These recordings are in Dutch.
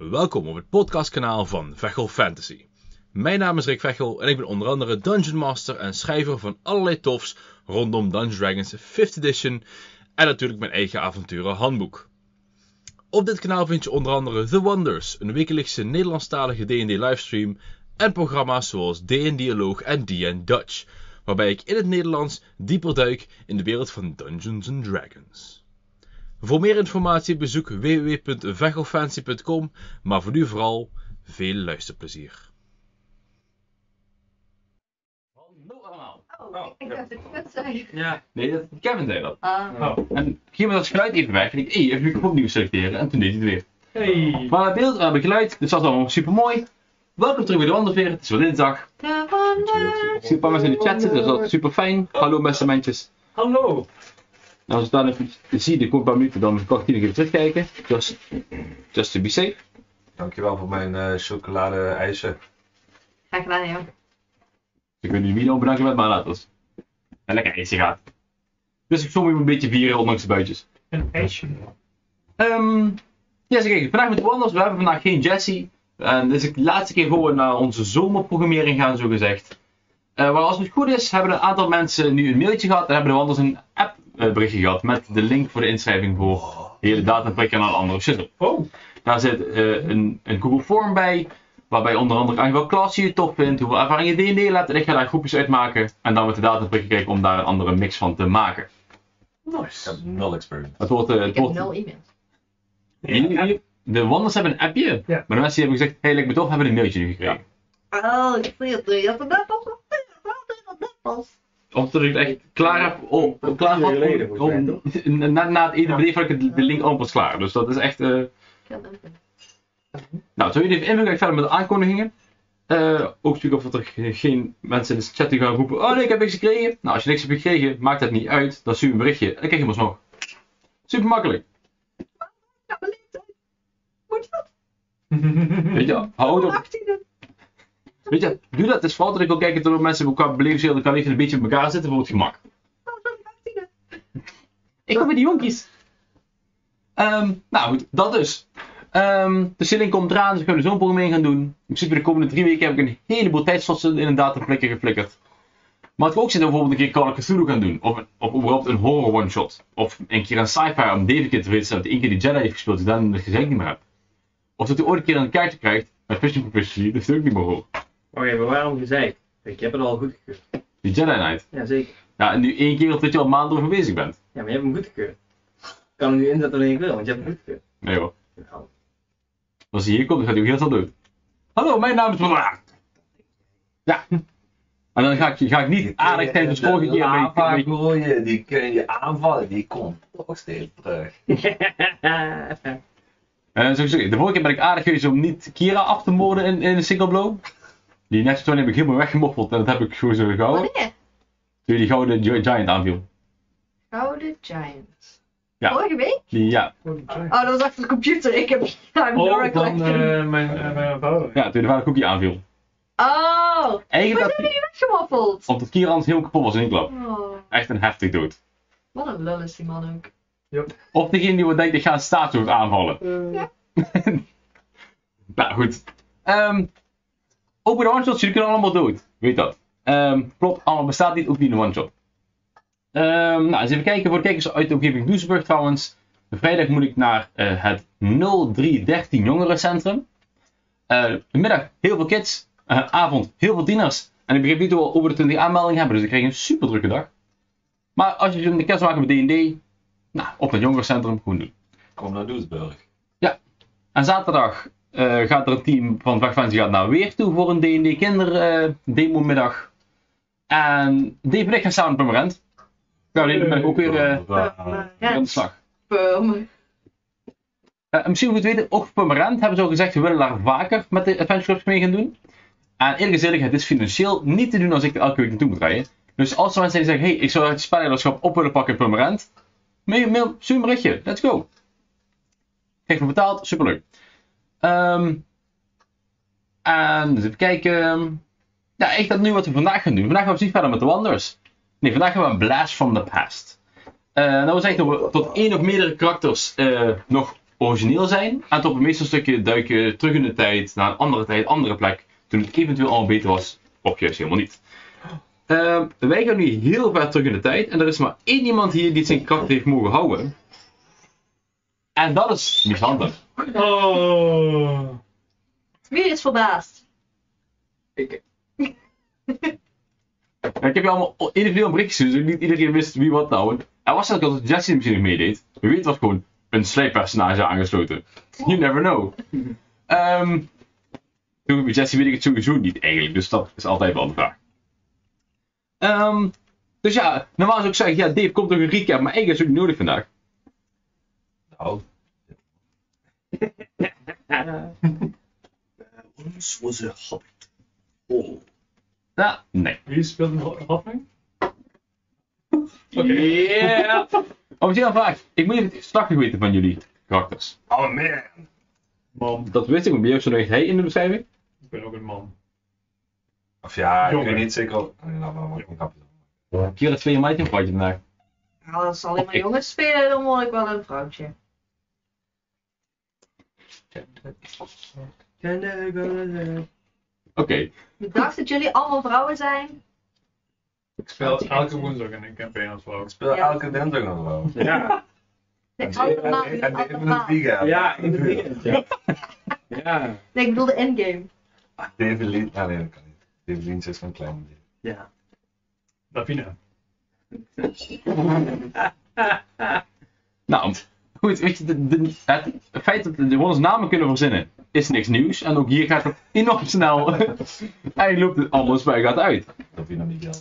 Welkom op het podcastkanaal van Vechel Fantasy. Mijn naam is Rick Vechel en ik ben onder andere Dungeon Master en schrijver van allerlei tofs rondom Dungeons Dragons 5th Edition en natuurlijk mijn eigen avonturenhandboek. Op dit kanaal vind je onder andere The Wonders, een wekelijkse Nederlandstalige D&D livestream en programma's zoals D&D Dialoog en D&D Dutch, waarbij ik in het Nederlands dieper duik in de wereld van Dungeons & Dragons. Voor meer informatie bezoek www.vechelfantasy.com, maar voor nu vooral veel luisterplezier. Hallo allemaal. Ik dacht dat het vet zei. Ja, nee, Kevin zei dat. Oh. En ging met dat geluid even weg en ik even nu opnieuw selecteren en toen deed hij het weer. Hey. Maar het beeld en het geluid, dus dat is allemaal super mooi. Welkom terug bij de Wandersfeer, het is weer dinsdag. De Wonders. Super mensen in de chat zitten, dus dat is super fijn. Hallo beste mensen. Hallo. Nou, als ik daar even zie, de een paar minuten, dan kan ik die nog even terugkijken. Just to be safe. Dankjewel voor mijn chocolade-ijzer. Graag gedaan, joh. Ik weet niet wie dan bedanken met, maar laat ons. En lekker ijsje gaat. Dus ik zal me een beetje vieren, ondanks de buitjes. Een ijsje. Ja, kijk, vandaag met de Wandels. We hebben vandaag geen Jessie. En dit is de laatste keer voor we naar onze zomerprogrammering gaan, zo gezegd. Maar als het goed is, hebben een aantal mensen nu een mailtje gehad en hebben de Wandels een app berichtje gehad met de link voor de inschrijving voor de hele dataprikker en alle andere shizzle. Oh. Daar zit een Google Form bij, waarbij onder andere aan welke klas je het tof vindt, hoeveel ervaring je D&D hebt. En ik ga daar groepjes uitmaken en dan met de dataprikker kijken om daar een andere mix van te maken. Nice. Ik heb nul experience. Het wordt, Ik heb 0 e-mails. De Wandels hebben een appje, Ja. maar de mensen die hebben gezegd, hey, lijkt me tof, hebben een mailtje nu gekregen. Oh, ik zie het. Je had het net pas. Of dat ik het echt klaar heb, klaar had geleden, om, volgens mij, na het ene beleef had ik de link al pas klaar. Dus dat is echt... Nou, zou je even invullen, ga ik verder met de aankondigingen. Ook natuurlijk of er geen mensen in de chat die gaan roepen, oh nee, ik heb niks gekregen. Nou, als je niks hebt gekregen, maakt dat niet uit. Dan stuur je een berichtje en dan krijg je hem alsnog. Super makkelijk. Ja, mijn leeftijd. Moet dat? Weet je, hou op. 18e. Weet je, doe dat. Het is vooral dat ik wil kijken tot mensen qua belevingswereld kan even een beetje op elkaar zitten voor het gemak. Oh, sorry, 18e. Ik kom met die jonkies. Nou goed, dat dus. De ceiling komt eraan, dus we kunnen zo'n programmering gaan doen. In principe de komende 3 weken heb ik een heleboel tijdslots in een dataplikker geflikkerd. Maar het kan ook zijn dat we bijvoorbeeld een keer Call of Cthulhu gaan doen. Of überhaupt een horror one-shot. Of een keer een sci-fi om David te weten dat hij 1 keer die Jedi heeft gespeeld die dan het gezeik niet meer hebt. Of dat hij ooit een keer een kaartje krijgt met Fishing Proficiency, dat is ook niet meer hoor. Oké, maar waarom gezegd? Ik heb het al goedgekeurd. Die Jedi Knight. Ja, zeker. Ja, en nu 1 keer of dat je al maanden over bezig bent. Ja, maar je hebt hem goedgekeurd. Ik kan hem nu inzetten wanneer ik wil, want je hebt hem goedgekeurd. Nee hoor. Nou, Als hij hier komt, dan gaat hij ook heel snel dood. Hallo, mijn naam is... Ja. En dan ga ik niet aardig tijdens de vorige keer... Lava-gooien, die kun je aanvallen, die komt toch steeds terug. De vorige keer ben ik aardig geweest om niet Kira af te moorden in een single blow. Die next one heb ik helemaal weggemoffeld en dat heb ik gewoon zo gehouden. Wanneer? Toen die gouden giant aanviel. Gouden Giants. Ja. Vorige week? Ja. Oh, dat was achter de computer. Ik heb... I'm no oh, dan recollection. mijn vrouw. Ja, toen de vader cookie aanviel. Oh. Maar Eigenlijk zijn jullie weggemoffeld? omdat Kira anders helemaal kapot was in één klap. Oh. Echt een heftig dood. Wat een lul is die man ook. Of degene die wat denkt, ik ga een staatshoofd aanvallen. Ja. Nou goed. Ook bij de one-shots, jullie kunnen allemaal dood. Weet dat. Klopt, allemaal bestaat niet, ook niet in een one-shot. Nou, eens even kijken voor de kijkers uit de omgeving Doesenburg trouwens. Vrijdag moet ik naar het 0313 jongerencentrum. Middag heel veel kids. Avond heel veel tieners. En ik begreep niet dat we over de 20 aanmeldingen hebben, dus ik kreeg een super drukke dag. Maar als je een kennis maakt met D&D, nou, op het jongerencentrum, gewoon doen. Kom naar Doesburg. Ja. En zaterdag gaat er een team van Vagfancy gaat naar Weer toe voor een D&D kinder demo middag. En Dave en ik gaan samen naar Purmerend. Ja, dan ben ik ook weer aan de slag. Misschien moet je het weten, ook voor Purmerend hebben ze al gezegd, we willen daar vaker met de Adventure Clubs mee gaan doen. En eerlijk gezegd, het is financieel niet te doen als ik er elke week naartoe moet rijden. Dus als er mensen die zeggen, hey, ik zou het spelleiderschap op willen pakken in Purmerend. Mail, stuur een berichtje, let's go. Krijg je betaald, superleuk. En dus even kijken. Ja, echt dat nu wat we vandaag gaan doen. Vandaag gaan we niet verder met de Wanderers. Nee, vandaag gaan we een Blast from the Past. Dat wil zeggen dat we tot 1 of meerdere karakters nog origineel zijn. En op het meeste stukje duiken terug in de tijd, naar een andere tijd, andere plek. Toen het eventueel allemaal beter was, of juist helemaal niet. Wij gaan nu heel ver terug in de tijd. En er is maar één iemand hier die zijn kracht heeft mogen houden. En dat is Misander. Oh. Wie is verbaasd? Ik, Ja, ik heb je allemaal individueel berichtjes gestuurd, dus niet iedereen wist wie wat nou. Er was zelfs als Jesse misschien nog meedeed. Wie weet was gewoon een slijppersonage aangesloten. You never know. Bij Jesse weet ik het sowieso niet eigenlijk, dus dat is altijd wel de vraag. Dus ja, normaal zou ik zeggen, ja Dave komt nog een recap, maar eigenlijk is het ook niet nodig vandaag. Nou. Ons was een hobbit. Oh. Ja, nee. Wie speelt een Hoffman? Yeah! Officieel vraag, ik moet even het startje weten van jullie karakters. Oh man. Man, Dat wist ik, maar bij jou stond nog hij in de beschrijving. ik ben ook een man. Of ja, ik Jongen. weet niet zeker. Nou, maar mag ik een grapje doen. Heb je er 2 in een praatje vandaag? Nou, als alleen maar jongens spelen, dan word ik wel een vrouwtje. Oké. Ik dacht dat jullie allemaal vrouwen zijn. Ik speel elke woensdag in een campaign als vrouw. Ik speel Ja. elke dinsdag nog wel. ja. Nee, allemaal, niet En even in het allemaal. weekend. Ja, in de weekend, ja. Ja. Nee, ik bedoel de endgame. David Lynch. Nee, dat kan niet. David Lynch is van klein. Ja. Davina. Nou, goed, weet je, het feit dat de Wonders namen kunnen verzinnen is niks nieuws. En ook hier gaat het enorm snel. Eigenlijk loopt het alles bij gaat uit. Davina Miguel.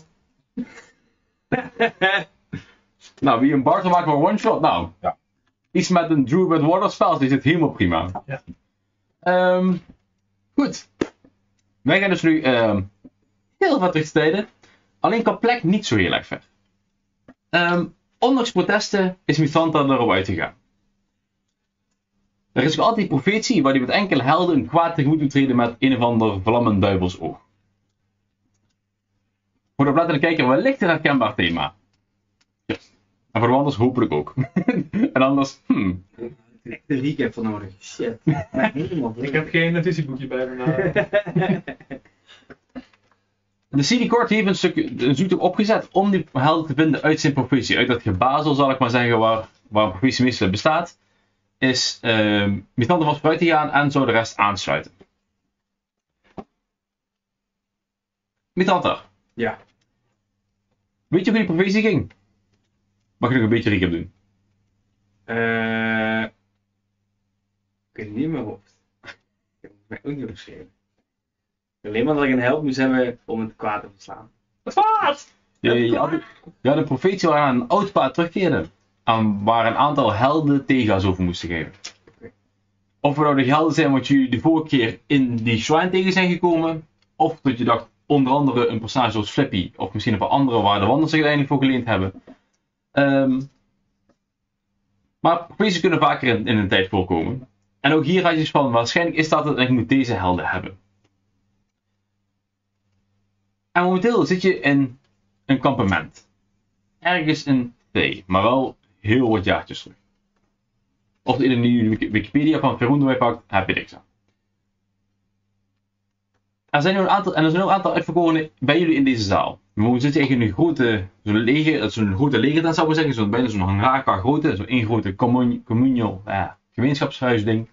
Nou, wie een Bart wil maken voor one shot? Nou, Ja. iets met een Drew with Water spel, die zit helemaal prima. Ja. Goed. Wij gaan dus nu heel wat terugsteden. Alleen qua plek niet zo heel erg ver. Ondanks protesten is Mithrandir erop uitgegaan. Er is ook altijd die profetie waar hij met enkele helden een kwaad tegemoet moet treden met een of ander vlammend duivelsoog. Voor de oplettende kijker wellicht een herkenbaar thema. Ja. En voor de anders hopelijk ook. En anders, Echt een recap voor nodig. Shit. Helemaal Ik heb geen notitieboekje bij me. De CD Court heeft een zoektocht opgezet om die helden te vinden uit zijn profetie. Uit dat gebazel, zal ik maar zeggen, waar een profetie meestal bestaat. Is Mithrandir was vooruit gegaan en zou de rest aansluiten. Mithrandir, Ja. weet je hoe die profetie ging? Mag ik nog een beetje recap doen? Ik weet het niet in mijn hoofd. Ik heb het mij ook niet opgeschreven. Alleen maar dat ik een help moest hebben om het kwaad te verslaan. Je had een profetie waaraan een oud paard terugkeerde. En waar een aantal helden tegengas over moesten geven. Of er nou de helden zijn wat jullie de vorige keer in die shrine tegen zijn gekomen. Of dat je dacht onder andere een personage zoals Flippy. Of misschien een paar andere waar de wandels zich uiteindelijk voor geleend hebben. Maar profeties kunnen vaker in een tijd voorkomen. En ook hier had je van waarschijnlijk is dat het en ik moet deze helden hebben. En momenteel zit je in een kampement. Ergens in Thee, maar wel heel wat jaartjes terug. Of in de nieuwe Wikipedia van Veroen erbij pakt, heb je niks aan. Er zijn nu een aantal uitverkorenen bij jullie in deze zaal. We zitten eigenlijk in een grote, zo'n grote legertent zou ik zeggen, bijna zo'n hangar grote, zo'n één grote communal gemeenschapshuisding.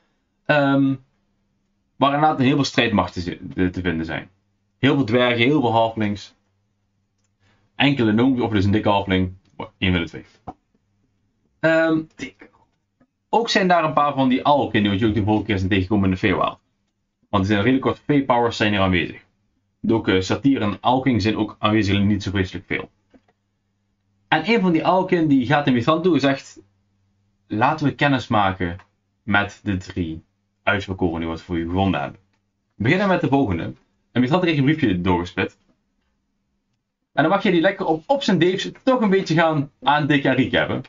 Waar inderdaad heel veel strijdmachten te vinden zijn. Heel veel dwergen, heel veel halflings. Enkele gnomes, of dus een dikke halfling. Eén van de twee. Ook zijn daar een paar van die alken die ook de vorige keer zijn tegengekomen in de Feywild. Want er zijn redelijk wat Fey-powers zijn hier aanwezig. Ook Satyr en Alking zijn ook aanwezig en niet zo vreselijk veel. En een van die alken die gaat in Mithrandir toe en zegt: laten we kennis maken met de 3 uitverkorenen die we voor u gevonden hebben. We beginnen met de volgende. En Mithrandir heeft een briefje doorgesplit. En dan mag je die lekker op zijn Daves toch een beetje gaan aandikken en recappen.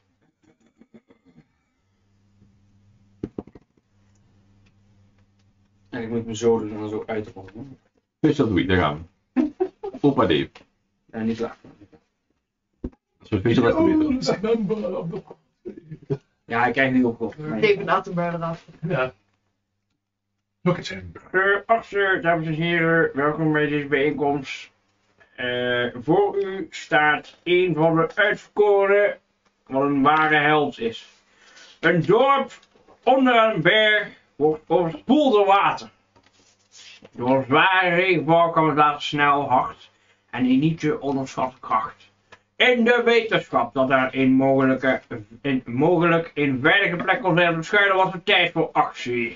En ik moet me zo doen en dan zo uitrollen. Dus dat doe ik, daar gaan we. Opa Dave. En niet lachen. Als we facial lessen beter. Ja, ik krijg nu opgelost. David Attenborough eraf. Ja. Look at him. Achtste, dames en heren, welkom bij deze bijeenkomst. Voor u staat een van de uitverkorenen, wat een ware held is. Een dorp onder een berg wordt overspoeld door water. Door een zware regenval kwam het water snel hard en in niet te onderschatte kracht. In de wetenschap dat er een mogelijk een veilige plek kon zijn verschuilen was het tijd voor actie.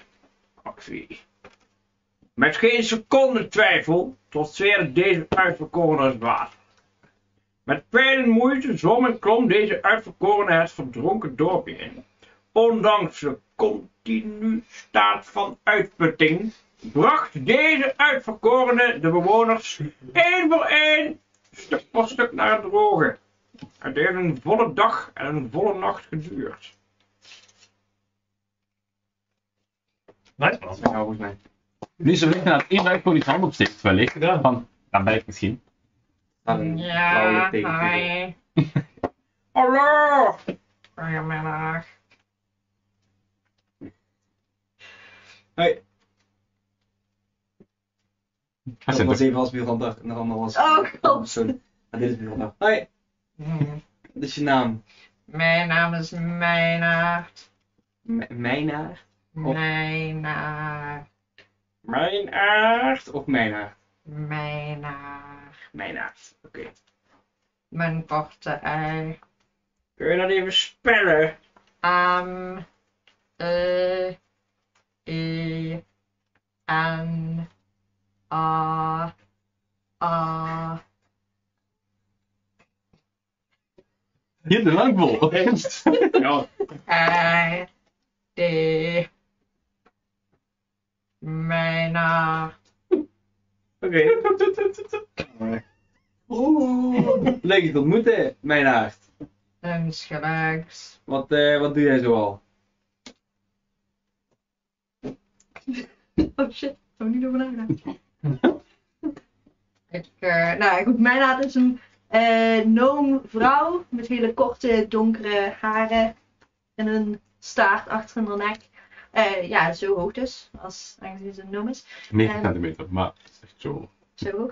Met geen seconde twijfel tot zweerde deze uitverkorene het water. Met pijn en moeite zwom en klom deze uitverkorene het verdronken dorpje in. Ondanks de continu staat van uitputting bracht deze uitverkorene de bewoners één voor één, stuk voor stuk naar het droge. Het heeft een volle dag en een volle nacht geduurd. Nice man. Ja, volgens mij. Nu is er licht naar het inwerk voor die hand opsteekt, wellicht. Gedaan. Van, dan ben ik misschien. Ja, hi. Hallo! Goedemiddag. Hey, Hij dat zit was er. even als Buurland en de ander was... Oh, god. Maar dit is Buurland. Hoi, wat is je naam? Mijn naam is Meijnaert. Mijnaard? Meijnaert. Mijnaard of Mijnaard? Mijnaert. Mijnaard, oké. Mijn korte ei. Kun je dat even spellen? E, N, A, Hier de lang vol. Ja, I, D, Meijnaert. oké. Oeh, leuk je te ontmoeten, Mijnaard. Insgelijks. Wat doe jij zoal? Oh shit, ik heb er niet over nagedacht. Goed, Meijnaert is een gnoomvrouw met hele korte donkere haren en een staart achter haar nek. Ja, zo hoog dus, aangezien ze een gnome is. 9 centimeter, maar echt zo. Zo hoog.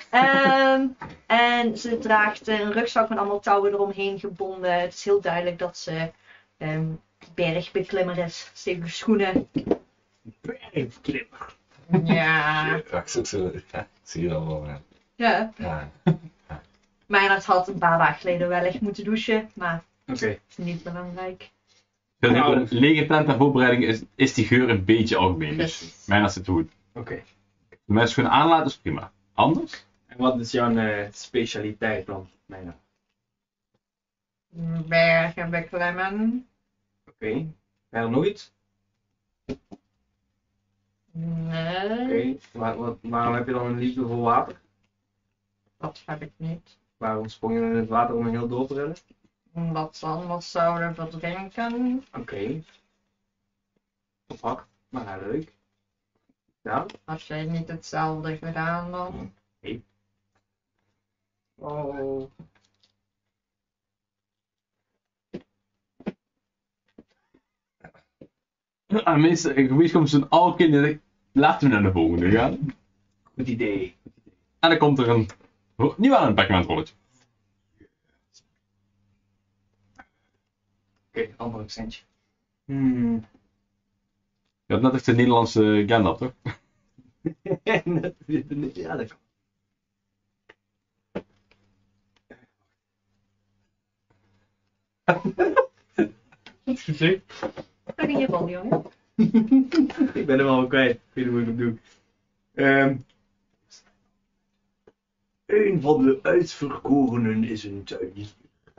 En ze draagt een rugzak met allemaal touwen eromheen gebonden. Het is heel duidelijk dat ze bergbeklimmer is. Stevige schoenen. Bergklimmer. Ja. Ja, ik zie je al wel. Ja. Ja. Meijnaert had een paar dagen geleden wellicht moeten douchen, maar Oké. dat is niet belangrijk. Voor een lege tent en voorbereiding is die geur een beetje algemeen. Dus Precies. mijn is het goed. Oké. De mensen gewoon aanlaten is prima. Anders? En wat is jouw specialiteit dan, Mijnaard? Bergen beklimmen. Oké. Verder nog iets? Nee, Oké. Waarom heb je dan een liefde voor water? dat heb ik niet. Waarom sprong je in het water om een heel dorp te redden? Omdat ze anders zouden verdrinken. Oké. Apart, maar ja, leuk. Ja? Had jij niet hetzelfde gedaan dan? Nee. Oh. Meestal, geweest komt zo'n oude kinderen. Laten we naar de volgende gaan. Goed idee. En dan komt er een. Niet wel een Pac-Man rolletje. Oké, ander accentje. Je had net echt de Nederlandse Gandalf, toch? Ja, dat kan. Goed gezien. Pak in je bal, jongen. Ik ben er wel kwijt. Ik weet niet hoe ik het doe. Een van de uitverkorenen is een tuinier.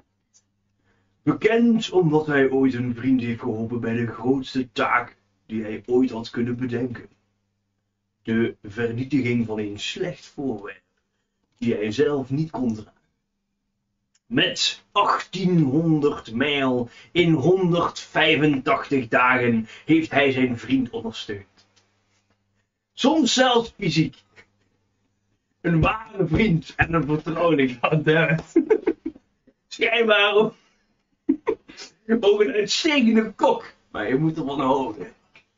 Bekend omdat hij ooit een vriend heeft geholpen bij de grootste taak die hij ooit had kunnen bedenken. De vernietiging van een slecht voorwerp die hij zelf niet kon dragen. Met 1800 mijl in 185 dagen heeft hij zijn vriend ondersteund. Soms zelfs fysiek. Een ware vriend en een vertrouweling. Schijnbaar Ook een uitstekende kok. Maar je moet ervan houden.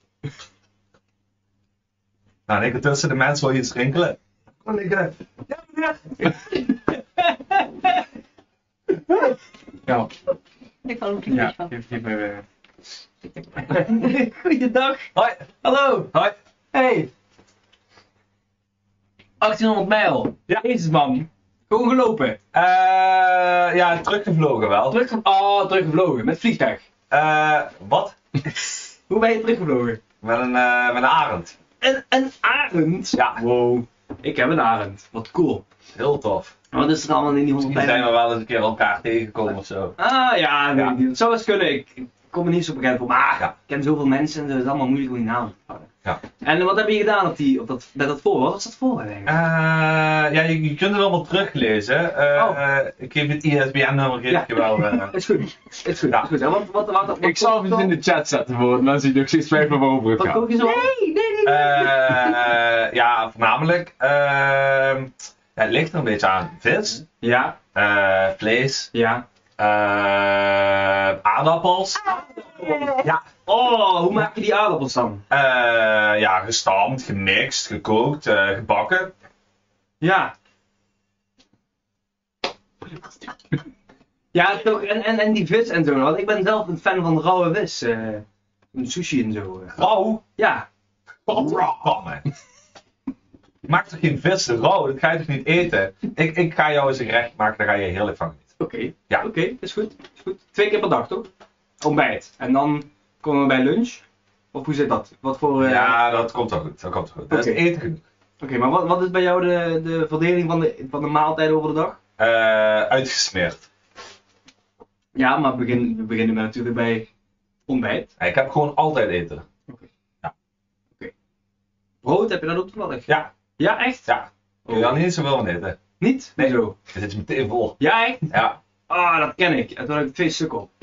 Nou, en ik tussen de mensen wil je iets rinkelen. Oh, ik, ja, meneer. Ja, Ik val een ja. kriebeltje van. Geef me Goeiedag. Hoi. Hallo. Hoi. Hey. 1800 mijl. Ja. Jezus man. Gewoon gelopen. Ja, teruggevlogen wel. Teruggevlogen. Met vliegtuig. Wat? Hoe ben je teruggevlogen? Met een arend. Een arend? Ja. Wow. Ik heb een arend. Wat cool. Heel tof. Wat is er allemaal in die Misschien 100 zijn we wel eens een keer elkaar tegengekomen of zo. Ah ja, weet Ja. ik niet. Dat zou eens kunnen. Ik kom er niet zo bekend voor. Maar Ja. ik ken zoveel mensen en het is allemaal moeilijk om die naam te houden. Ja. En wat heb je gedaan bij dat voorbeeld? Wat was dat voorbeeld eigenlijk? Ja, je kunt het allemaal teruglezen. Ik geef het ISBN-nummer geef Ja. ik je wel. Is goed. Is goed. Ja. Is goed. En wat Ik zal het in de chat zetten voor mensen die nog steeds twijfelen waarover het Wat gaat. kook je zo? Nee. Ja, voornamelijk. Het ligt er een beetje aan. Vis, Ja. vlees, Ja. aardappels. Ja. Oh, hoe maak je die aardappels dan? Ja, gestampt, gemixt, gekookt, gebakken. Ja. Ja, toch, en die vis en zo. Want ik ben zelf een fan van rauwe vis. Sushi en zo. Rauw? Ja. Godverdomme. Maak toch geen vis rauw? Dat ga je toch niet eten? Ik ga jou eens een gerecht maken, daar ga je heerlijk van genieten. Oké. Ja. Oké, is goed. Is goed. 2 keer per dag, toch? Ontbijt. En dan komen we bij lunch? Of hoe zit dat? Wat voor... Ja, dat komt wel goed. Dat komt wel goed. Dat is Oké. eten genoeg. Oké, maar wat is bij jou de verdeling van de maaltijden over de dag? Uitgesmeerd. Ja, maar we beginnen natuurlijk bij ontbijt. Ik heb gewoon altijd eten. Brood, heb je dat ook toevallig? Ja. Ja, echt? Ja. Kun je dan niet zoveel van eten? Niet? Nee. Zo. Dan zit je meteen vol. Ja, echt? Ja. Ah, dat ken ik. En toen had ik 2 stukken op.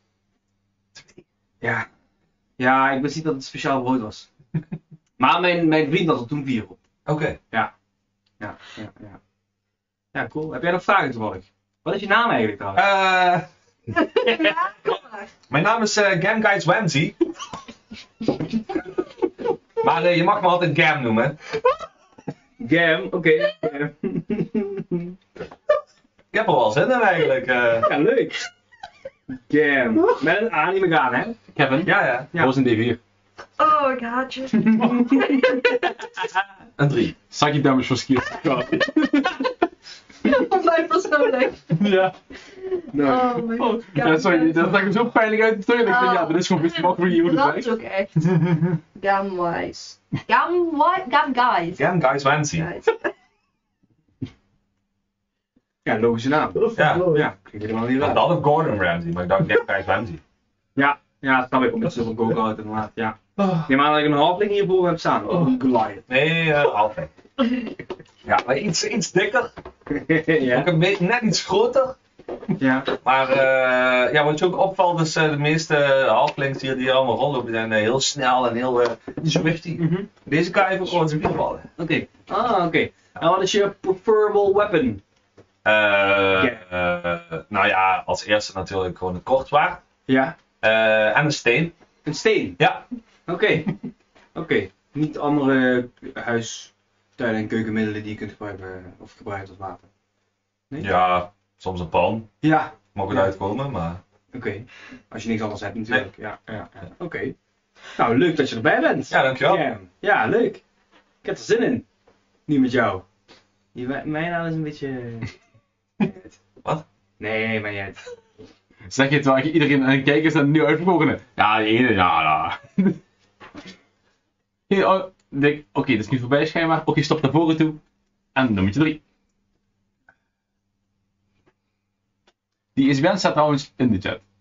Ja. Ja, ik wist niet dat het speciaal brood was. Maar mijn vriend had er toen 4 op. Oké. Ja, cool. Heb jij nog vragen toevallig? Wat is je naam eigenlijk trouwens? Ja, kom maar. Mijn naam is Gam Guys Wamsy. Maar je mag me altijd Gam noemen. Gam, oké. Gam. Ik heb er wel zin in eigenlijk. Ja, leuk. Gam. Met een A niet meer gaan, hè? Kevin, Ja, ja. Ja. was een D4. Oh, ik haat je. Een 3. Psychic damage voor skill. Op mij persoonlijk. Ja. Oh my god. Ja, sorry, dat zag er zo pijnlijk uit. Terug, ik dacht, ja, dat is gewoon best makkelijk hoe Dat het is werkt. ook echt. Gamwise. Gam guys. Gam Guys Wamsy. Guys. Ja, logische naam. Ja. Ja, klinkt helemaal niet Ik raar. had ook Gordon Ramsay, maar ik dacht Gam Guys Wamsy. Ja, snap ik. Omdat ze van go-kart inderdaad, ja. Nee, maar dat ik een halfling hiervoor heb staan. Oh, Goliath. Nee, halfweg. Ja, maar iets dikker. Ja. Ook net iets groter. Ja. Maar ja, wat je ook opvalt is de meeste halflings die allemaal rondlopen, die zijn heel snel en heel swifty. Mhm. Deze kan je ook gewoon zijn vallen. Oké. Ah, oké. En wat is je preferable weapon? Nou ja, als eerste natuurlijk gewoon een kortzwaard. Ja. En een steen. Een steen. Ja. Oké. Oké. Niet andere huistuin- en keukenmiddelen die je kunt gebruiken of gebruikt als wapen. Nee? Ja, soms een pan. Ja. Mogen Ja. uitkomen, maar... Oké. Als je niks anders hebt natuurlijk. Ja. Oké. Nou, leuk dat je erbij bent. Ja, dankjewel. Ja, leuk. Ik heb er zin in. Nu met jou. Mijn naam is een beetje... Wat? Nee, maar jij. Zeg je het terwijl iedereen aan het kijken is naar de nieuwe uitverkorene? Ja, die ene, ja. Hier, oh, oké, dat is nu voorbij schijnbaar. Oké, stop naar voren toe. En nummertje 3. Die ISBN staat trouwens in de chat.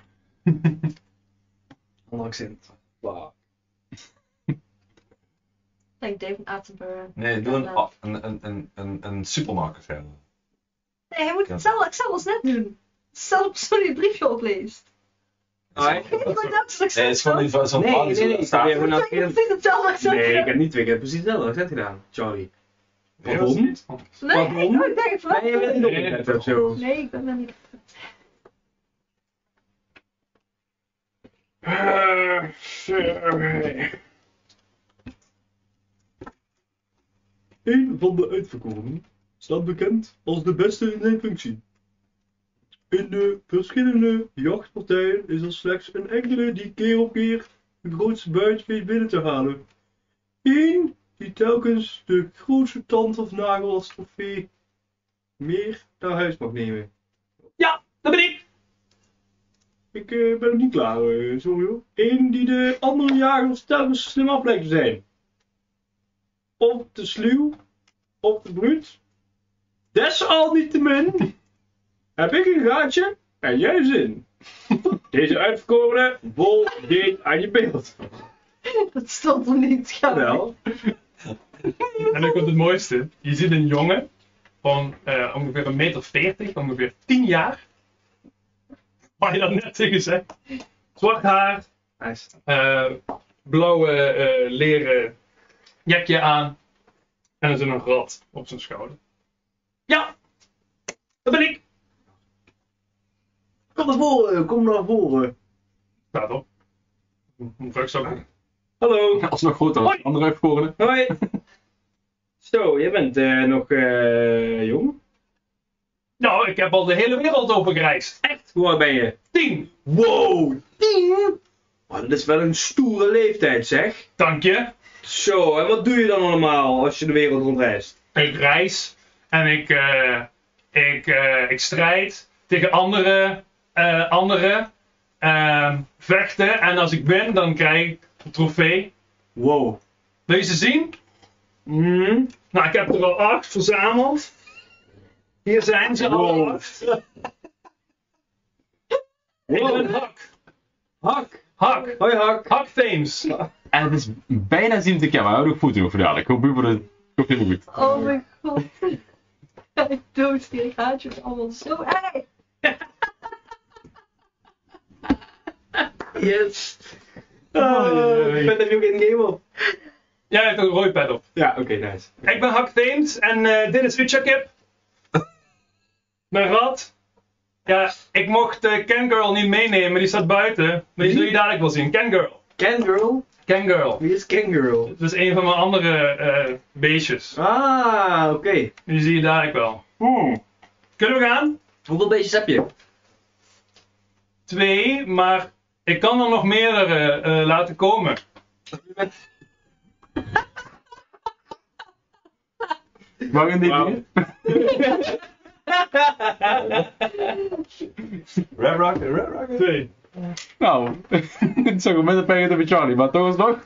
Ander accent. Wow. Denk David Attenborough. Nee, doe een supermarket verder. Nee, hij moet het zelfs net doen. Zelfs zo die briefje opleest. Hoi. Ik weet niet wat dat is. Nee, het is gewoon niet zo'n Nee, plan nee, die nee, zo ik staat. probeer gewoon Ik heb precies hetzelfde accent. Nee, ik heb niet 2 keer precies hetzelfde accent gedaan, Charlie. Nee, Waarom? Nee, Waarom? ik denk het wel. Nee, je bent niet opgelet of zo. Nee, ik ben er niet. Een van de uitverkorenen staat bekend als de beste in zijn functie. In de verschillende jachtpartijen is er slechts een enkele die keer op keer de grootste buit weet binnen te halen. Eén die telkens de grootste tand of nagel als trofee meer naar huis mag nemen. Ja, dat ben ik. Ik ben nog niet klaar, sorry hoor. Eén die de andere jagers telkens slim af lijkt te zijn. Of te sluw, of te bruut. Desalniettemin heb ik een gaatje en jij zin. Deze uitverkorene voldeed aan je beeld. Dat stond er niet. Ga Wel. En dan komt het mooiste. Je ziet een jongen van ongeveer 1,40 meter, ongeveer 10 jaar. Waar je dat net tegen zegt. Zwart haar, Nice. blauwe leren jakje aan. En er zit een rat op zijn schouder. Ja, dat ben ik. Kom naar voren, kom naar voren. Staat op. Een vrugstok. Hallo. Alsnog groter dan Hoi. andere uitverkorenen. Hoi. Zo, jij bent nog jong. Nou, ik heb al de hele wereld over gereisd. Echt? Hoe oud ben je? 10. Wow, 10? Oh, dat is wel een stoere leeftijd, zeg. Dank je. Zo, en wat doe je dan allemaal als je de wereld rondreist? Ik reis en ik strijd tegen anderen vechten en als ik win dan krijg ik een trofee. Wow. Wil je ze zien? Hmm. Nou, ik heb er al 8 verzameld. Hier zijn ze al 8. Ik ben Hak. Hak. Hak. Hoi Hak. Hak Thames. En het is bijna 70 jaar, maar we houden ook foto over dadelijk. Ik hoop voor de... Komt helemaal goed. Oh mijn god. Ik dood, die gaatjes allemaal zo erg. Yes. Ik ben er nu in game op. Jij hebt een rooi pet op. Ja, oké, nice. Ik ben Hak Thames en dit is Utjakip. Mijn rat. Ja, ik mocht Kangirl niet meenemen, die staat buiten. Maar die zul je dadelijk wel zien. Kangirl. Kangirl? Kangirl. Wie is Kangirl? Dat is een van mijn andere beestjes. Ah, oké. Die zie je dadelijk wel. Kunnen we gaan? Hoeveel beestjes heb je? 2, maar ik kan er nog meerdere laten komen. Waarin die Wauw. dingen? Red Rocket. 2. Nou, het is ook met een pijn over Charlie, maar toch alsnog.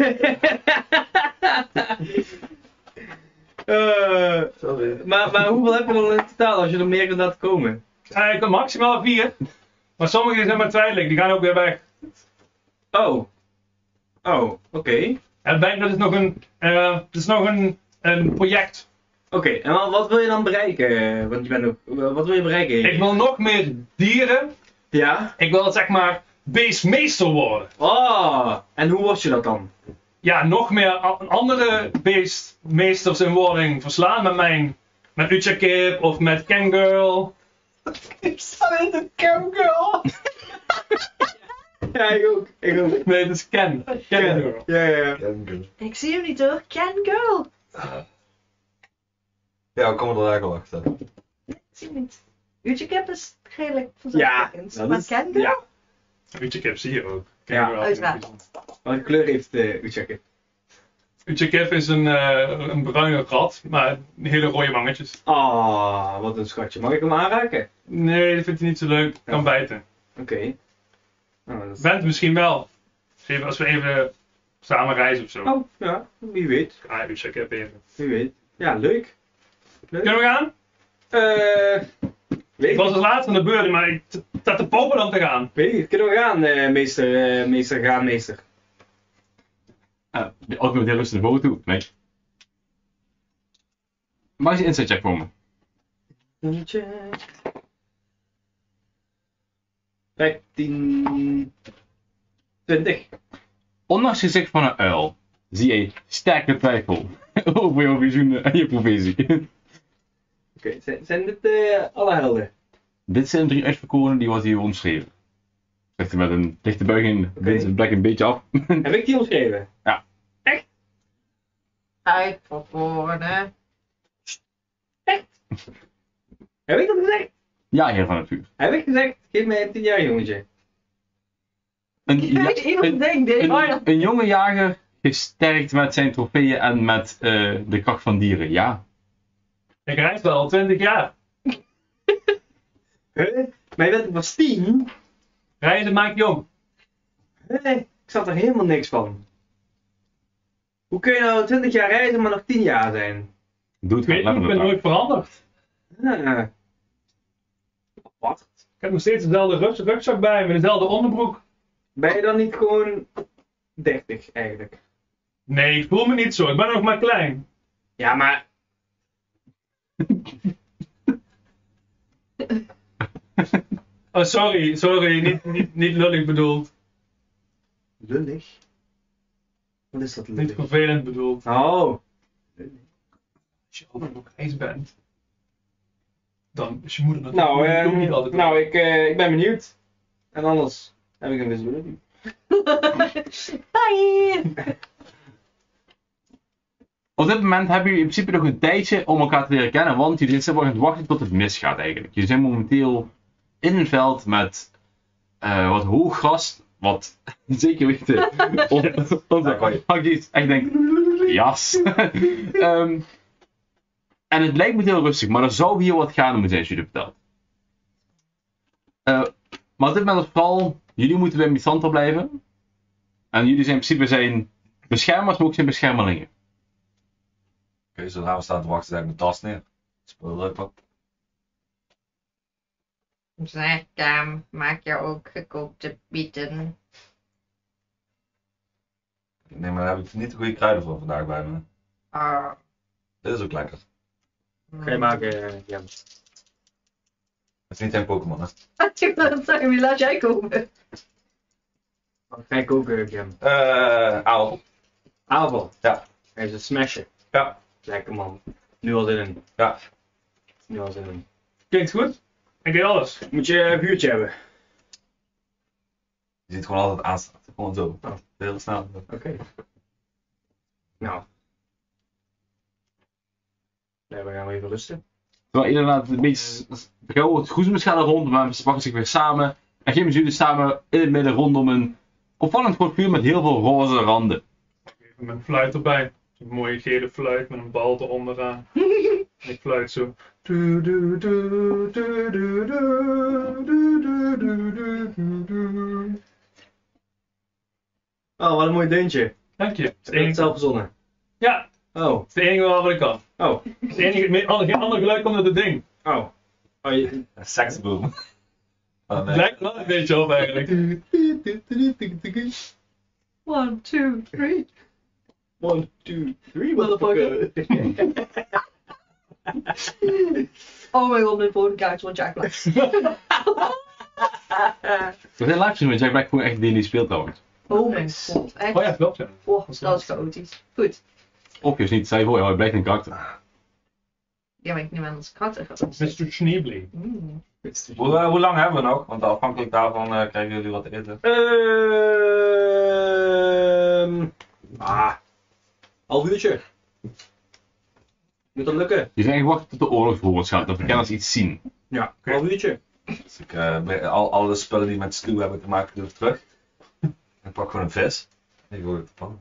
Maar hoeveel heb je dan in totaal als je er meer kunt laten komen? Ik kan maximaal 4. Maar sommige zijn maar tijdelijk, die gaan ook weer weg. Oh. Oh, oké. En dat is nog een project. Oké, en wat wil je dan bereiken? Want je bent ook... Wat wil je bereiken? Ik wil nog meer dieren. Ja? Ik wil zeg maar beestmeester worden. Oh, en hoe word je dat dan? Ja, nog meer andere beestmeesters in wording verslaan met Utjakip of met Kangirl. Ik sta in de Kangirl. Ja, ik ook. Nee, het is Kangirl. Ja. Ik zie hem niet hoor. Kangirl. Ja, we komen er eigenlijk al achter. Ik zie hem niet. Utjakip is redelijk Ja, vanzelfsprekend. dat Maar is- Kangirl? ja. Utjakip zie je ook. Ja, Kangirl. uiteraard. Welke kleur heeft Utjakip? Utjakip is een bruine rat, maar hele rode wangetjes. Ah, wat een schatje. Mag ik hem aanraken? Nee, dat vindt hij niet zo leuk. Kan Ja. bijten. Oké. Nou, dat is... Bent misschien wel. Als we even samen reizen of zo. Oh, ja. Wie weet. Ja, Utjakip even. Wie weet. Ja, leuk. Kunnen we gaan? Ik was als laatste aan de beurt, maar ik sta te poppen om te gaan. Weet ik niet. Kunnen we gaan, meester Graanmeester? De auto met heel lustig naar boven toe. Nee. Maak eens een insight check voor me. 15... 20. Ondanks het gezicht van een uil, zie je sterke twijfel over jouw visioen en je profetie. Oké, zijn dit alle helden? Dit zijn 3 uitverkorenen die wordt hier omschreven. Zegt hij met een lichte buiging, wint zijn plek een beetje af. Heb ik die omschreven? Uitverkorene. Heb ik dat gezegd? Ja, heer van het vuur. Heb ik gezegd, geef mij een 10-jarig jongetje. Ik weet iemand denkt dit. Een jonge jager gesterkt met zijn trofeeën en met de kracht van dieren, ja. Ik reis wel al 20 jaar. Huh? Maar je bent pas 10? Reizen maakt jong. Nee, ik zat er helemaal niks van. Hoe kun je nou 20 jaar reizen maar nog 10 jaar zijn? Doe het Ik weet niet, ik ben nooit veranderd. Ah. Wat? Ik heb nog steeds dezelfde rugzak bij me, dezelfde onderbroek. Ben je dan niet gewoon 30 eigenlijk? Nee, ik voel me niet zo. Ik ben nog maar klein. Ja, maar... Oh, sorry, niet lullig bedoeld. Lullig? Wat is dat Niet lullig? vervelend bedoeld. Oh. Als je altijd op reis bent, dan is je moeder natuurlijk Nou, ook niet altijd nou ik ben benieuwd. En anders heb ik een visibility. Bye! Op dit moment hebben jullie in principe nog een tijdje om elkaar te leren kennen, want jullie zijn aan het wachten tot het misgaat eigenlijk. Jullie zijn momenteel in een veld met wat hoog gras, wat zeker weten onze haggies echt denkt, jas. En het lijkt me heel rustig, maar er zou hier wat gaande moeten zijn, als jullie vertelt. Maar op dit moment is vooral, jullie moeten bij Misanta blijven. En jullie zijn in principe zijn beschermers, maar ook zijn beschermelingen. Oké, zodra we staan te wachten, zet ik mijn tas neer. Speel er wat. Zeg, maak je ook gekookte bieten? Nee, maar daar heb ik niet de goede kruiden voor vandaag bij me. Oh. Dit is ook lekker. Ga je maken, Jan? Het is niet een Pokémon, hè? Ik wil het zeggen, wie laat jij komen? Wat ga ik ook, Jan? Aal. Aanval. Ja. Hij is een smasher. Ja. Lekker man. Nu al zin in. Ja. Nu al zin in. Klinkt goed. Ik deed alles. Moet je een vuurtje hebben? Je ziet gewoon altijd aanstaan. Gewoon zo. Oh. Heel snel. Oké. Nou. Nee, we gaan even rusten. Terwijl iedereen laat een beetje gauw het groezemeschalen rond, maar ze pakken zich weer samen. En geven jullie samen in het midden rondom een opvallend groot vuur met heel veel roze randen. Even mijn fluit erbij. Een mooie gele fluit met een bal eronder aan. En ik fluit zo. Oh, wat een mooi deuntje. Dank je. Het is Heb je het enige... zelf verzonnen? Ja, Oh. het is het enige wat ik kan. Oh. Het is het enige, geen ander geluid komt uit het ding. Oh. Oh, je... Seksboom. Oh, Het nee. lijkt wel een beetje op eigenlijk. 1, 2, 3. 1, 2, 3, motherfucker. Oh mijn god, mijn volgende kaart wordt Jack Black. We zijn live met Jack Black gewoon echt die speelt trouwens. Oh mijn god, echt. Oh ja, klopt ja. Oh, dat is chaotisch. Goed. Opjes niet, zei voor, hij blijft een karakter. Ja, maar ik neem aan dat het karakter gaat Mr. Schneebly. Hoe lang hebben we nog? Want afhankelijk daarvan krijgen jullie wat eten. Half uurtje. Moet dat lukken? Je zijn wachten tot de oorlogsvoorbeeld gaat, dat we kennis iets zien. Ja, half uurtje. Dus ik alle spullen die met stuw hebben te maken doe ik terug. Ik pak gewoon een vis. Ik hoor het van.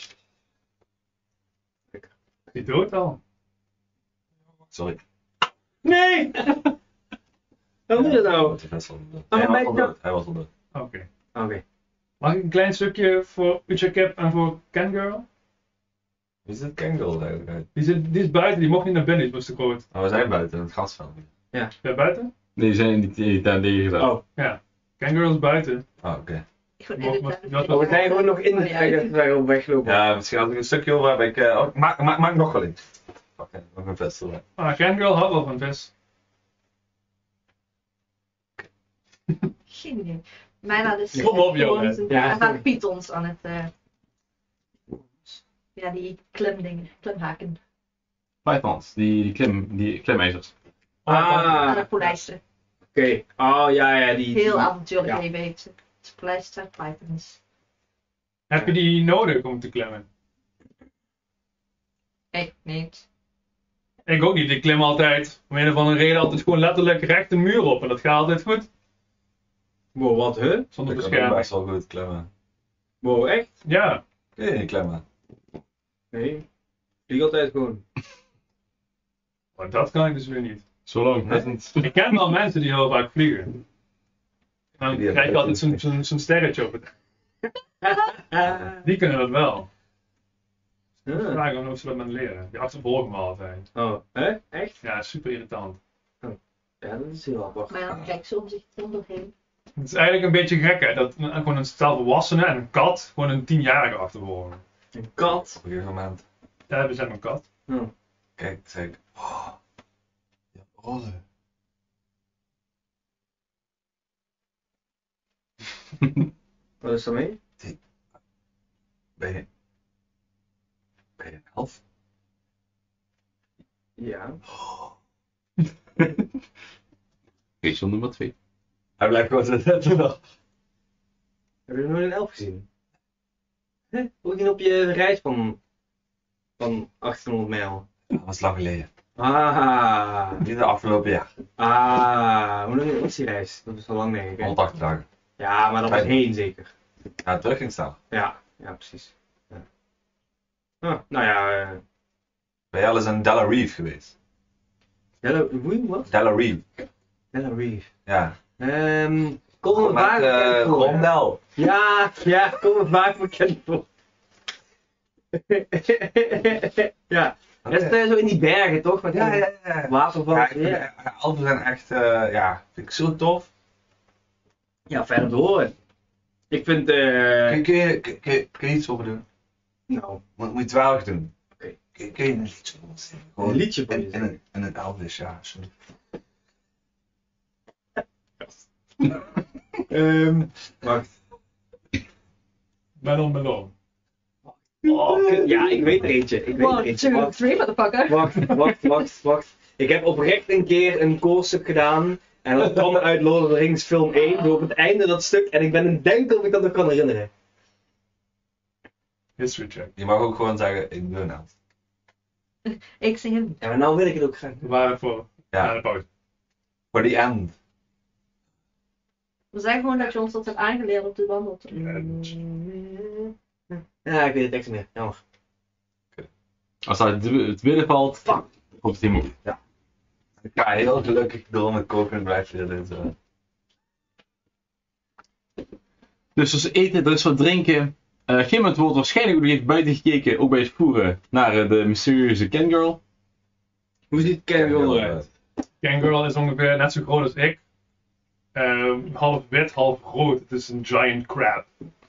Die dood al. Sorry. Nee! Hoe moet het nou? De vis was al dood. maar Hij was bij al dood. Hij was al dood. Oké. Oké. Mag ik een klein stukje voor Ucha Cap en voor Ken Girl? Wie is dit Kangol eigenlijk? Die is buiten, die mocht niet naar binnen, die was te groot. Oh, we zijn buiten in het gasveld. Ja, buiten? Nee, die zijn in die tent neergezet. Oh. Ja. Ken Girl is buiten. Oh, oké. Ik ga Mocht- in mocht- de dat Oh, we zijn gewoon nog in de ja. weg weglopen. Ja, misschien als ik een stukje over heb. Maak nog wel iets. Oké, nog een vis erbij. Ah, Ken Girl houdt wel van vis. Geen idee. Mijna is Kom op, jongen. Ja, Hij gaat pythons aan het... ja, die klimdingen, klimhaken. Pythons, die klimijzers. Aan Ah, het polijsten. oké. Oh ja, ja, die. Heel avontuurlijk ja. leven heeft ze. Spliced Pythons. Heb je die nodig om te klimmen? Ik niet. Ik ook niet. Ik klim altijd, om een of andere reden, altijd gewoon letterlijk recht een muur op. En dat gaat altijd goed. Wow, wat, hè? Zonder Ik kan ook bescherming. best wel goed klimmen. Wow, echt? Ja. Kun je niet klimmen? Nee. Ik vlieg altijd gewoon. Maar dat kan ik dus weer niet. Zolang Nee. het Ik ken wel mensen die heel vaak vliegen. En dan Die krijg je hebben altijd zo'n sterretje op het. Die kunnen dat wel. Ik vraag me of ze dat met leren. Die achtervolgen me altijd. Oh, hè? Echt? Ja, super irritant. Ja, dat is heel apart. Maar ja, kijk ze om zich onderheen. Het is eigenlijk een beetje gek hè, dat gewoon een stel volwassenen en een kat gewoon een 10-jarige achtervolgen. Een kat. Op een gegeven moment. Daar hebben ze een kat. Kijk, zeg ik. Oh, je hebt rollen. Wat is er mee? Ben je een elf? Ja. Question nummer 2. Hij blijft gewoon zo zitten nog. Heb je nog nooit een elf gezien? Hè? Ook niet op je reis van 1800 mijl. Dat was lang geleden. Ah. Niet de afgelopen jaar. Hoe lang was die reis? Dat is al lang denk ik. Hè? 180 dagen. Ja, maar dat was heen zeker. Ja, terug ging snel. Ja, precies. Ja. Nou ja, Ben je al eens in Della Reef geweest? wat? Della Reef. Della Reef. Ja. Kom me vaak bekend voor. Rondel. Ja, kom me vaak bekend voor. Ja, dat is zo in die bergen toch? Met Ja. waterval. Ja, ik vind, Alpen zijn echt, vind ik zo tof. Ja, fijn om te horen. Ik vind, Kun je iets over doen? nou, Moet je het wel echt doen? Oké. Kun je een liedje voor ons zingen? Gewoon Een liedje voor je in het Elvis, ja. Sorry. wacht. Melon. Ja, ik weet er eentje. 1, 2, 3, motherfucker. Wacht. Ik heb oprecht een keer een call-stuk gedaan. En dat kwam uit Lord of the Rings film 1, door op het einde dat stuk. En ik ben een denken of ik dat nog kan herinneren. History check. Je mag ook gewoon zeggen, ik doe een elf. Ik zing hem. Ja, maar nou wil ik het ook graag. We waren voor Ja. na de pauze. Voor die end. We zeggen gewoon dat je ons dat hebt aangeleerd op de wandeltocht. Ja, ik weet het echt niet meer. Jammer. Als dat het midden valt, komt hij op. Ik ga heel gelukkig door met koken en blijven dit. Dus er is eten, er is wat drinken. Geen moment wordt waarschijnlijk ook nog even buiten gekeken, ook bij het voeren, naar de mysterieuze Kangirl. Hoe ziet Kangirl eruit? Kangirl is ongeveer net zo groot als ik. Half wit, half rood. Het is een giant crab.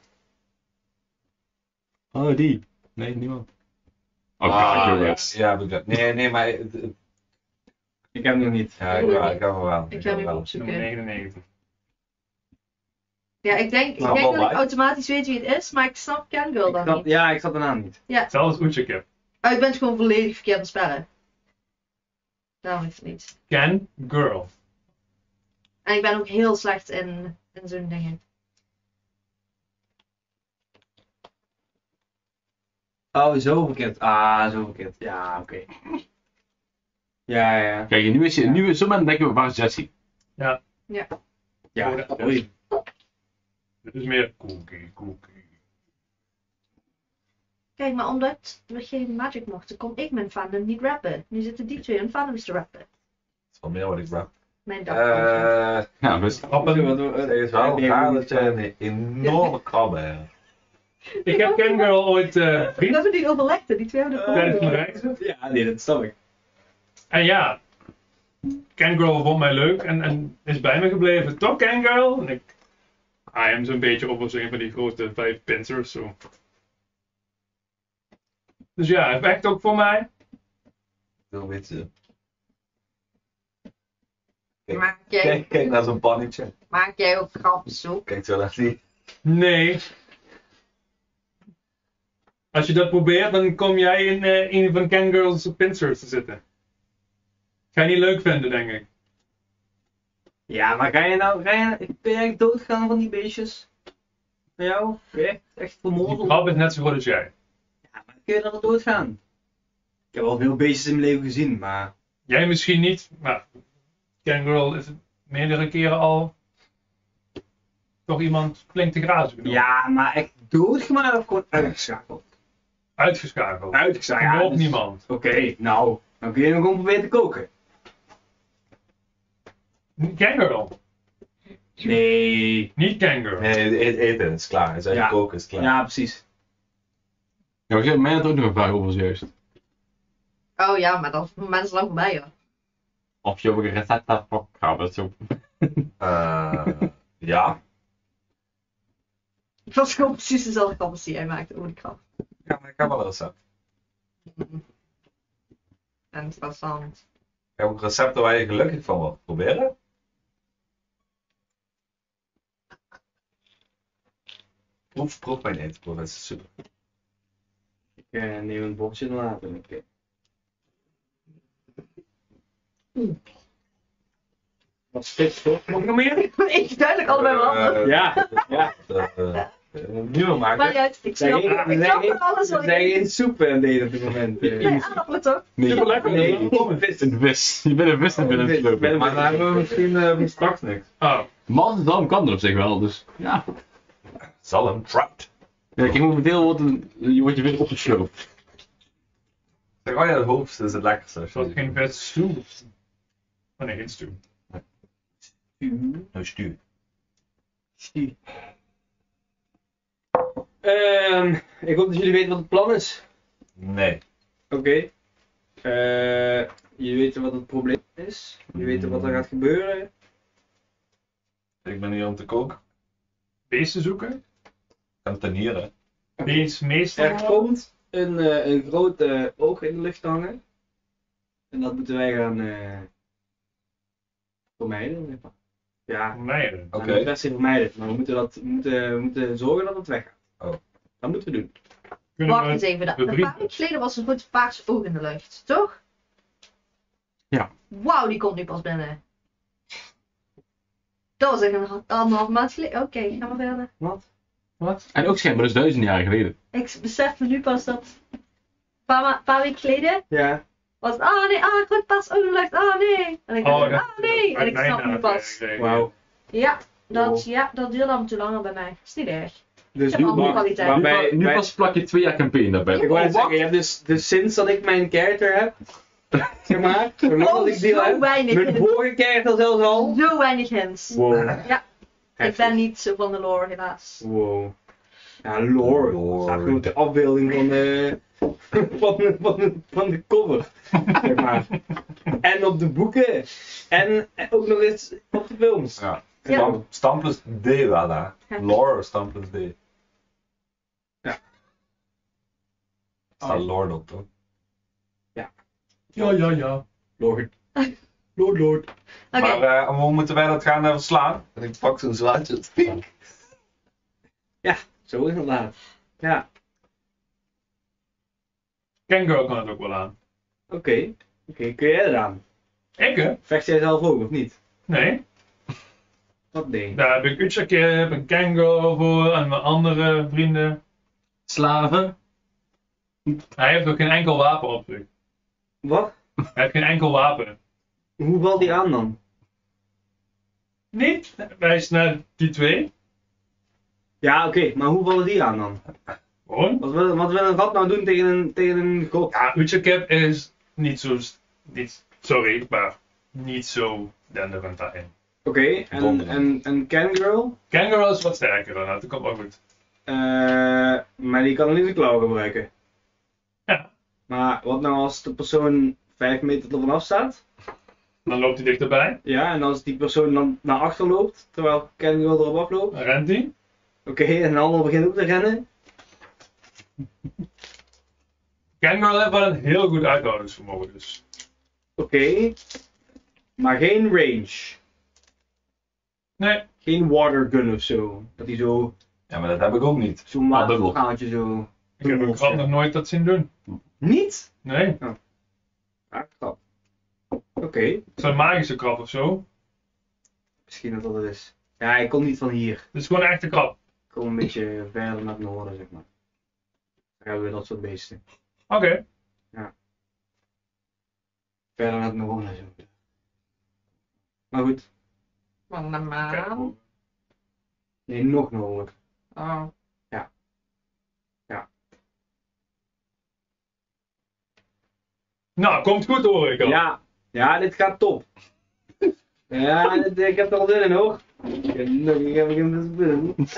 Oh, die. Nee, niemand. Oh, Ja, nee, maar Ik heb hem nog niet. ja, ik heb hem wel. Ik ga hem even Nummer opzoeken. 99. Ja, ik denk Nou, dat wel ik bij. automatisch weet wie het is, maar ik snap Kangirl dan niet. Ja, ik snap de naam niet. Zelfs Oetjekip. Oh, ik ben het gewoon volledig verkeerd aan het spellen. Daarom is het niet. Ken Girl. En ik ben ook heel slecht in zo'n dingen. Oh, zo bekend. Zo bekend. Ja, oké. Ja. Kijk, nu is zo'n moment denken we, waar is Jessie? Ja, oei. Dit is meer cookie. Kijk, maar omdat we geen Magic mochten, kon ik mijn fandom niet rappen. Nu zitten die twee hun fandoms te rappen. Dat is wel meer wat ik rap. Mijn dag. Ja, dus Het is wel raar dat je een enorme krabbe hebt. Ik heb Kangirl ooit We vriend hebben die overlegd, die twee hebben tijdens mijn de reizen. Ja, nee, dat snap ik. En ja, Kangirl vond mij leuk en is bij me gebleven. Toch Kangirl? En ik haai hem zo'n beetje op als een van die grote 5 pincers. Zo. Dus ja, hij werkt ook voor mij. Zo weet je. Maak Kijk naar zo'n pannetje. jij ook grapjes op? Kijk zo naar die. Nee. Als je dat probeert, dan kom jij in een van Kangirl's pincers te zitten. Ga je niet leuk vinden, denk ik. Ja, maar kun je echt doodgaan van die beestjes? Bij jou? Echt Die vermoord? krab is net zo groot als jij. Ja, maar kun je dan doodgaan? Ik heb al veel beestjes in mijn leven gezien, maar... Jij misschien niet, maar Kangirl is meerdere keren al toch iemand flink te grazen genomen. Ja, maar echt doodgemaakt of gewoon uitgeschakeld? Uitgeschakeld. Uitgeschakeld. Nog Ja, dus- niemand. Oké, nou, dan kun je hem gewoon proberen te koken. Kangirl. Nee. Niet Kangirl. Nee, eten is klaar. Hij zei Ja. koken is klaar. Ja, precies. Ja, maar mij had ook nog een vraag over zojuist. Oh ja, maar dat is voor mensen lang voorbij, hoor. Of je ook een recept hebt voor krabbensoep. Ja. Het was gewoon precies dezelfde krab als die jij maakte over de krab. Ja, maar ik heb wel een recept. Interessant. Ik heb ook recepten waar je gelukkig van wordt. Proberen? Proef mijn eten, proef. Dat is super. Ik neem een bordje later. Oké. Wat is dit voor? Nog nog meer? Ik duidelijk allebei wel anders. Ja, ja. Nieuwe Maar maken. uit, ik snap van alles We wat zijn ik... geen soep aan het eten op dit moment. Nee, aardappelen toch? Nee, Super lekker. Nee, vis. een vis. Je bent een vis en binnen vis, het Maar dan hebben we misschien voor straks niks. Oh, Amsterdam kan er op zich wel, dus ja. Zalm trapped. Ja, kijk, momenteel word je weer opgesloopt. Zeg, oh ja, het hoofd is het lekkerste. als je dat die- geen vis stew. Oh nee, geen stew. Nou, stuur. Ik hoop dat jullie weten wat het plan is. Nee. Oké. Jullie weten wat het probleem is. Jullie weten wat er gaat gebeuren. Ik ben hier om te koken. Beesten zoeken. En tenieren. Meestal. Er komt een grote oog in de lucht hangen. En dat moeten wij gaan vermijden. Ja, Meiden. Oké. niet per se vermijden. Maar we moeten zorgen dat het weggaat. Oh. Dat moeten we doen. Kunnen Wacht we eens even. de Een brief- paar weken geleden was een groot paars oog in de lucht, toch? Ja. Wauw, die komt nu pas binnen. Dat was echt een anderhalf maand geleden. Oké, gaan we verder. Wat? En ook schijnbaar dus 1000 jaar geleden. Ik besef me nu pas dat... Een paar weken geleden Ja. was het... Oh nee, groot paars oog in de lucht. Oh nee. En ik dacht, oh nee. En ik snap nu pas. Wauw. Ja, Wow. dat duurde al te langer bij mij. Is niet erg. Dus heb nu, andere wacht, kwaliteit. maar Nu, bij- nu bij- pas plak je 2 jaar campaign daarbij. Ik wou net zeggen, je hebt dus sinds dat ik mijn character heb, zeg maar, zolang dat ik die zo heb, weinig. mijn vorige character zelfs al. Zo weinig hints. Wow. Ja, ik ben niet zo van de lore helaas. Wow. Ja, lore. Lore. Dat is gewoon de afbeelding van de, van de cover, zeg maar. En op de boeken. En ook nog eens op de films. Ja. Ja. Stam plus D wel, hè. Lore stam plus D. Ja. Staat Lord op, toch? Ja, ja, ja. Lord. Oké, Maar hoe moeten wij dat gaan verslaan? En ik pak zo'n zwaardje. Zo inderdaad. Ja, Kangirl kan het ook wel aan. oké. Oké, kun jij dat aan? Ik hè? Vecht jij zelf ook, of niet? Nee. Wat nee. Daar heb ik Utjakip en Kangirl voor en mijn andere vrienden. Slaven. Hij heeft ook geen enkel wapen op zich. Wat? Hij heeft geen enkel wapen. Hoe valt die aan dan? Niet? Wijs naar die twee. Ja, oké, maar hoe vallen die aan dan? Gewoon. Wat wil een rat nou doen tegen een god? Ja, Utjakip is niet zo... Sorry, maar niet zo denderend daarin. Oké, Donderen. en Kangirl? Kangirl is wat sterker dan, dat komt wel goed. Maar die kan alleen zijn klauw gebruiken. Ja. Maar wat nou als de persoon 5 meter ervan af staat? Dan loopt hij dichterbij. Ja, en als die persoon dan naar achter loopt, terwijl Kangirl erop afloopt? Dan rent hij. Oké, en de ander begint ook te rennen? Kangirl heeft wel een heel goed uithoudingsvermogen dus. Oké. Maar geen range. Nee. Geen watergun of zo. Dat hij zo, Ja, maar dat heb ik ook niet. zo'n Ah, dubbel. watergaaltje zo... Ik heb een krab nog nooit dat zien doen. Niet? Nee. Ah, krap. Oké. Het is een magische krab of zo. Misschien dat dat het is. Ja, ik kom niet van hier. Het is gewoon een echte krab. Kom een beetje verder naar het noorden, zeg maar. Dan hebben we dat soort beesten. Oké. Verder naar het noorden, zo. Maar goed. Van de maan. Nee, nog noordelijk. Oh. Nou, komt goed hoor ik al. Ja, dit gaat top. Ja, ik heb er al zin in hoor. Ik heb hem dus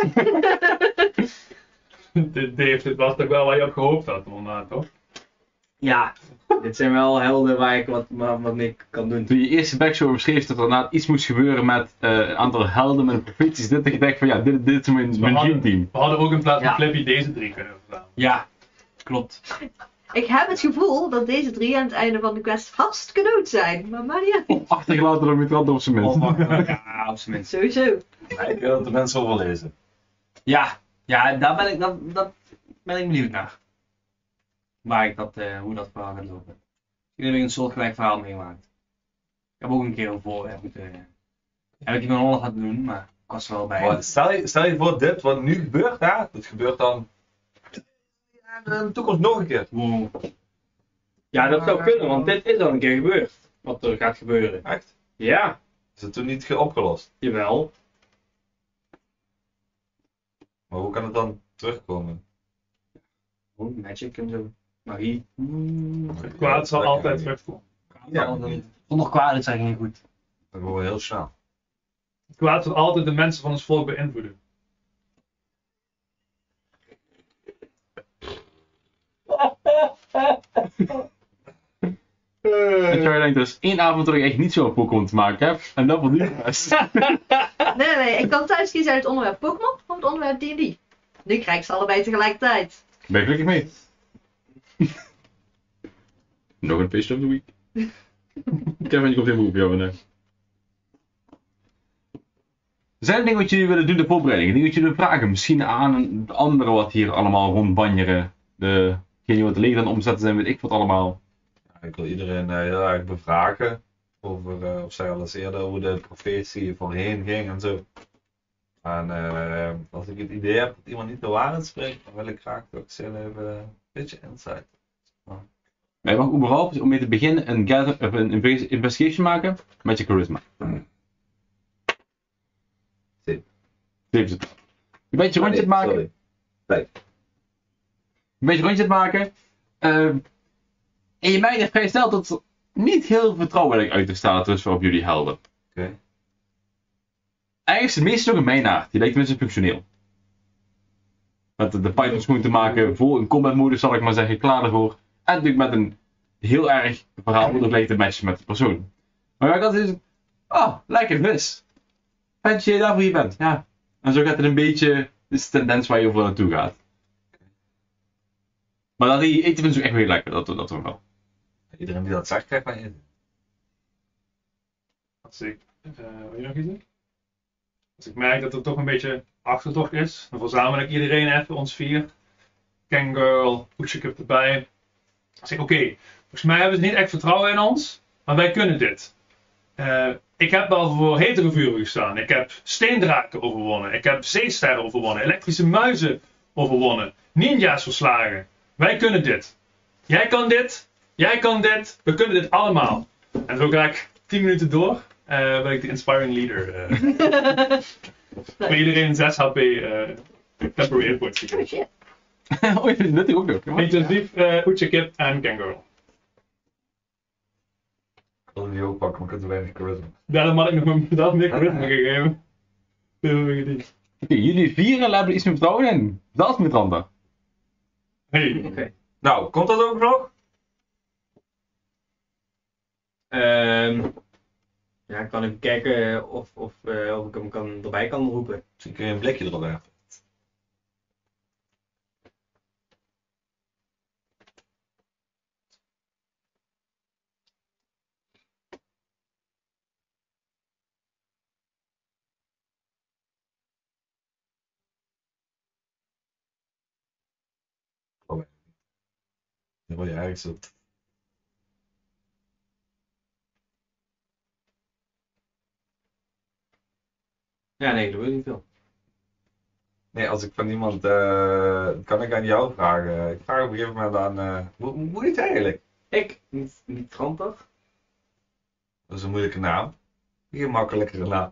Dit was toch wel waar je op gehoopt had, inderdaad, toch? Ja, dit zijn wel helden waar ik wat mee kan doen. Toen je eerste backshow beschreef dat er inderdaad iets moest gebeuren met een aantal helden met een profetie, dit gedacht van ja, dit is mijn dreamteam. We hadden ook in plaats van Ja. Flippy deze 3 kunnen verzamelen. Ja, klopt. Ik heb het gevoel dat deze 3 aan het einde van de quest hartstikke dood zijn. Maar niet uit. Achtergelaten door mutranten op zijn minst. Ja, op zijn minst. Sowieso. Ja, ik wil dat de mensen over lezen. Ja, daar ben ik benieuwd naar. Hoe dat verhaal gaat lopen. Ik heb een soortgelijk verhaal meegemaakt. Ik heb ook een keer een voorwerp moeten... Heb ik iemand anders laten doen, maar ik was er wel bij. Maar stel je voor dit wat nu gebeurt, ja, dat gebeurt dan in de toekomst nog een keer. Wow. Ja, dat zou kunnen, want dit is al een keer gebeurd. Wat er gaat gebeuren. Echt? Ja, Is het toen niet opgelost? jawel. Maar hoe kan het dan terugkomen? Oh, magic en zo. Magie. Het kwaad zal altijd terugkomen. Ja, Zonder kwaad is eigenlijk niet goed. dat wordt heel snel. Het kwaad zal altijd de mensen van ons volk beïnvloeden. En Charlie denkt dus één avond dat ik echt niet zo'n Pokémon te maken heb en dat wordt niet best. Nee, ik kan thuis kiezen uit het onderwerp Pokémon of het onderwerp D&D. Nu krijg ik ze allebei tegelijkertijd. Ben je gelukkig mee? Nog een Patient of the Week. Kevin, je komt helemaal op jou vandaag. Zijn er dingen wat jullie willen doen, de voorbereidingen? Dingen wat jullie willen vragen? Misschien aan de anderen wat hier allemaal rondbanjeren. Degene wat de leger aan het omzetten zijn, weet ik wat allemaal. Ik wil iedereen heel erg bevragen over of zij al eens eerder hoe de profetie voorheen ging en zo. En als ik het idee heb dat iemand niet de waarheid spreekt, dan wil ik graag toch eens heel even een beetje insight. Maar je mag überhaupt om mee te beginnen een investigation maken met je charisma. 7. 7. Een beetje rondje te maken. Sorry. 5. Een beetje rondje te maken. En je merkt vrij snel dat er niet heel vertrouwelijk uit te staan tussen op jullie helden. Oké. Eigenlijk is het meest nog een mijnaard. Die lijkt tenminste functioneel. Met de Python schoen te maken voor een combat modus zal ik maar zeggen, klaar ervoor. En natuurlijk met een heel erg verhaal dat lijkt te matchen met de persoon. Maar ik had is, lekker vis. Vent je daarvoor je bent, ja. En zo gaat het een beetje, de tendens waar je over naartoe gaat. Maar dat eten vind ik echt heel lekker, dat toch wel. Iedereen die dat zegt, krijgt maar eten. Als ik, wil je nog iets doen? Als ik merk dat er toch een beetje achterdocht is, dan verzamel ik iedereen even, ons 4. Kangirl, Oetjekup erbij. Dan zeg ik, oké, volgens mij hebben ze niet echt vertrouwen in ons, maar wij kunnen dit. Ik heb al voor hetere vuren gestaan. Ik heb steendraken overwonnen. Ik heb zeesterren overwonnen. Elektrische muizen overwonnen. Ninja's verslagen. Wij kunnen dit. Jij kan dit. Jij kan dit. We kunnen dit allemaal. En zo ga ik 10 minuten door. Ben ik de inspiring leader. Voor iedereen 6 HP temporary hit points Oh gegeven. shit. Oh, je vindt het nuttig ook nog. Intensief Oetjekip en Kangirl. Ik wilde die ook pakken, maar ik had te weinig charisma. Daarom had ik nog meer charisma gegeven. Veel meer gediend. Oké, jullie 4 hebben iets meer vertrouwen in. Dat is met Randa. Hey. Oké. Nou, komt dat ook nog? Ja, ik kan even kijken of ik hem erbij kan roepen. Misschien kun je een blikje erop werpen. Dan word je eigenlijk zo. Ja, nee, dat wil ik niet veel. Nee, als ik van iemand, kan ik aan jou vragen. Ik vraag op een gegeven moment aan, hoe heet hij eigenlijk? Ik, niet Trantor. Dat is een moeilijke naam. Hier makkelijkere naam.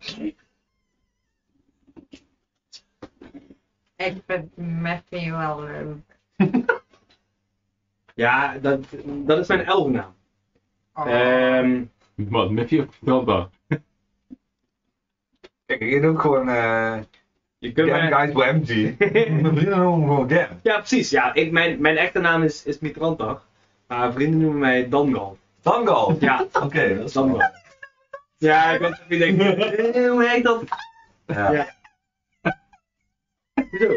Ik vind Matthew wel leuk. Ja, dat is mijn elfnaam. Wat, met je brandbaar? Kijk, ik heet ook gewoon, Je kunt Gam mij... Guys MG. Mijn vrienden noemen me gewoon Gam. Ja, precies. Ja, mijn echte naam is Mitrantar. Maar vrienden noemen mij Dangal. Dangal? Ja, Oké, dat is Dangal. wel. Ja, ik weet niet of je denkt, hoe heet dat? Ja. Ja. Hoezo?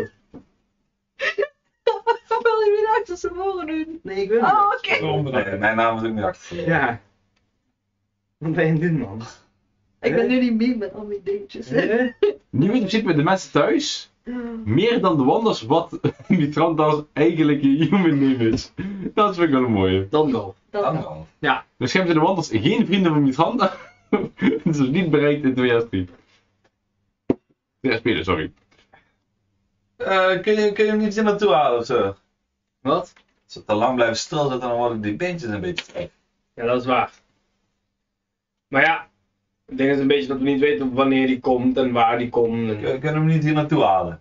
Wil je weer achter zijn oren doen? Nee, ik wil niet. Oh, oké. Nee, mijn naam is ook niet achter. Ja. Wat ben je aan het doen, man? Ik ben nu niet mee met al die dingetjes. Hè? Nu weten in principe de mensen thuis meer dan de wandels wat Mitrantas eigenlijk een human name is. Dat vind ik wel een mooie. Dangal. Dangal. Dus hebben ze de wandels geen vrienden van Mitranda. Dat is niet bereikt in 2003. 2003, sorry. Kun je hem niet hier naartoe halen of zo? Wat? Als we te lang blijven stilzitten, dan worden die beentjes een beetje stijf. Ja, dat is waar. Maar ja, ik denk het een beetje dat we niet weten wanneer die komt en waar die komt. En... Kunnen we hem niet hier naartoe halen?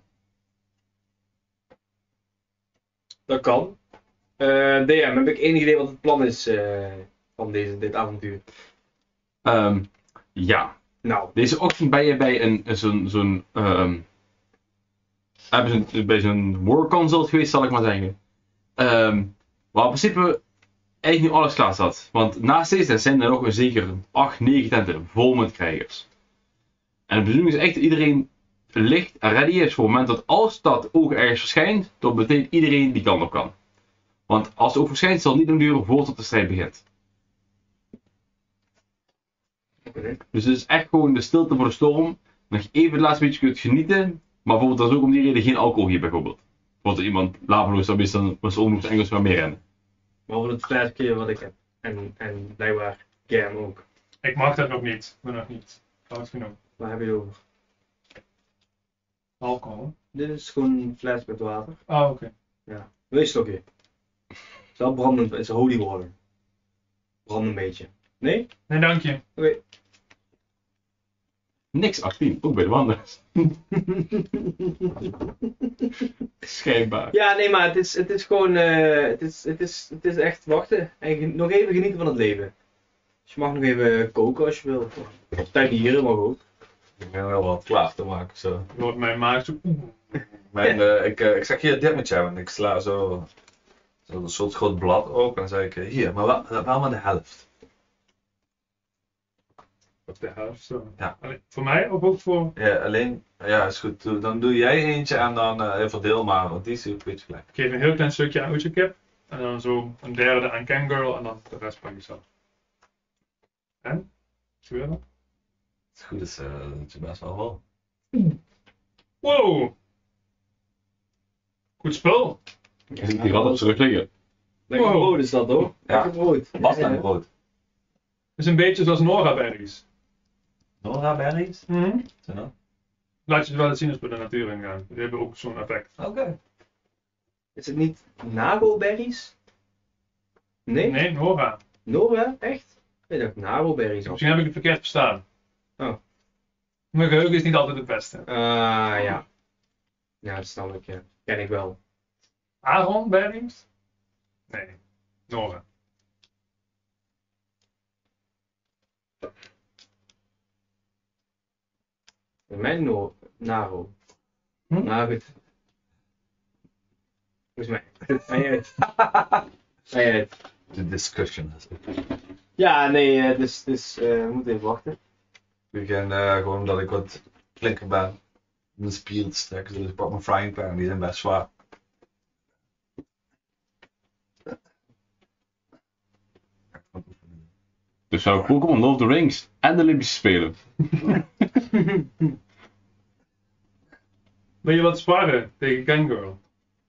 Dat kan. DM, heb ik enig idee wat het plan is van dit avontuur? Ja. Nou, Deze ochtend ben je bij bij zo'n war consult geweest, zal ik maar zeggen. Waar in principe eigenlijk nu alles klaar staat. Want naast deze zijn er nog een zeker 8, 9 tenten vol met krijgers. En de bedoeling is echt dat iedereen licht en ready is voor het moment dat als dat oog ergens verschijnt, dan betekent iedereen die kant op kan. Want als het oog verschijnt, zal het niet lang duren voordat de strijd begint. oké. Dus het is echt gewoon de stilte voor de storm. Nog even het laatste beetje kunt genieten. Maar bijvoorbeeld dat is ook om die reden geen alcohol hier bijvoorbeeld. Bijvoorbeeld iemand laveloos zou is, dan was ongeveer Engels gaan meer rennen. Behalve het flesje wat ik heb. En blijkbaar Gam ook. Ik mag dat nog niet. Ik ben nog niet oud genoeg. Waar heb je het over? Alcohol. Dit is gewoon een fles met water. Oh, oké. Ja. Wil je een stokje? Het is wel brandend, het is holy water. Brand een beetje. Nee? Nee, dank je. Oké. Niks 18, ook bij de wandelaars. Schijnbaar. Ja, nee, maar het is gewoon, het is echt wachten. En nog even genieten van het leven. Dus je mag nog even koken als je wil. Tuinieren mag ook. Ik ben wel wat klaar te maken zo. Je hoort mijn maag zo... Ik zeg hier dit met jou en ik sla zo een soort groot blad open en dan zeg ik hier, maar wel maar de helft. Op de helft zo. Ja. Allee, voor mij of ook voor... Ja, alleen, ja is goed, dan doe jij eentje en dan verdeel maar, want die is een beetje gelijk. Ik geef een heel klein stukje aan Utekip. En dan zo een derde aan Kangirl en dan de rest pak je zelf. En? Wat gebeurt er? Het goed is, dat je best wel wel. Wow! Goed spul! Ik zie die rat op terug liggen. Lekker Wow. brood is dat hoor. Ja. Lekker brood. Past aan brood. Het is een beetje zoals Nora Berries. Nora berries? Zo dan? Laat je het wel eens zien als we de natuur ingaan. Die hebben ook zo'n effect. Oké. Is het niet nagelberries? Nee? Nee, Nora. Nora? Echt? Ik dacht nagelberries al. Misschien heb ik het verkeerd verstaan. Oh. Mijn geheugen is niet altijd het beste. Ja. Ja, dat snap ik, ja. Ken ik wel. Aaron Berries? Nee, Nora. Mijn nagel. Hm? Nou goed. Volgens mij. Ga je uit. Ga je uit. De discussion. Ja, nee, dus we moeten even wachten. Ik ben gewoon omdat ik wat flinker ben. Mijn spieren te strekken, dus ik pak mijn frying pan, die zijn best zwaar. Dus zou Pokémon Lord of the Rings en de Olympische Spelen. Wil je wat sparen tegen Kangirl?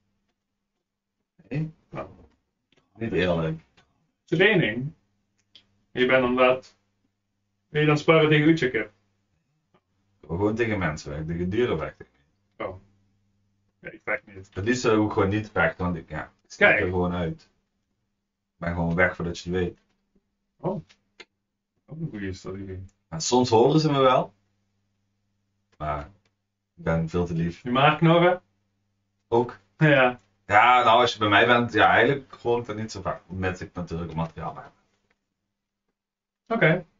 Nee? Nou, Niet eerlijk. training. Je bent omdat... Wil je dan sparen tegen Utekip? Gewoon tegen mensen weg, tegen dieren weg. Oh. Ik vecht niet. Het liefst ook gewoon niet vechten, want ik snap er gewoon uit. Ik ben gewoon weg voordat je het weet. Ook een goede strategie. En soms horen ze me wel. Maar ik ben veel te lief. Je maakt knorren? Ook. Ja. Ja, nou als je bij mij bent, ja eigenlijk hoor ik dat niet zo vaak. Omdat ik natuurlijk materiaal heb. Oké.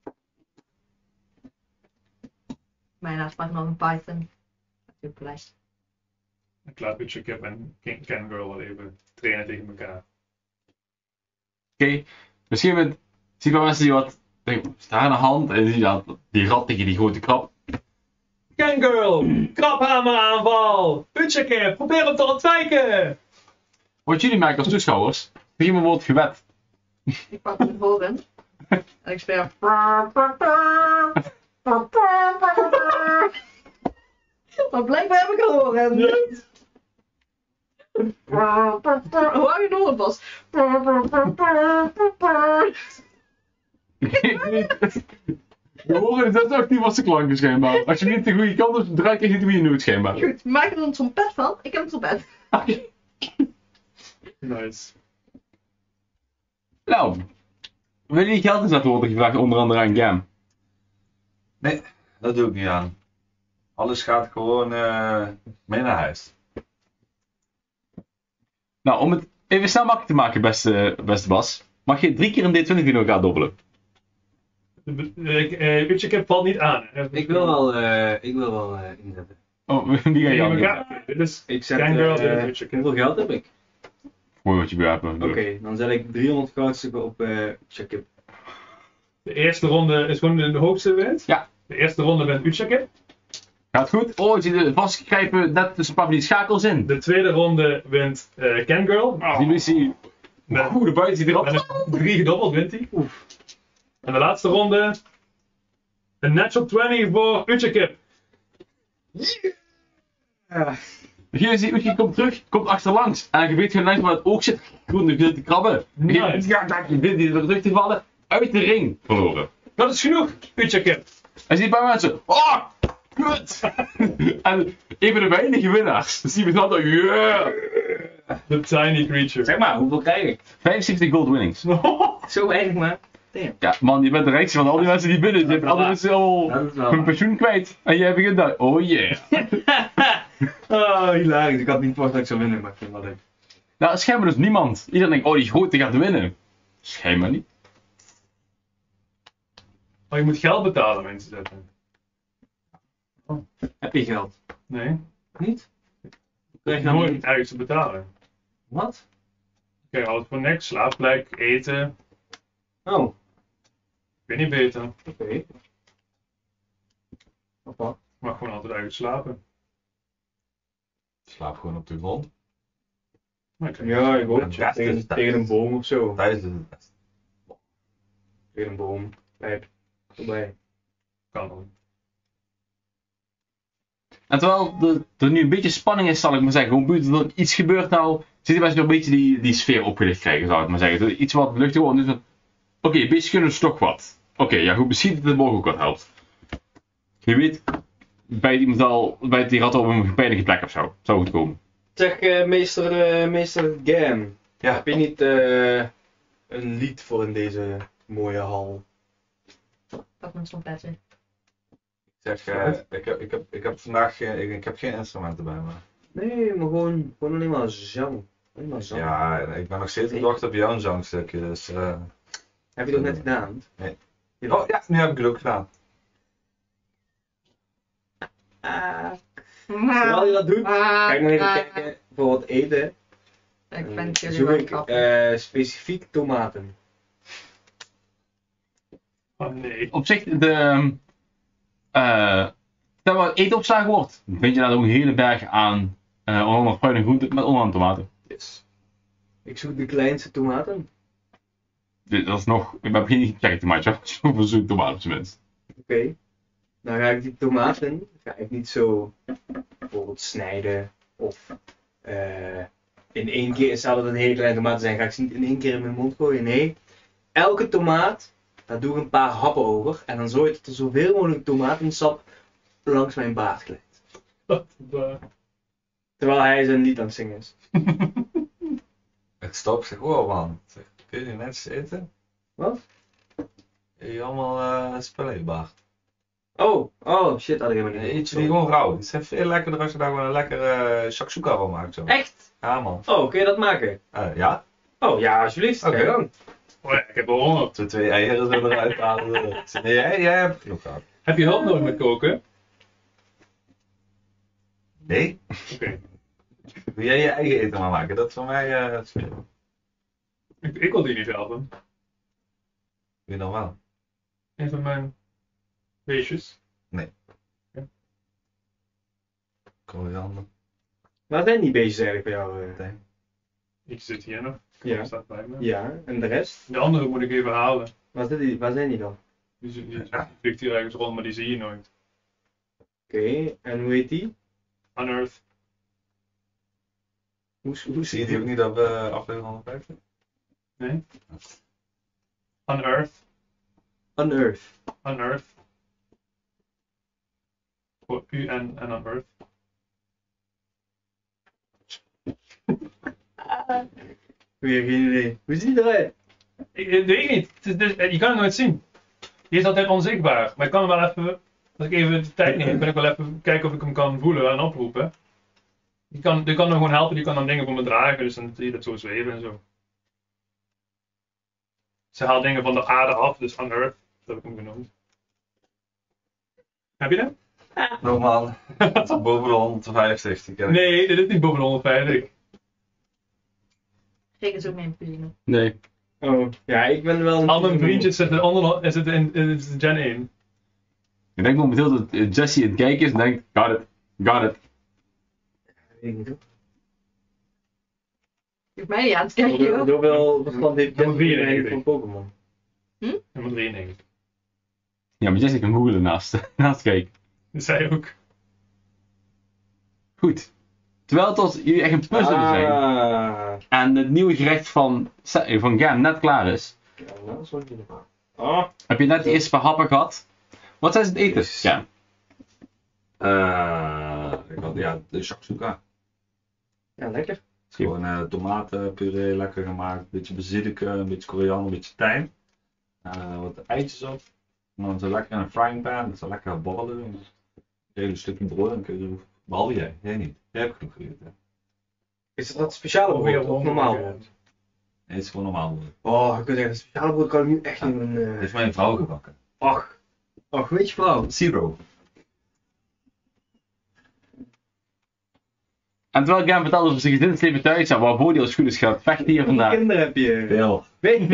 Mijn naast maakt nog een Python. Op de lijst. Ik laat Butcher Kip en Ken Girl wel even trainen tegen elkaar. Oké. Misschien zie je bij mensen die wat staan aan de hand en zie je dat die rat tegen die grote krab. Ken Girl! Krabhamer aanval! Butcher Kip, probeer hem te ontwijken! Wat jullie merken als toeschouwers, iemand wordt gewet. Ik pak hem voor en ik speel. Maar blijkbaar heb ik gehoord. Hoe hou je nog vast? We horen het ook niet wat ze klanken schijnbaar. Als je niet de goede kant op draait, krijg je het weer nooit schijnbaar. Goed, maak er een trompet van. Ik heb een trompet. Nice. Nou, wil je geld inzetten worden gevraagd onder andere aan Gam? Nee, dat doe ik niet aan. Alles gaat gewoon mee naar huis. Nou, om het even snel makkelijk te maken, beste Bas, mag je 3 keer een D20 in elkaar dobbelen. Butcher Kip valt niet aan. Ik wil wel inzetten. Oh, wie ga je aan? Dit is Ik zet, Ken Girl tegen Butcher Kip. hoeveel geld heb ik? Mooi wat je begrijpt. Oké, dan zet ik 300 goudstukken op check-up. De eerste ronde is gewoon de hoogste wint. Ja. De eerste ronde bent Butcher Kip. Gaat goed? Oh, je ziet de vastgrijpen net tussen een paar van die schakels in. De tweede ronde wint Ken Girl. Die missie. Met, Oeh, de buiten ziet erop. met een 3 gedobbeld wint hij. En de laatste ronde. Een natural 20 voor Butcher Kip. Hier zie je, komt terug, komt achterlangs. En je weet gewoon langs waar het oog zit. Goed, nu zit te krabben. Nice. Ja, je vindt die er terug te vallen. Uit de ring verloren. Dat is genoeg, Butcher Kip. En zie je bij mensen. Oh, kut. En een van de weinige winnaars. Dus die met altijd, yeah. The tiny creature. Zeg maar, hoeveel krijg ik? 75 gold winnings. Zo weinig maar. Ja, man, je bent de rijkste van al die mensen die binnen. Je hebt alle mensen al Dat is wel hun waar. pensioen kwijt. En jij begint daar. Oh yeah. Oh, hilarisch. Ik had niet verwacht dat ik zou winnen, maar ik vind het wel leuk. Nou, schijnbaar dus niemand. Iedereen denkt, oh die grote gaat winnen. Schijnbaar niet. Maar je moet geld betalen, mensen zetten. Heb je geld? Nee, Niet? je Krijg hoeft je nooit niet? ergens te betalen. Wat? Je krijgt alles voor niks, slaapplek, eten. Oh, Ik weet niet beter. oké. Wat? Je mag gewoon altijd uit slapen. Slaap gewoon op de grond. Maar ik krijg Ja, ik ook. Het beste is Tegen, het tegen een boom of zo. Thuis is het best. Tegen een boom. Pijp. Voorbij. kan dan. En terwijl er nu een beetje spanning is, zal ik maar zeggen. Hoe buiten er iets gebeurt nou, zit je best weer een beetje die sfeer opgelicht krijgen, zou ik maar zeggen. Iets wat luchtig wordt. Dus oké, beestjes kunnen dus toch wat. Oké, ja goed, misschien dat het morgen ook wat helpt. Je weet, bij iemand al, bij die rat op een pijnlijke plek of zo. Zou goed komen. Zeg, meester Gam. Ja. Heb je niet een lied voor in deze mooie hal? Pak mijn trompet in. Zeg, ik heb vandaag ik heb geen instrumenten bij me. Nee, maar gewoon alleen maar zang. Alleen maar zang. Ja, ik ben nog steeds gewacht op jouw zangstukje, dus... Heb je dat net gedaan? Nee. Ja. Oh ja, nu heb ik het ook gedaan. Terwijl je dat doet, ga ik nog even kijken voor wat eten. Ik vind jullie Zoek wel ik grappig. specifiek tomaten. Oh nee. Op zich, stel wat eten opslagen wordt, vind je daar ook een hele berg aan onder fruit en groenten met onder tomaten. Yes. Ik zoek de kleinste tomaten. Dat is nog, ik heb geen check tomaatje, zoveel zoek tomaten op zijn minst. Oké. Dan ga ik die tomaten niet zo bijvoorbeeld snijden of in één keer, zou het een hele kleine tomaten zijn, ga ik ze niet in één keer in mijn mond gooien. Nee, elke tomaat, daar doe ik een paar happen over en dan zorg ik dat er zoveel mogelijk tomatensap langs mijn baard glijdt. Terwijl hij zijn lied aan het zingen is. Het stopt zich oh man. Zeg, kun je net eten? Wat? Je allemaal spullen in je bag. Oh, shit, had ik helemaal niet. Eet je die gewoon rauw. Het is veel lekkerder als je daar gewoon een lekkere shakshuka van maakt. Zo. Echt? Ja man. Oh, kun je dat maken? Ja? Oh, ja, alsjeblieft. Oké. Kijk dan. Oh ja, ik heb wel honger. Zo 2 eieren zo eruit halen. Nee, jij hebt genoeg gehad. Heb je hulp nodig met koken? Nee? Oké. Wil jij je eigen eten maar maken? Dat is voor mij het spelen. Ik wil die niet helpen. Wie dan wel? Een van mijn beestjes. Koriander. Waar zijn die beestjes eigenlijk bij jou? Ik zit hier nog. Ja. Die staat bij me. Ja, en de rest? De andere moet ik even halen. Waar zijn die dan? Die vliegt hier ergens rond, maar die zie je nooit. Oké, en hoe heet die? Unearth. Hoe Zie je die ook niet op aflevering 150? Nee? Unearth. Unearth. Unearth. Voor U en Unearth. Weer geen idee. Hoe ziet die eruit? Ik weet niet. Je kan het nooit zien. Die is altijd onzichtbaar. Maar ik kan hem wel even, als ik even de tijd neem, kan ik wel even kijken of ik hem kan voelen en oproepen. Die kan me gewoon helpen, die kan dan dingen voor me dragen, dus dan zie je dat zo zweven en zo. Ze haalt dingen van de aarde af, dus Unearth, dat heb ik hem genoemd. Heb je dat? Normaal. Boven de 150. Die ken ik. Nee, dit is niet boven de 150. Rick is ook mijn vrienden. Nee. Oh, ja, ik ben wel... Al mijn vriendjes zitten in Gen 1. Ik denk momenteel dat Jesse aan het kijken is en denkt, got it. Weet ik niet hoor. Je hoeft mij niet aan te kijken, joh. Hoeveel verstand heeft Nummer Jesse 93. van Pokémon? Nummer 93. Ja, maar Jesse kan googlen naast kijken. Dat zei je ook. Goed. Terwijl het tot jullie echt een puzzelen zijn en het nieuwe gerecht van Gam net klaar is, Ja, nou, dat is wel niet normaal. heb je net de eerste paar happen gehad. Wat zijn ze het eten? Ja. De shakshuka. Ja, lekker. Het is gewoon tomatenpuree lekker gemaakt. Een beetje basilicum, een beetje koriander, een beetje tijm. Wat eitjes op. En dan zo lekker in een frying pan. Dat is lekker borrelen. Een hele stukje brood. Dan kun je, behalve jij niet. Jij hebt genoeg gegeten. Is dat speciale brood of normaal brood? Nee, het is gewoon normaal brood. Oh, ik kan zeggen, speciale brood kan ik nu echt niet Dat doen. heeft mijn vrouw gebakken. Ach, weet je flauw. Zero. En terwijl Gam vertelde over zijn gezinsleven thuis en waarvoor hij als goed is gaat vechten hier Hoeveel vandaag. kinderen heb je? Veel.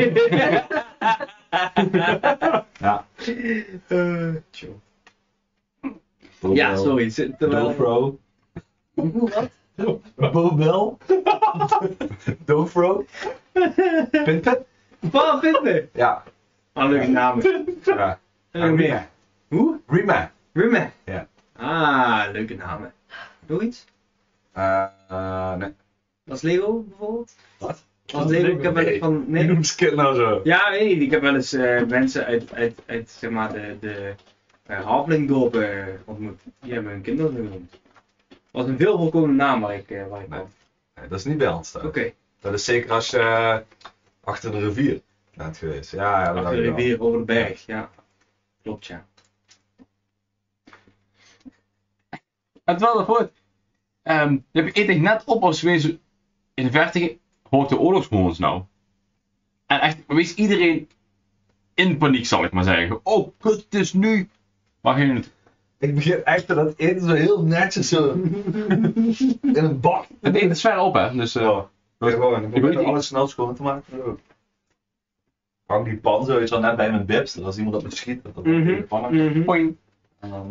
Ja. Tjoh. Ja, sorry. Dofro. Wat? Bobel. Dofro. Pinten? Wat vinden? Ja. Leuke namen. Ja. Rima. Hoe? Rima. Rima. Ja. Leuke namen. Doe iets? Nee. Als Lego bijvoorbeeld? Wat? Als Lego, ik heb wel eens van... Je Nee. noemt skit nou zo. Ja, weet ik. Ik heb wel eens mensen uit zeg maar de Halfling-dorp ontmoet. Die hebben hun kinderen genoemd. Dat was een veel voorkomende naam waar ik kwam. Nee, dat is niet bij ons thuis. Oké. Dat is zeker als je achter de rivier bent geweest. Ja, dat Achter de weet ik wel. rivier, over de berg. Ja. Klopt, ja. En terwijl dat hoort, je eet net op als wees in de verte hoort de oorlogsmolens nou. En echt, wees iedereen in paniek zal ik maar zeggen. Oh, kut, het is nu. Maar geen... Ik begin echt dat eten zo heel netjes zo in een bak. Het eten is ver op hè, dus... Gewoon, ik weet probeer niet. alles snel schoon te maken. Hang die pan zo, weet je wel, net bij mijn bips. Dat als iemand op me schiet, dat in de pan. Poing. En dan,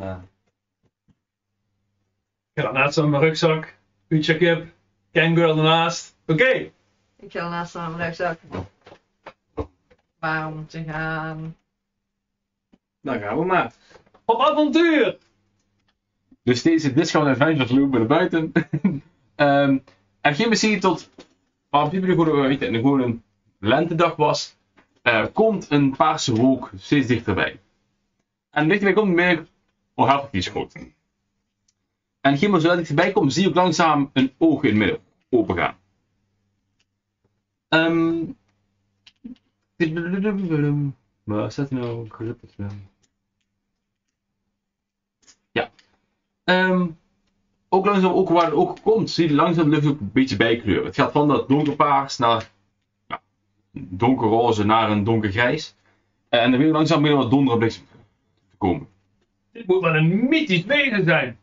Granaat in mijn rugzak. Uurtje kip. Kangirl ernaast. Oké. Ik ga naast aan mijn rugzak. Waarom te gaan? Dan gaan we maar. Op avontuur! Dus deze Discount Adventures lopen naar buiten. En geen misschien tot, waar het gewoon een lentedag was, komt een paarse rook steeds dichterbij. En dichterbij komt meer, helft die schoot. En hetgeen zodra ik erbij kom, zie je ook langzaam een oog in het midden open gaan. Waar staat hij nou? Ja. Ook langzaam, ook waar het oog komt, zie je langzaam de lucht ook een beetje bijkleuren. Het gaat van dat donkerpaars naar donkerroze naar een donkergrijs. En dan weer langzaam weer wat dondere bliksem te komen. Dit moet wel een mythisch wezen zijn.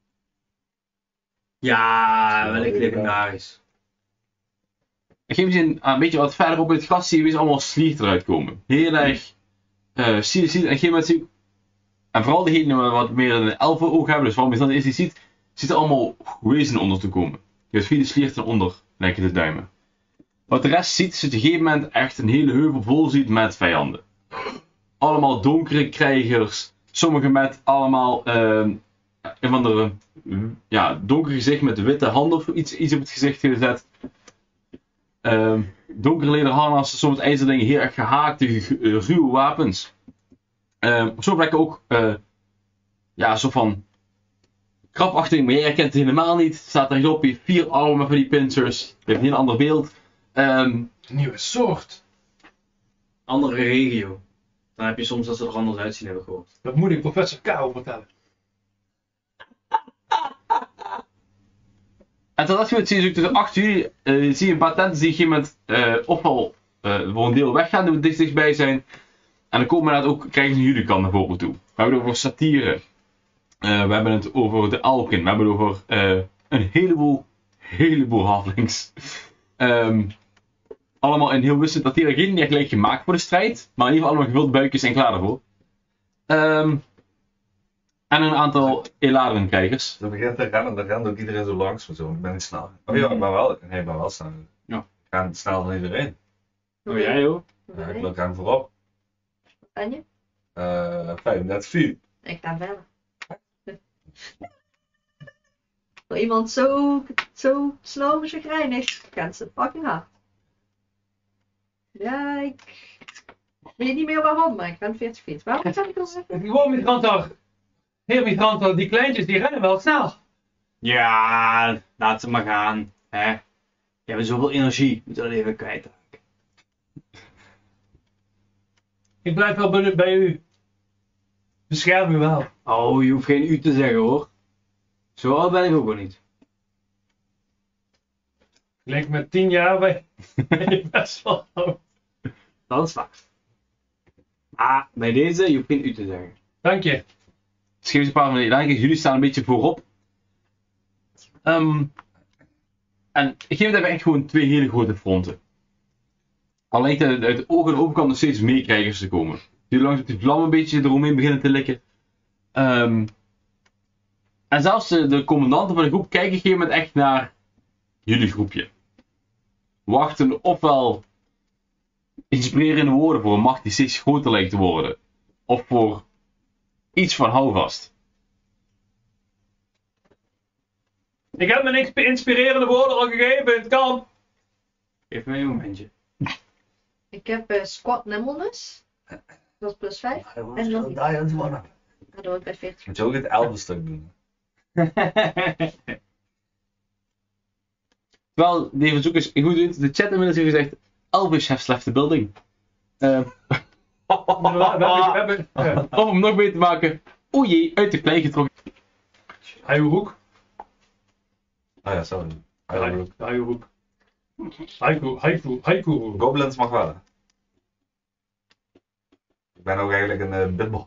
Ja, wel een legendarisch. En geef je een beetje wat verder op in het glas zie je weer allemaal slier eruit komen. Heel erg zie je, en op een gegeven moment zie je, en vooral degene die wat meer een elfenoog hebben, dus waarom je dat is, die ziet er allemaal wezen onder te komen. Dus via de sliert eronder lijken de duimen. Wat de rest ziet, is dat je op een gegeven moment echt een hele heuvel vol ziet met vijanden. Allemaal donkere krijgers, sommigen met allemaal een van de donker gezicht met witte handen of iets op het gezicht gezet. Donkere leder harnassen, soms ijzerdingen, heel erg gehaakte, ruwe wapens. Op zo'n plek ook een soort van krapachting, maar jij herkent het helemaal niet. Staat er rechtop, je 4 armen van die pincers, je hebt een heel ander beeld. Nieuwe soort. Andere regio. Dan heb je soms dat ze er anders uitzien, hebben gehoord. Dat moet ik professor K. vertellen. En tot dat moment zie je dus tussen 8 uur, zie je een paar tenten die op een gegeven moment ofwel voor een deel weggaan, die we dichtbij zijn. En dan komen we inderdaad ook, krijgen ze jullie kant naar voren toe. We hebben het over satire. We hebben het over de Alkin. We hebben het over een heleboel halflings. Allemaal in heel wissend dat hier geen gelijk gemaakt voor de strijd. Maar in ieder geval allemaal gevuld buikjes en klaar daarvoor. En een aantal Eladen-krijgers. Ze begint te rennen, dan rent ook iedereen zo langs of zo. Ik ben niet snel. Oh ja, ik ben wel snel. Ja. Ik ga sneller dan iedereen. Oh jij hoor? Ja, ik loop hem voorop. Ben je? 35 feet. Ik sta verder. Voor iemand zo slow en chagrijnig gaat ze fucking hard. Ja, ik weet niet meer waarom, maar ik ben 40 feet. Waarom zou ik al zeggen? Gewoon migranten. Heel migranten, die kleintjes die rennen wel snel. Ja, laat ze maar gaan. Hè? Je hebt zoveel energie, moet je dat even kwijtraken. Ik blijf wel bij u. Bescherm u wel. Oh, je hoeft geen u te zeggen hoor. Zo oud ben ik ook wel niet. Ik denk met 10 jaar ben je best wel oud. Dat is waar. Maar bij deze, je hoeft geen u te zeggen. Dank je. Schreef een paar van de Eladen, jullie staan een beetje voorop. En op een gegeven moment hebben we echt gewoon 2 hele grote fronten. Al lijkt uit de ogen en de overkant nog steeds meer krijgers te komen. Die langs die vlam een beetje eromheen beginnen te likken. En zelfs de commandanten van de groep kijken op een gegeven moment echt naar jullie groepje. Wachten ofwel inspirerende woorden voor een macht die steeds groter lijkt te worden. Of voor iets van houvast. Ik heb mijn inspirerende woorden al gegeven, het kan. Geef mij een momentje. Ik heb squat nimbleness. Dat is plus 5. En nog iets. Waardoor ik bij 40 Moet je ook het Elven-stuk doen. Terwijl de verzoekers goed doen, de chat inmiddels heeft gezegd: Elvish has left the building. We hebben Om hem nog beter te maken, o jee, uit de klei getrokken. Haihoek. Oh ja, sorry. Haihoek. Haiku. Goblins mag wel. Hè? Ik ben ook eigenlijk een bibbel.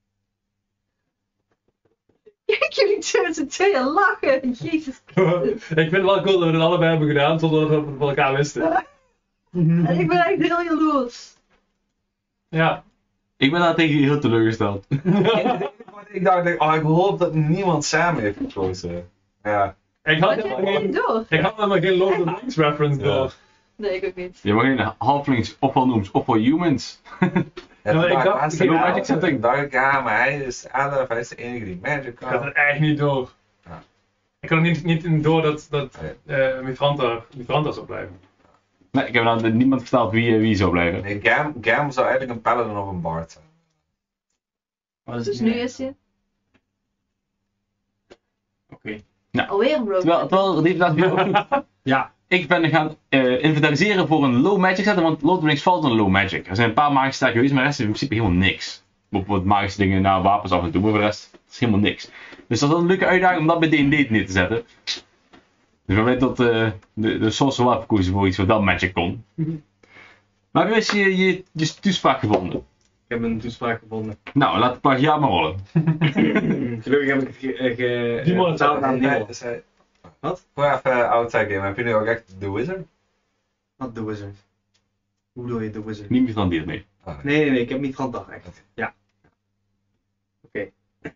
Kijk, jullie twee met z'n tweeën lachen. Jezus. Ik vind het wel cool dat we het allebei hebben gedaan zonder dat we het van elkaar wisten. En ik ben echt heel jaloers. Ja. Ik ben daar tegen heel teleurgesteld. Ik dacht, ik hoop dat niemand Sam heeft gekozen. Ja. Ik had Had jij het niet door? helemaal geen Lord of the Rings reference door. Nee, ik ook niet. Je mag geen halflings ofwel noemt, ofwel humans. Ja, maar ik dacht, ja, maar hij is Adolf, hij is de enige die magic Ik had kan. het echt niet door. Ja. Ik had het niet door dat Mitranta zou blijven. Nee, ik heb aan niemand verteld wie zou blijven. Nee, Gam zou eigenlijk een paladin of een bard zijn. Wat is Dus het nu is je. Oké. Alweer een rogue. Terwijl die ook ja, ik ben gaan inventariseren voor een low magic zetten, want Lord of the Rings valt onder low magic. Er zijn een paar magische sterren geweest, maar de rest is in principe helemaal niks. Bijvoorbeeld magische dingen naar wapens af en toe, maar voor de rest is helemaal niks. Dus dat is een leuke uitdaging om dat bij D&D neer te zetten. Dus we weten dat de Sorcerer wel verkozen voor iets wat wel magic kon. Maar heb je je toespraak gevonden? Ik heb een toespraak gevonden. Nou, laat de plagiaat maar rollen. Gelukkig heb ik Die man vertaald aan Nemo. Wat? Voor even outside game, heb je nu ook echt The Wizard? Wat The Wizard? Hoe bedoel je The Wizard? Niet meer dan die ermee. Oh, Nee, ik heb niet van dag echt. Ja. Oké.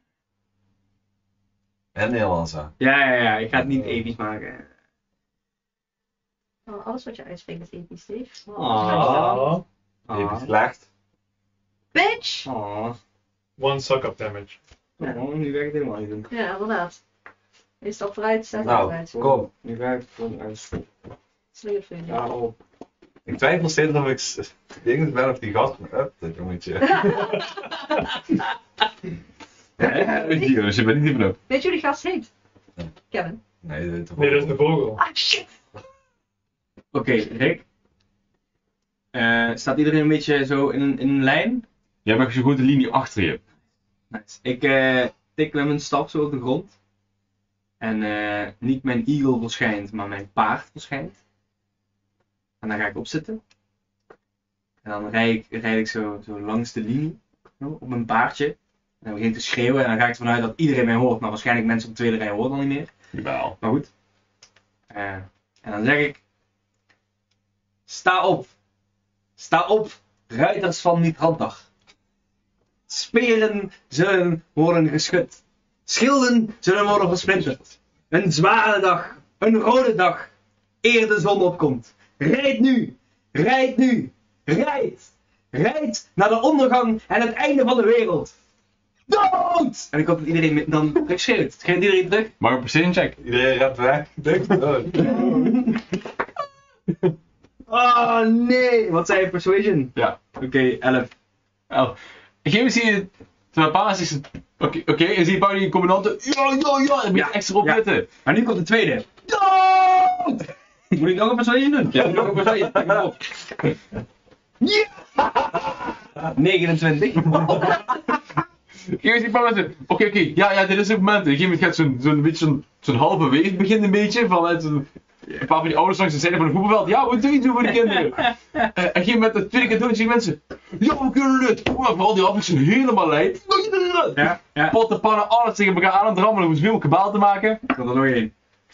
En Nederlands aan. Ja, ik ga het niet episch maken. Oh, alles wat je uitspreekt is episch, Steve. Oh. Even slecht. Bitch! Oh. One suck-up damage. Nu werkt het helemaal niet doen. Ja, inderdaad. Je stapt vooruit, staat Nou, achteruit. kom. Nu werkt het gewoon uit. Slinger voor je. Ja, op. Ik twijfel steeds of ik dingen ben of die gast up dat jongetje. Dus je bent niet even op. Weet je hoe die gast heet? Nee. Kevin. Nee, dat weet ik Nee, dat is de vogel. Ah, shit! Oké, Rick. Staat iedereen een beetje zo in een lijn? Jij hebt zo'n grote linie achter je. Nice. Ik tik met mijn stap zo op de grond. En niet mijn eagle verschijnt, maar mijn paard verschijnt. En dan ga ik opzitten. En dan rijd ik zo langs de linie. Zo, op mijn paardje. En dan begin ik te schreeuwen. En dan ga ik ervan uit dat iedereen mij hoort. Maar waarschijnlijk mensen op de tweede rij horen dan niet meer. Jawel. Maar goed. En dan zeg ik. Sta op. Sta op, ruiters van Mithrandag. Speren zullen worden geschud. Schilden zullen worden versplinterd. Een zware dag, een rode dag, eer de zon opkomt. Rijd nu, rijd nu, rijd. Rijd naar de ondergang en het einde van de wereld. Dood! En ik hoop dat iedereen dan terugschreeuwt. Schreeuwt iedereen terug? Mag een precision check? Iedereen rent weg. Denk dood. Oh nee! Wat zei je, persuasion? Ja. Oké, 11. Oh. Geef zie je, terwijl Paas is oké, en zie je Pauli en commandanten, ja, dan moet je extra opletten. Maar nu komt de tweede. Dood! Moet ik nog een persuasion doen? Ja, nog een persoon. Pak hem op. 29. Geef die Pauli oké, ja, dit is het moment. En op een gegeven moment gaat zo'n beetje zo'n halve weeg begint een beetje, vanuit een paar van die ouders langs de zijde van het voetbalveld. Ja, wat doe je voor de kinderen? En op een gegeven moment de tweede keer doen zien mensen, ja, we kunnen het. Vooral die afwissing helemaal leid. Ja. Potten, pannen, alles tegen elkaar aan het rammelen om zoveel kabaal te maken. Ik had er nog één.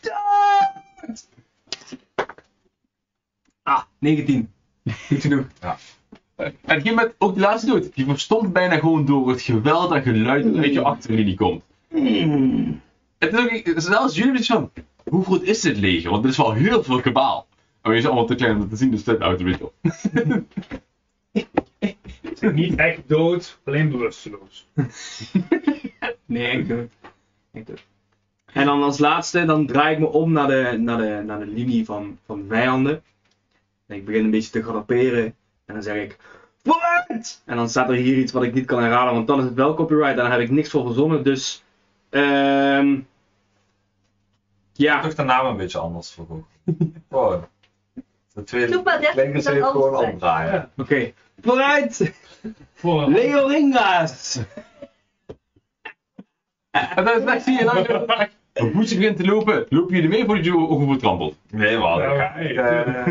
Ah, 19. Goed genoeg. En op een gegeven moment, ook die laatste doet, die verstomt bijna gewoon door het geweld en geluid dat uit je achterlinie komt. Het is ook, zelfs jullie dus van, hoe groot is dit leger? Want dit is wel heel veel kabaal. Maar je is allemaal te klein om het te zien, dus dat uit de winkel. Niet echt dood, alleen bewusteloos. Nee, echt dood. Echt dood. En dan als laatste, dan draai ik me om naar de linie van vijanden. En ik begin een beetje te galopperen. En dan zeg ik, vooruit! En dan staat er hier iets wat ik niet kan herhalen, want dan is het wel copyright. En dan heb ik niks voor verzonnen, dus... ja. Toch de naam een beetje anders voor. Gewoon. De tweede Doe maar 30% klinkers even gewoon anders. omdraaien. Ja. Oké. Vooruit! Voor Leoringa's! En dan is het zie je nou een poetje begint te lopen, loop je ermee voordat je je ogen vertrampelt. Nee man, Ja, ik ga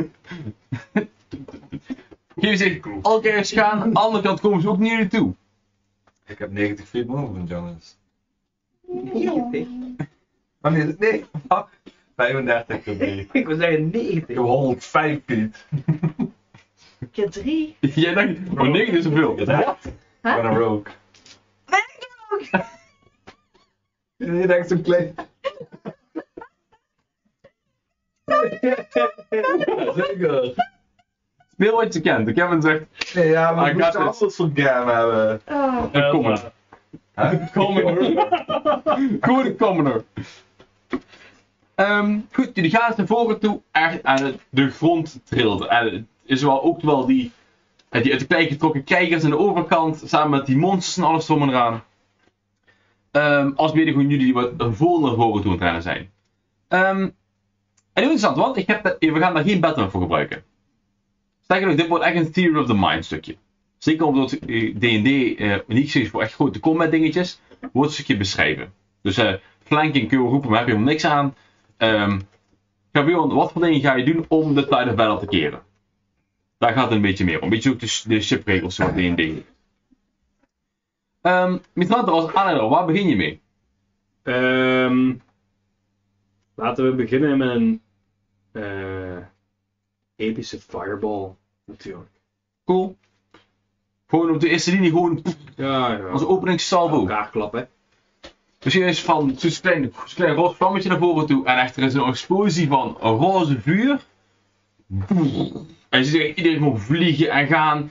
Geef je zich, alle keer gaan, aan de andere kant komen ze ook niet naar je toe. ik heb 90 feet movement jongens. 90. Maar nee, 35 to be. Ik wil zeggen Ik 90. heb 105 feet. Keer 3. Jij denkt, oh 9 is zoveel. Ik ben een rogue. Je denkt zo klein. Zeker. Speel wat je kent. De Kevin zegt, Nee, ja, maar I ik moet got een this. ander soort game hebben. Oh. een commoner. Gewoon een commoner. Goed, jullie gaan naar voren toe, echt aan de grond trilt. En het is wel ook wel die uit de klei getrokken kijkers aan de overkant, samen met die monsters en alles erom en eraan. Als mede gewoon jullie die wat vol naar voren toe aan het rennen zijn. En heel interessant, want we gaan daar geen battle voor gebruiken. Sterker nog, dit wordt echt een theory of the mind stukje. Zeker omdat D&D niet is voor echt grote combat dingetjes, wordt een stukje beschrijven. Dus flanking kun je roepen, maar heb je helemaal niks aan. Gabriel, wat voor dingen ga je doen om de tide of battle te keren? Daar gaat het een beetje meer om. Een beetje ook de shipregels van D&D. Mithranter, als aanleider, waar begin je mee? Laten we beginnen met een epische fireball, natuurlijk. Cool. Gewoon op de eerste linie, gewoon Ja. als openingssalvo. Elkaar klappen. Dus je is van zo'n klein rood vlammetje naar voren toe en echt er is een explosie van roze vuur. En je ziet iedereen gewoon vliegen en gaan.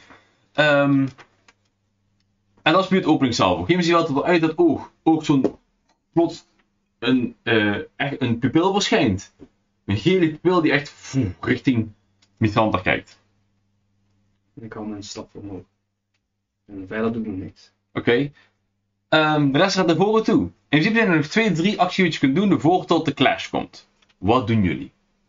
En dat is puur het openingssalvo. Geef me wel tot uit dat oog. Ook zo'n plots echt een pupil verschijnt. Een gele pupil die echt richting Mithranter kijkt. Ik hou mijn stap omhoog. En verder doet nog niks. Oké. De rest gaat naar voren toe. In principe zijn er nog 2, 3 acties die je kunt doen voordat de clash komt. Wat doen jullie?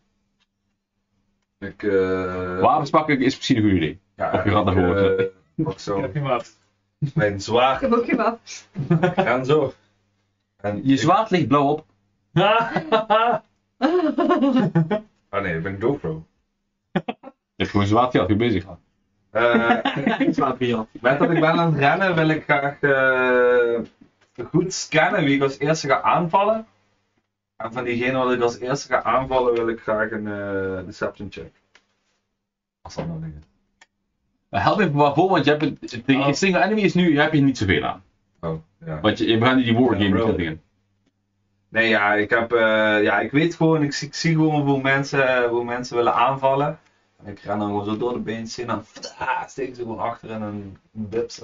Wapens pakken is misschien een goed idee. Ja, Of je gaat naar voren. Pak zo Heb je wat? mijn Ik zwaard heb ook geen wapens. en zo. En Je zwaard ligt blauw op. Oh nee, ik ben GoPro. Je hebt gewoon zwaard gehad, hoe bezig gaan. Met dat ik ben aan het rennen wil ik graag goed scannen wie ik als eerste ga aanvallen. En van diegene wat ik als eerste ga aanvallen wil ik graag een deception check. Als dat nou dingen. Help even waarvoor, want je hebt de single enemy is nu, heb je niet zoveel aan. Oh, ja. Want je gaat niet die wargame Ja, dingen. Nee, ja, ik weet gewoon, ik zie gewoon hoe mensen willen aanvallen. En ik ren dan gewoon zo door de beentjes in en steek ze gewoon achter in een bips.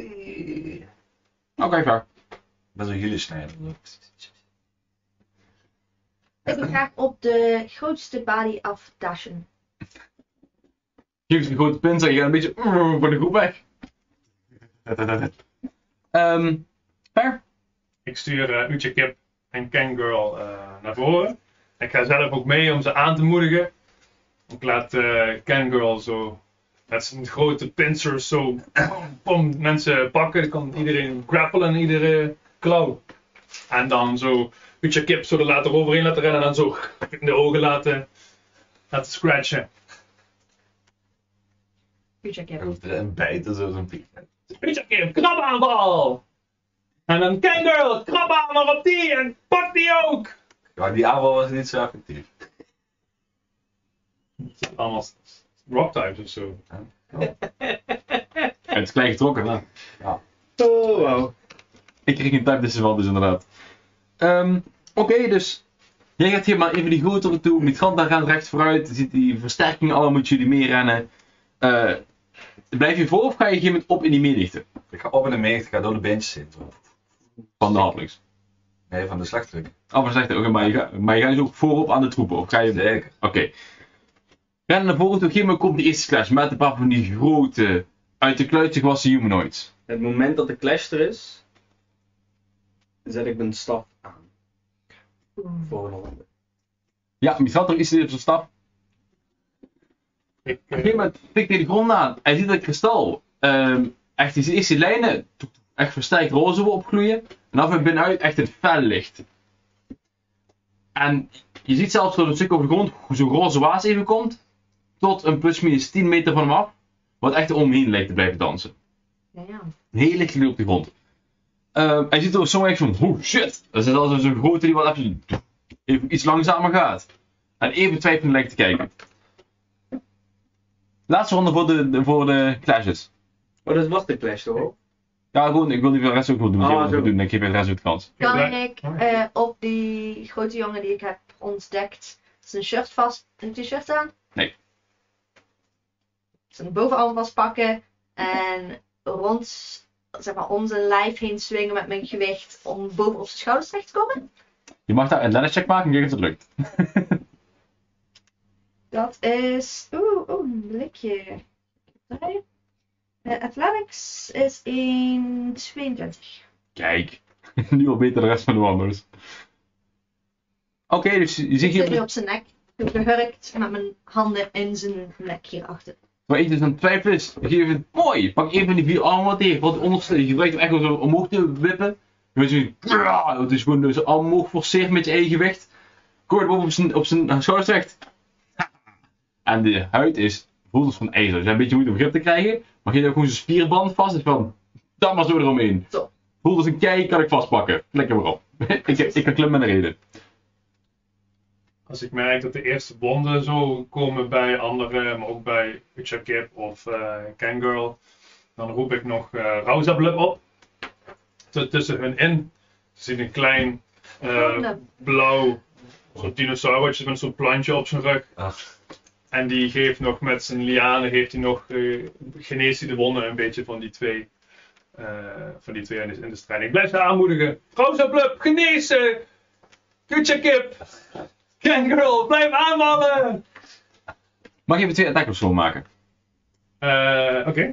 Oké, klaar. Ik ben zo jullie snijden. Ik wil graag op de grootste balie afdashen. Geef je een grote pins en je gaat een beetje voor de groep weg. Per? Ik stuur Uche Kip en Kangirl naar voren. Ik ga zelf ook mee om ze aan te moedigen. Ik laat Kangirl zo met zijn grote pincers zo pom, mensen pakken. Dan kan iedereen grappelen in iedere klauw. En dan zo Uche Kip zo er later overheen laten rennen en dan zo in de ogen laten scratchen. Future Cap. En bijten zo'n piek. Uche Kip, krabaanval! En dan Kangirl, krab aan maar op die en pak die ook! Ja, die aanval was niet zo effectief. Allemaal rock types of zo. Het is klein getrokken, hè? Oh, wow. Ik kreeg een type tussen van, dus inderdaad. Oké, dus jij gaat hier maar even die grotere toe. Mithranter gaat rechts vooruit. Je ziet die versterking, allemaal moeten jullie mee rennen. Blijf je voor of ga je op een gegeven moment op in die menigte? Ik ga op in de meet, ik ga door de beentjes heen. Zo. Van de halflings. Nee, van de slechterik. Of zegt oké, maar je gaat dus ook voorop aan de troepen, of ga je... Zeker. Oké. Rennen naar voren toe, op een gegeven moment komt die eerste clash met een paar van die grote, uit de kluitje gewassen humanoids. Het moment dat de clash er is, zet ik mijn staf aan. Voor een ronde. Ja, Mithranter is op zijn stap. Op een gegeven moment tikt hij de grond aan. Hij ziet dat kristal. Echt die eerste lijnen, echt versterkt roze opgloeien. En af en binnenuit echt het fel licht. En je ziet zelfs door een stuk op de grond hoe zo'n roze waas even komt. Tot een plus-minus 10 meter van hem af. Wat echt omheen lijkt te blijven dansen. Ja. Heel licht kleur op de grond. Hij ziet er zo echt van, oh shit. Dat is als zo'n grote die wat even iets langzamer gaat. En even twijfelend lijkt te kijken. Laatste ronde voor de clashes. Oh, dat was de clash toch? Ja, gewoon, ik wil die de rest ook wel doen. Ah, zo. Dan geef je de rest ook de kans. Kan ik op die grote jongen die ik heb ontdekt zijn shirt vast, heeft hij shirt aan? Nee. Zijn bovenarm vastpakken en rond, zeg maar, om zijn lijf heen swingen met mijn gewicht om boven op zijn schouders terecht te komen? Je mag daar een lettercheck maken en kijk of het lukt. Dat is, een blikje. Athletics is 1,22. Kijk. Nu al beter de rest van de wandelers. Oké, dus je Ik ziet zit nu hier... op zijn nek, gehurkt met mijn handen in zijn nek hierachter. Waar eentje aan het twijfelen is, geef het mooi. Pak een van die 4 armen wat tegen. Wat de onderste, je gebruikt hem echt zo omhoog te wippen. Je weet zo, het is gewoon dus arm omhoog forceert met je eigen gewicht. Gooi het op zijn schouders recht. En de huid voelt als van ijzer. Dus je hebt een beetje moeite om grip te krijgen. Maar je hebt ook gewoon zijn spierband vast. Dus van, dat maar zo eromheen. Zo. Voelt als een kei, kan ik vastpakken. Lekker maar op. ik kan klimmen met een reden. Als ik merk dat de eerste wonden zo komen bij anderen, maar ook bij Uchakip of Kangirl, dan roep ik nog Rauzablub op. Tussen hun in. Ze zien een klein blauw soort dinosaurus met zo'n plantje op zijn rug. Ach. En die geeft nog met zijn lianen, geneest hij de wonden een beetje van die twee. In de strijd. Ik blijf ze aanmoedigen. Rauzablub, genezen! Uchakip! Kangirl, blijf aanvallen! Mag je even 2 attack of zo maken? Oké.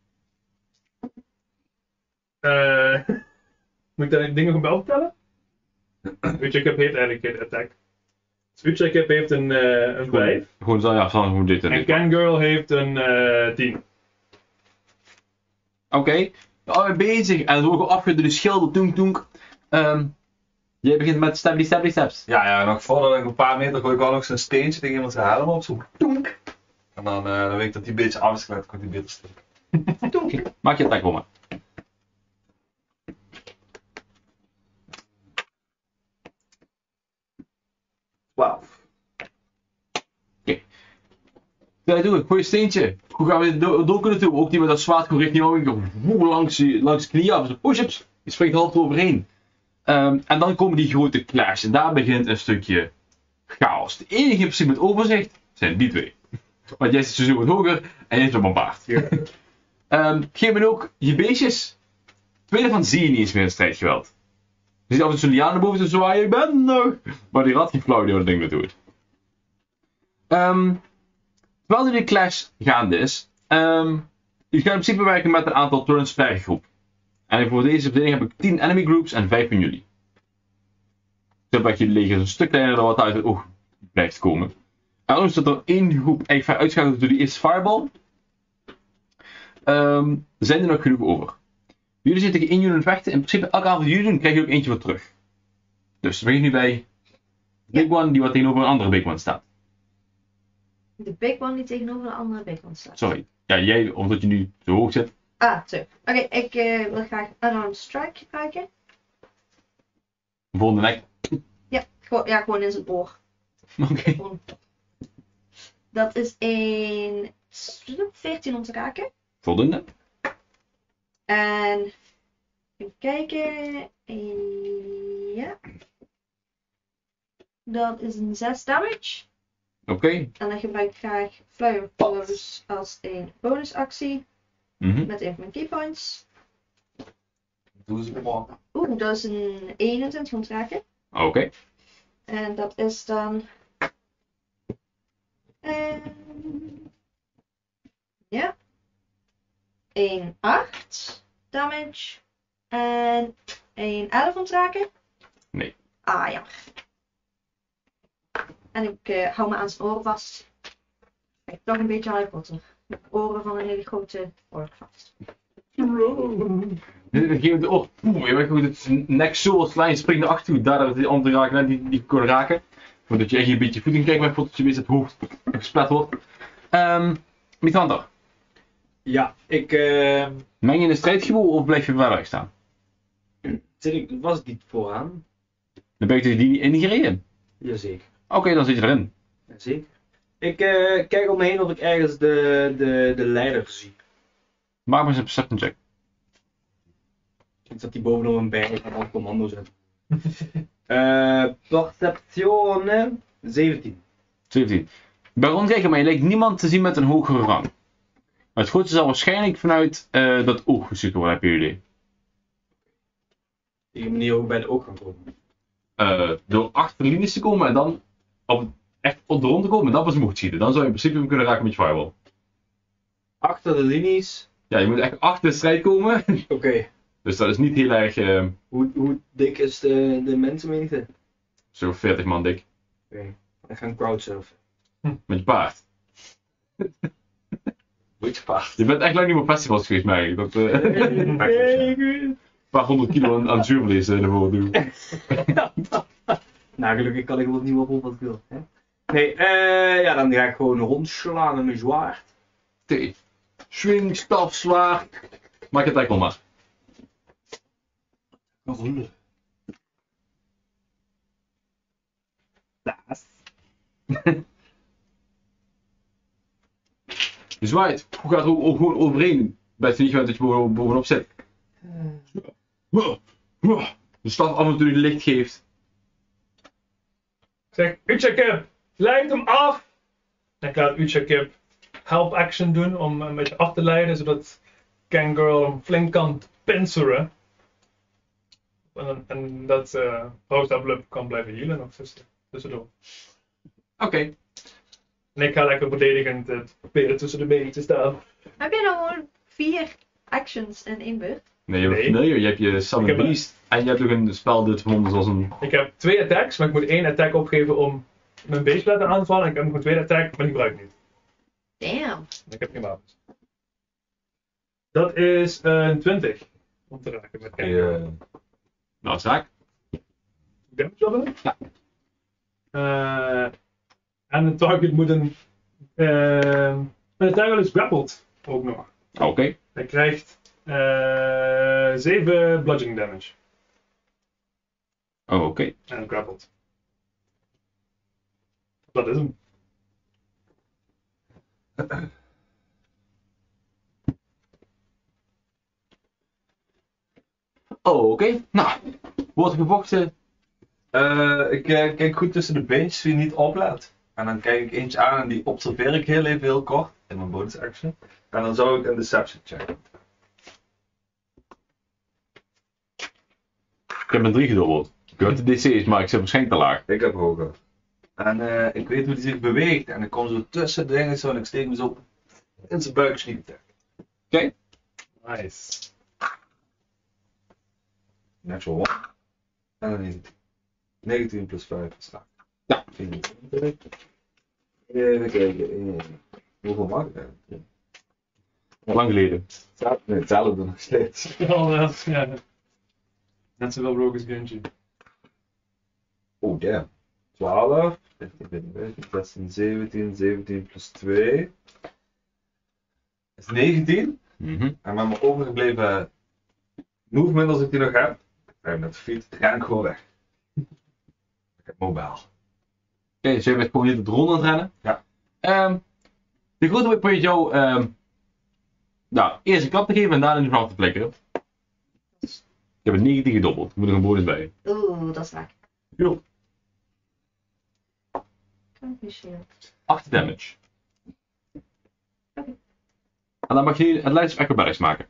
Moet ik daar dingen bij optellen? Uchakip heeft eigenlijk geen attack. Dus Uchakip heeft een 5. Gewoon zo, ja, gewoon dit en En dit. Kangirl heeft een 10. Oké. Alweer bezig. En zo wordt afgedrukt door de schilder. Toenk, toenk. Jij begint met stabby steps. Ja, nog voordat ik een paar meter gooi ik wel nog zo'n steentje tegen iemand zijn helm op. Zo. Toenk. En dan weet ik dat die een beetje afgekleed komt, die beter stuk. Maak je attack voor me. Wauw. Ja, doe ik. Gooi een steentje. Hoe gaan we door kunnen doen? Ook die met dat zwaard gewoon richting jou. Langs de knieën af. Push-ups. Je springt er half overheen. En dan komen die grote clash. En daar begint een stukje chaos. De enige in principe met overzicht zijn die 2. Want jij zit zo wat hoger en jij zit op een paard. Geef me ook je beestjes. Twee daarvan zie je niet eens meer in strijdgeweld. Je ziet af en toe zo'n liaan boven te zwaaien. Ik ben nog. Maar die rat geen flauw idee wat dat ding mee doet. Terwijl nu de clash gaande is. Je gaat in principe werken met een aantal turns per groep. En voor deze verdeling heb ik 10 enemy groups en 5 van jullie. Zodat jullie leger een stuk kleiner dan wat uit het oog blijft komen. En anders dat er één groep echt ver uitschakelt door die eerste fireball. Zijn er nog genoeg over. Jullie zitten tegen 1 unit vechten. In principe elke avond jullie doen, krijg je ook eentje voor terug. Dus we beginnen nu bij Big One die wat tegenover een andere Big One staat. De big one die tegenover de andere big one staat. Sorry. Ja, jij, omdat je nu zo hoog zit. Ah, zo. Oké, ik wil graag unarmed strike gebruiken. Volgende nek. Ja, gewoon in zijn oor. Oké. Gewoon. Dat is een 14 om te raken. Voldoende. En even kijken. Ja. Dat is een 6 damage. Oké. En dan gebruik ik graag Flamethrower als een bonusactie. Met even mijn keypoints. Doe ze gewoon. Oeh, dat is een 21 om te raken. Oké. En dat is dan... ja. Een 8 damage. En een 11 om te raken. Nee. Ah, jammer. En ik hou me aan zijn oren vast. Kijk, toch een beetje Harry Potter. Met oren van een hele grote ork vast. Dan geef je de oor. Je weet goed, het nek zo als lijn springt naar achter toe. Daar die andere raken, die kon raken. Voordat je echt een beetje voeting krijgt, maar voordat je weer het hoofd gesplat wordt. Mithander. Ja, ik... Meng je in de strijdgewoel of blijf je ver weg staan? Was ik niet vooraan? Dan ben je die niet ingereden. Jazeker. Oké, dan zit je erin. Jazeker. Ik kijk om me heen of ik ergens de leider zie. Maak maar eens een perception check. Ik zat die bovenop een berg en op commando zit. Perceptione 17. 17. Bij rondkijken, maar je lijkt niemand te zien met een hogere rang. Maar het grootste zal waarschijnlijk vanuit dat oog gezocht worden, heb je jullie. Ik heb niet ook bij de oog gaan komen. Door achter de linies te komen en dan echt op de rond te komen en dan pas mocht schieten. Dan zou je in principe hem kunnen raken met je firewall. Achter de linies. Ja, je moet echt achter de strijd komen. Oké. Dus dat is niet heel erg, Hoe dik is de mensenmenigte? zo 40 man dik. Oké, we gaan crowdsurfen. Met je paard. Beetje paard. Je bent echt lang niet meer op festivals geweest, merk ik. Dat, een paar 100 kilo aan zuurvlees naar voren doen. Nou, gelukkig kan ik wel niet meer op wat ik wil. Hè? Nee, ja, dan ga ik gewoon rondslaan met mijn zwaard. Oké. Swing, staf, zwaard. Maak het eigenlijk maar. Rollen. Je zwaait. Hoe gaat het ook gewoon overheen? Ben je niet gewend dat je bovenop zit? De staf af en toe licht geeft. Ik zeg, Utjakip, leid hem af! En ik laat Utjakip help action doen om een beetje af te leiden, zodat Kangirl hem flink kan pinceren. En dat Rosa Blub kan blijven healen nog tussendoor. Oké. En ik ga lekker verdedigend proberen tussen de benen te staan. Heb je nou gewoon 4 actions in 1 beurt? Nee, je hebt je Summon Ik heb Beast en je hebt ook een spel dit verbonden zoals een... Ik heb 2 attacks, maar ik moet 1 attack opgeven om mijn beest te laten aanvallen. En ik heb nog een tweede attack, maar die gebruik ik niet. Damn. Ik heb geen wapens. Dat is een 20 om te raken met Kangirl. Nou, zaak. Damage op hem? Ja. En een target moet een target is grappled ook nog. Oké. Hij krijgt 7 bludgeoning damage. Oh, oké. En grappled. Dat is hem. Oh, oké. Nou, wordt gevochten. Ik kijk goed tussen de beentjes wie niet oplet. En dan kijk ik eentje aan en die observeer ik heel even heel kort in mijn bonus action. En dan zou ik een deception checken. Ik heb een 3 gedobbeld. Ik weet de DC's, maar ik zit waarschijnlijk te laag. Ik heb hoger. En ik weet hoe die zich beweegt. En ik kom zo tussen dingen zo en ik steek hem zo in zijn buik sneak attack. Oké. Nice. Natural 1. En dan 19. 19 plus 5 is 8. Ja. 24. Even kijken. Hoeveel mag ik eigenlijk? Lang geleden. Nee, hetzelfde nog steeds. Ja. Net zoveel rogue als Genji. Oh damn. 12. 15, 16, 17. 17 plus 2. Is 19. Mhm. En met mijn overgebleven movement als ik die nog heb. 35 feet. Ren ik gewoon weg. Ik heb mobiel. Oké, dus jij bent gewoon hier de drone aan het rennen. Ja. De grote probeert jou nou, eerst een klap te geven en daarna in de vrouw te plekken. Ik heb een 19 gedobbeld. Ik moet er een bonus bij. Oeh, dat is raak. Jo. 8 damage. Oké. En dan mag je Athletics of Acrobatics maken.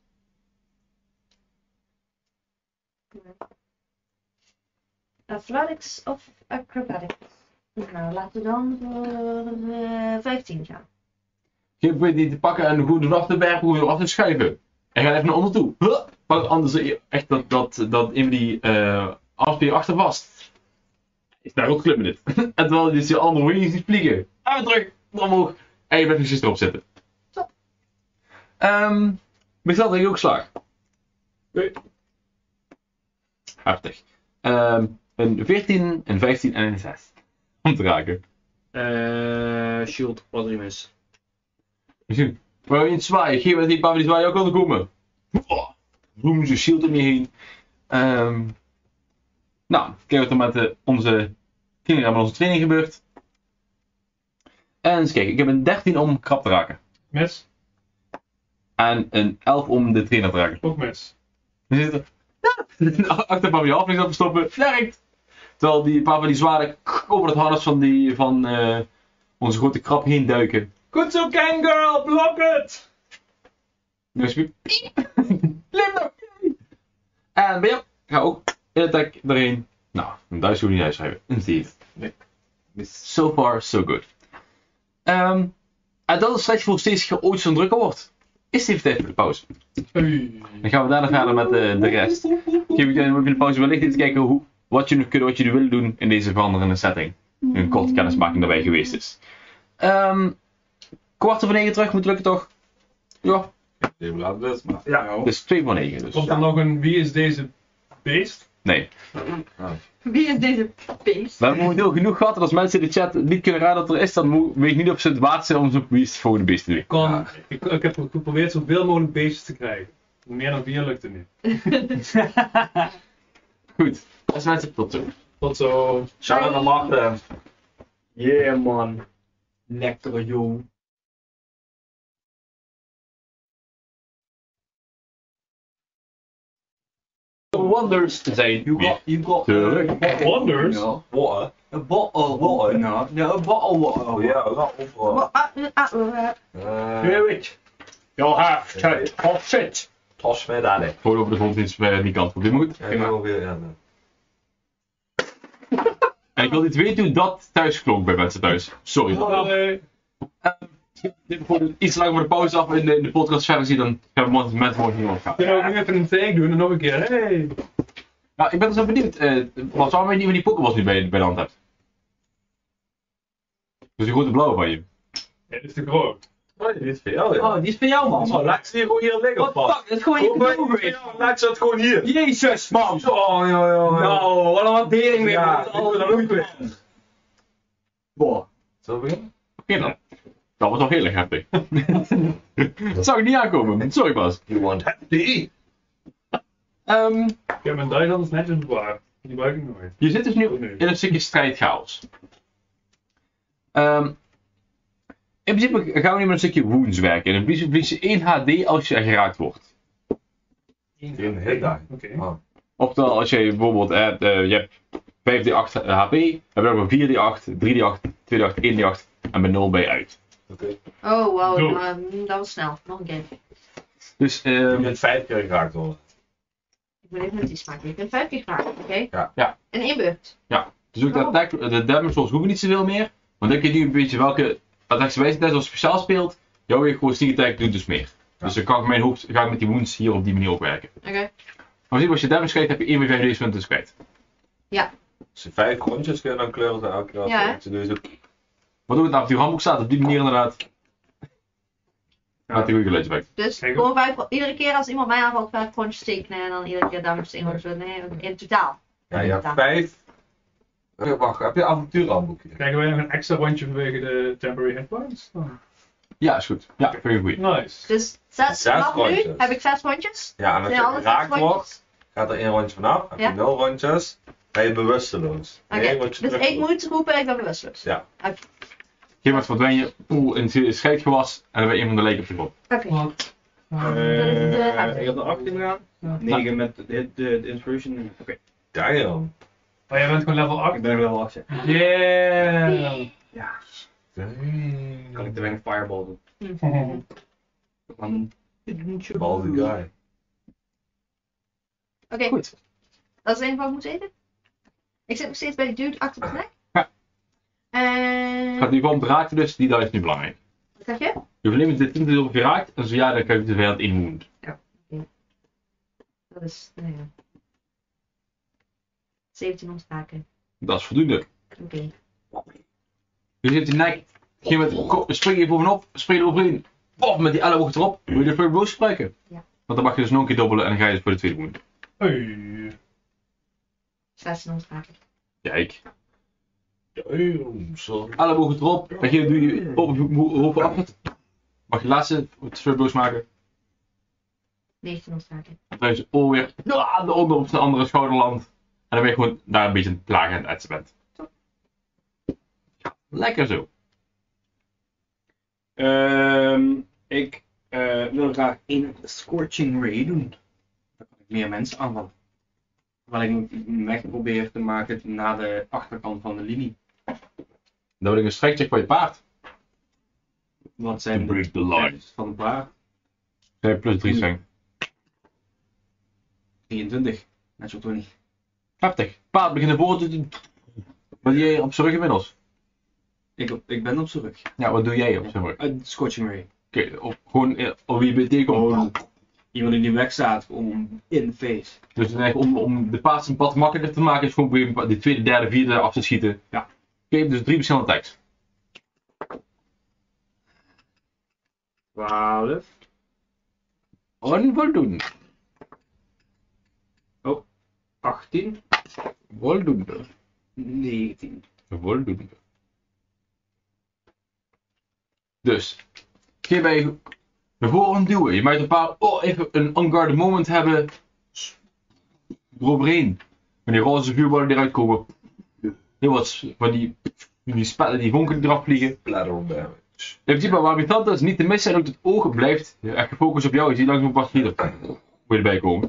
Athletics of Acrobatics. Nou, laten we dan voor 15 gaan. Je probeert die te pakken en goed eraf te werpen, goed eraf te schuiven. En ga even naar onder toe. Pak anders echt dat een van die afspeer achter vast. Is daar ook klimmen dit. En terwijl je dus je andere wings ziet vliegen. En terug, omhoog. En je blijft precies erop zitten. Top. Bestel dat je ook slag. Nee. Heftig. Een 14, een 15 en een 6. Om te raken. Shield, wat er mis. Misschien. Maar je niet zwaaien. Geef me die paar van die zwaaien ook wel komen. Roem ze shield om je heen. Nou, kijken wat er met onze kinderen met onze training gebeurt. En eens kijken. Ik heb een 13 om krap te raken. Mis. En een 11 om de trainer te raken. Ook mis. We zitten. Achter van je halflings op te stoppen. Werkt! Terwijl die paar van die zwaarden over het harnas van onze grote krab heen duiken. Goed zo, Kangirl, blok het! Dus weer. Limbo! En bij jou ga ook in attack erin. Nou, een 1000 hoe niet uitschrijven. Een 7. Nee. So far, so good. En dat is slechts voor steeds je ooit zo'n drukker wordt. is het even tijd voor de pauze. Oei. Dan gaan we daarna verder met de rest. Geef ik even de pauze wellicht te kijken wat jullie willen doen in deze veranderende setting. Een korte kennismaking daarbij geweest is. 8:45 terug moet lukken toch? Ja, Even laten dus, maar. Ja. dus 2:45 dus. Komt er nog een wie is deze beest? Nee. Wie is deze beest? We hebben momenteel genoeg gehad en als mensen in de chat niet kunnen raden wat er is, dan weet ik niet of ze het waard zijn om zo'n wie is het volgende beest te doen. Ik heb geprobeerd zoveel mogelijk beestjes te krijgen. Meer dan 4 lukte niet. Goed, als mensen tot zo. Tot zo. Shout-out naar Marten. Yeah man. Lekker joh. Wonders zijn You got terug. Wonders? No. Water. A bottle Water? No, no, a bottle water. Oh ja, dat overal. Hear it. You'll have to toss it. Toss me dat, hè. Gewoon over de grond is die kant op. Dit moet. Ja, ik wil weer, ja. En ik wil niet weten hoe dat thuis klonk bij mensen thuis. Sorry. Dit wordt iets langer voor de pauze af in de podcastversie, dan gaan we mensen morgen niet opgaan. Kunnen we ook nu even een take doen en nog een keer. Hey. Nou, ik ben dus zo benieuwd. Wat zou je niet van die Pokéballs nu bij de hand hebt? Dus die grote blauwe van je. Ja, dit is te groot. Oh, die is voor jou, ja. Oh, die is voor jou man. Zo, laat ze hier gewoon hier liggen, What the fuck, dat is gewoon Hoe ben je je voor jou? Laat ze het gewoon hier. Jezus man. Oh, ja. Nou, wat een waardering weer. Ja, voor alles dat doen. moet weer. Boah. Zo beginnen? Oké dan. Dat was toch heel erg heftig. Dat zou ik niet aankomen. Sorry Bas. You want happy? Ik heb mijn Duitsland netjes bewaard. Die gebruik ik nooit. Je zit dus nu in een stukje strijdchaos. In principe gaan we nu met een stukje wounds werken. En dan verlies je 1 HD als je geraakt wordt. In hit die. Oké. Oh. Oftewel, als je bijvoorbeeld je hebt 5d8 HP, heb je ook maar 4d8, 3d8, 2d8, 1d8 en bij 0 ben je uit. Oké. Oh, wow, Doe. dat was snel. Nog een keer. Dus Je bent 5 keer geraakt worden. Ik moet even met iets maken. Ik ben 5 keer geraakt, oké? Ja. In 1 beurt. dus ook de damage rolls hoeven niet zoveel meer. Want dan kun je nu een beetje welke attacks wijze tijdens als speciaal speelt. Jouw weer gewoon sneak attack doet dus meer. Dus dan kan ik mijn hoofd ga ik met die wounds hier op die manier opwerken. Oké. Maar als je damage krijgt heb je 1 bij 5 deze punten dus kwijt. Als je 5 rondjes kun je dan kleuren ze elke keer. Ja, hè? Dus ook. Wat ook het avontuurhandboek staat op die manier inderdaad. Met die goede geluidseffect. Dus Kijk, gewoon iedere keer als iemand mij aanvalt, 5 rondjes tekenen en dan iedere keer damage 1 rondje. Nee, in totaal. Ja, je hebt 5. Wacht, heb je een avontuurhandboekje? Krijgen wij nog een extra rondje vanwege de temporary hit points? Oh. Ja, is goed. Ja, vind ik goed. Nice. Dus Zes vanaf nu rondjes. heb ik 6 rondjes. Ja, en als Zijn je alle 6 geraakt wordt, rondjes? gaat er 1 rondje vanaf. Heb je Ja. 0 rondjes, ben je bewusteloos. Oké, Nee, word je dus terug- ik moet roepen, ik ben bewusteloos. Ja. Oké. Geen moment verdwijn je in het scheidgewas en dan ben je een van de leken op de grond. Oké. Ik heb er 8 in gedaan. 9 met de inspiration. Oké. Damn. Oh, jij bent gewoon level Ik 8? ben er wel 8. Yeah! Ja. Damn. Kan ik te weinig fireball doen. Baldy guy. Oké, Goed. dat is het enige wat ik moet weten. Ik zit nog steeds bij die dude achter op de nek. Ja. En... Het gaat nu gewoon om te raken, dus die daar is nu belangrijk. Wat zeg je? Je overneemt de 20 op geraakt en zo ja, dan krijg je de vijand in wound. Dat is... 17 ontstaken. Dat is voldoende. Oké. Je zit die nek, geef met spring je bovenop, spring er overheen. Of met die elleboog erop, wil je de first blow gebruiken. Ja. Want dan mag je dus nog een keer dobbelen en dan ga je dus voor de tweede wound. Hey. 16 ontstaken. Kijk. Damn, son. Elleboog erop, dan doe je hoofd af. Mag je de laatste first blows maken. 19 ontstaken. Dan krijg je ze weer onder op zijn andere schouderland. En dan ben je gewoon daar een beetje een plaag aan het etsen bent. Ja, lekker zo. Ik wil graag een Scorching Ray doen. Dan kan ik meer mensen aanvallen. Terwijl ik een weg probeer te maken naar de achterkant van de linie. Dan wil ik een strekcheck voor je paard. Wat zijn To break the line. stats van het paard? Nee, plus 3 zijn. 23. Net zo 20. Heftig. Paard begint naar voren te doen. Wat doe jij op zijn rug inmiddels? Ik ben op zijn rug. Ja, wat doe jij op zijn rug? Scorching Ray. Oké, gewoon op wie je bent tegenkomt. Iemand die weg staat om in de face. Dus om de paas een pad makkelijker te maken is gewoon proberen de tweede, derde, vierde af te schieten. Ja. Oké, dus 3 verschillende attacks. 12. Onvoldoende. 18. Voldoende. 19. Voldoende. Dus, geef wij voor een duwen. Je mag een paar, even een unguarded moment hebben. Eroverheen. Wanneer roze vuurballen eruit komen. Heel wat van die spellen die vonken eraf vliegen. Collateral damage. In principe, waar je tand is niet te missen en ook het oog blijft echt gefocust op jou. Je ziet langzaam pas hier erbij komen.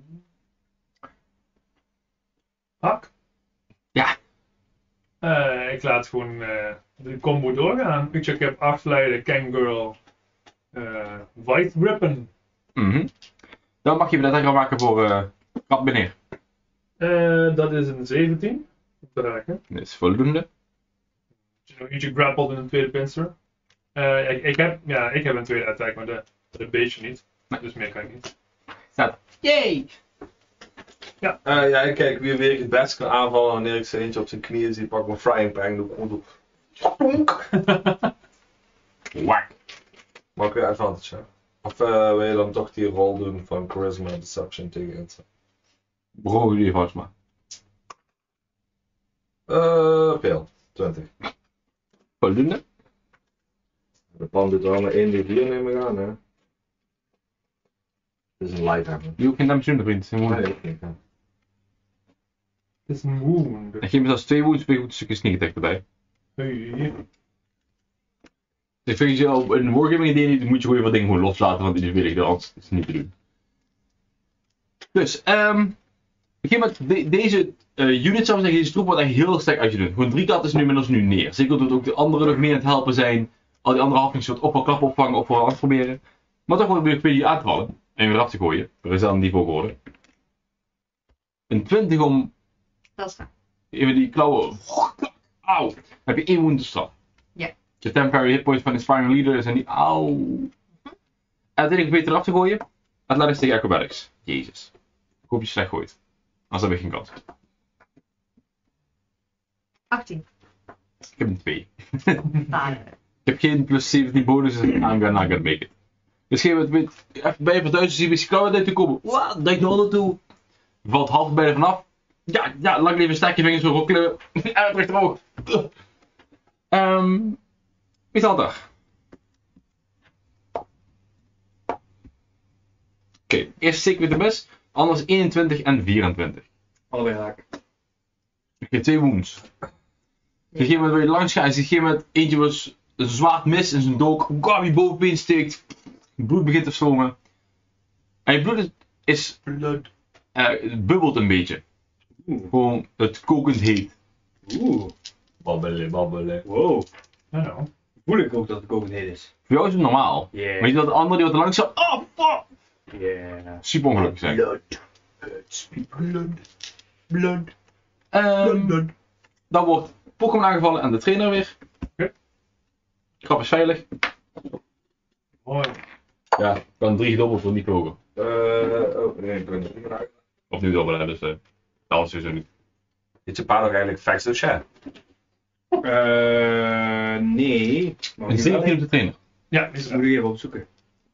Hak? Ja. Ik laat gewoon de combo doorgaan. Ik heb afleiden, Kangirl, White Ribbon. Dan mag je dat gaan maken voor Kat meneer. Dat is een 17. Te raken. Dat is voldoende. Nog eentje grappled in een tweede pincer. Ik heb een tweede attack, maar de beestje niet. Nee. Dus meer kan ik niet. Staat. Yay! Ja, ik kijk wie weer het best kan aanvallen wanneer ik ze eentje op zijn knieën zie. Pak mijn frying pan, doe ik op. Stonk! Whack. Mag ik weer advantage hebben? Of wil je dan toch die rol doen van charisma deception tegen het? Begon jullie vast maar. Veel. 20. Voldoende. De pan doet er allemaal 1d4 neem ik aan, hè? Het is een light hebben. Die ook geen damage doen, vriend. Nee. Het is een wound. En geef me zelfs 2 wounds per goed stukje sneak attack erbij. Hey. Ik vind je op een wargaming idee niet, moet je gewoon wat dingen gewoon loslaten, want die wil ik dan anders is niet te doen. Dus, ik geef met deze unit zou ik zeggen, deze troep wordt echt heel sterk uit je doen. Gewoon 3 kat is nu inmiddels nu neer. Zeker dat ook de anderen nog meer aan het helpen zijn. Al die andere halflings wat op een klap opvangen of wel proberen. Maar toch wel weer je aan te vallen. En weer af te gooien. Er is dan niveau geworden. Een 20 om Dat is waar. even die klauwen. Auw. Dan heb je 1 wound te straf. Ja. Je temporary hit points van Inspiring Leader zijn die. Auw. En uiteindelijk beter eraf te gooien. Athletics tegen acrobatics. Jezus. Ik hoop je slecht gooit. Anders heb ik geen kans. 18. Ik heb een 2. Ah, Ik heb geen plus 17 bonus, dus I'm gonna make it. Dus geef het even bij voor 1000 zie je klauwen uit te komen. Wat? Denk je onder toe? Valt half bij er vanaf. Ja, lang leven sterk je vingers zo rokkelen. En het rechterhoog. Wie is al dag? Oké, eerst zeker weer de best. Anders 21 en 24. Allebei raak. Ik heb 2 wounds. Op een gegeven moment wil je langs gaan. En op een gegeven moment eentje was een zwaard mis in zijn dolk. Wie bovenbeen steekt. Bloed begint te stromen. En je bloed is het bubbelt een beetje. Gewoon het kokend heet. Babbelen. Wow. Nou, Voel ik ook dat het kokend heet is. Voor jou is het normaal. Yeah. Maar je dat de andere die wat langs gaat. Oh fuck! Yeah. Super ongelukkig zijn. Blood. Dan wordt Pokémon aangevallen en de trainer weer. Grap is veilig. mooi. Ja, ik kan 3 gedobbeld voor niet mogen. Nee, ik ben er niet meer uit. Of nu dobbelen, dus alles is er niet. Is je paard ook eigenlijk facts to share? Nee. Maar En 17 op de trainer. Ja, is Dat het. moet ik even opzoeken.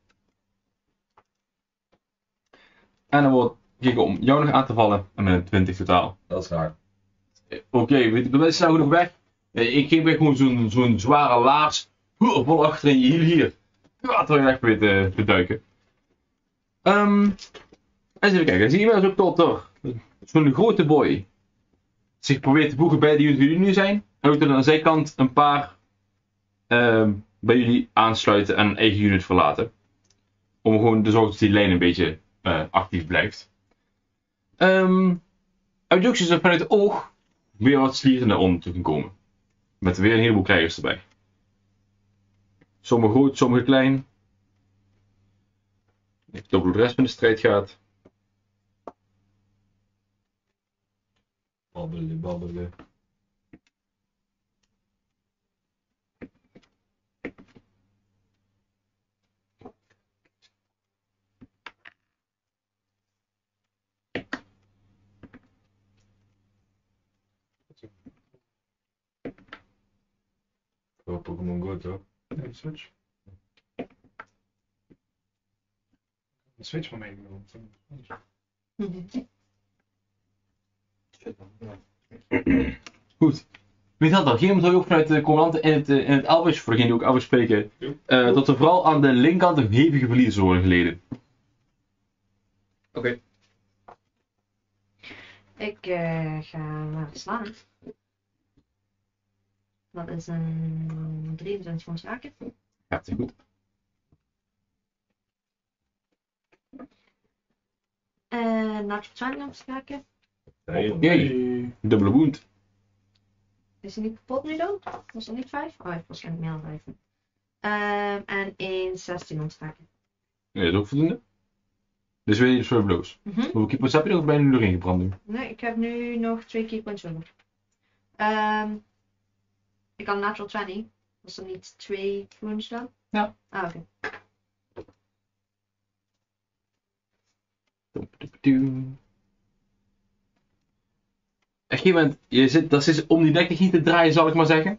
En dan wordt Giga om jou nog aan te vallen. En met een 20 totaal. Dat is raar. Oké, we zijn genoeg weg. Ik geef weer gewoon zo'n zware laars. Vol achterin je hier. Ja, terwijl je echt probeert te duiken. Eens even kijken. Zie je wel eens ook tot er zo'n grote boy zich probeert te voegen bij de unit die jullie nu zijn. En ook aan de zijkant een paar bij jullie aansluiten en een eigen unit verlaten. Om gewoon te zorgen dat die lijn een beetje actief blijft. Abductions er vanuit het oog weer wat slieren naar onder te komen. Met weer een heleboel krijgers erbij. Sommige groot, sommige klein. Ik denk hoe de rest van de strijd gaat. Babbelen. Voor Pokémon Go toch? Nee, Switch. Een Switch van meegenomen. Goed. Weet dat al, geen moment ook vanuit de commandanten in het Elvish, voor degenen die ook Elvish spreken, dat er vooral aan de linkerkant hevige verliezen worden geleden. Oké. Ik ga naar het slaan. Dat is een 23 van zaken. Hartstikke goed. Natural 20 om zaken. Jee, dubbele wound. Is hij niet kapot nu dan? Was er niet 5? Oh, hij heeft waarschijnlijk meer dan 5. En een 16 ontstaken. Nee, dat is ook voldoende. Dus weer je serve blows. Hoeveel keypoints heb je nog? Ben je nu erin gebrand nu? Nee, ik heb nu nog 2 keypoints over. Ik kan natural 20. Was er niet 2 wounds dan? Ja. Ah, oké. Op een gegeven moment, dat is om die nek niet te draaien, zal ik maar zeggen.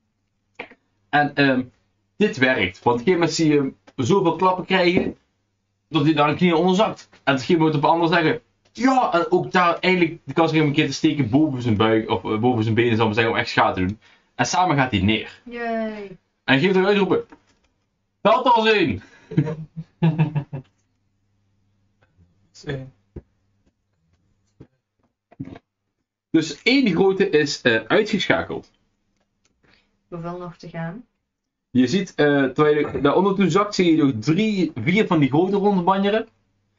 En dit werkt. Want op een gegeven moment zie je hem zoveel klappen krijgen, dat hij daar een knie onder zakt. En op een gegeven moment op een ander zeggen, ja, en ook daar eigenlijk de kans een keer te steken boven zijn buik, of boven zijn benen, zal ik maar zeggen, om echt schade te doen. En samen gaat hij neer. Yay. En geeft er uitroepen, telt als één. Dus één grote is uitgeschakeld. Hoeveel nog te gaan? Je ziet, terwijl je daaronder toe zakt, zie je nog 4 van die grote rondbanjeren.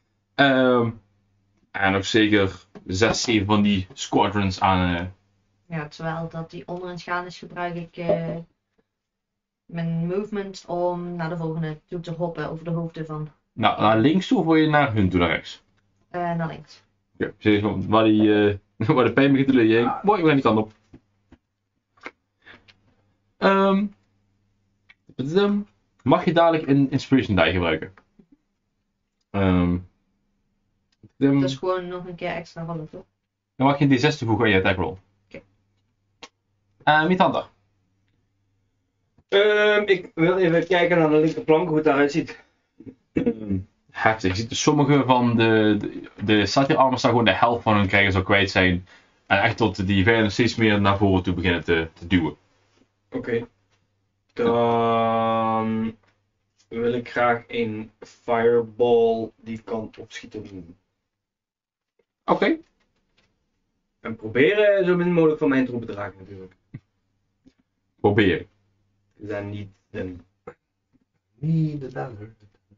En nog zeker 6, 7 van die squadrons aan. Ja, terwijl dat die onderin gaan is, gebruik ik mijn movement om naar de volgende toe te hoppen over de hoofden van. Nou, naar links toe of wil je naar hun toe, naar rechts? Naar links. Ja, zeg maar, waar de pijn begint te liggen. Mooi, we gaan die kant op. Mag je dadelijk een Inspiration Die gebruiken? Dat is gewoon nog een keer extra rollen, toch? Dan mag je een D6 toevoegen aan je attack roll. Oké. Mitanda. Ik wil even kijken naar de linkerplank, hoe het daaruit ziet. Heftig. Je ziet dus sommige van de Satyr armors daar gewoon de helft van hun krijgers al kwijt zijn. En echt tot die vijanden steeds meer naar voren toe beginnen te duwen. Oké. Dan wil ik graag een fireball die kan opschieten doen. Oké. En proberen zo min mogelijk van mijn troepen te raken natuurlijk. Probeer. Dan niet een... Niet de dader.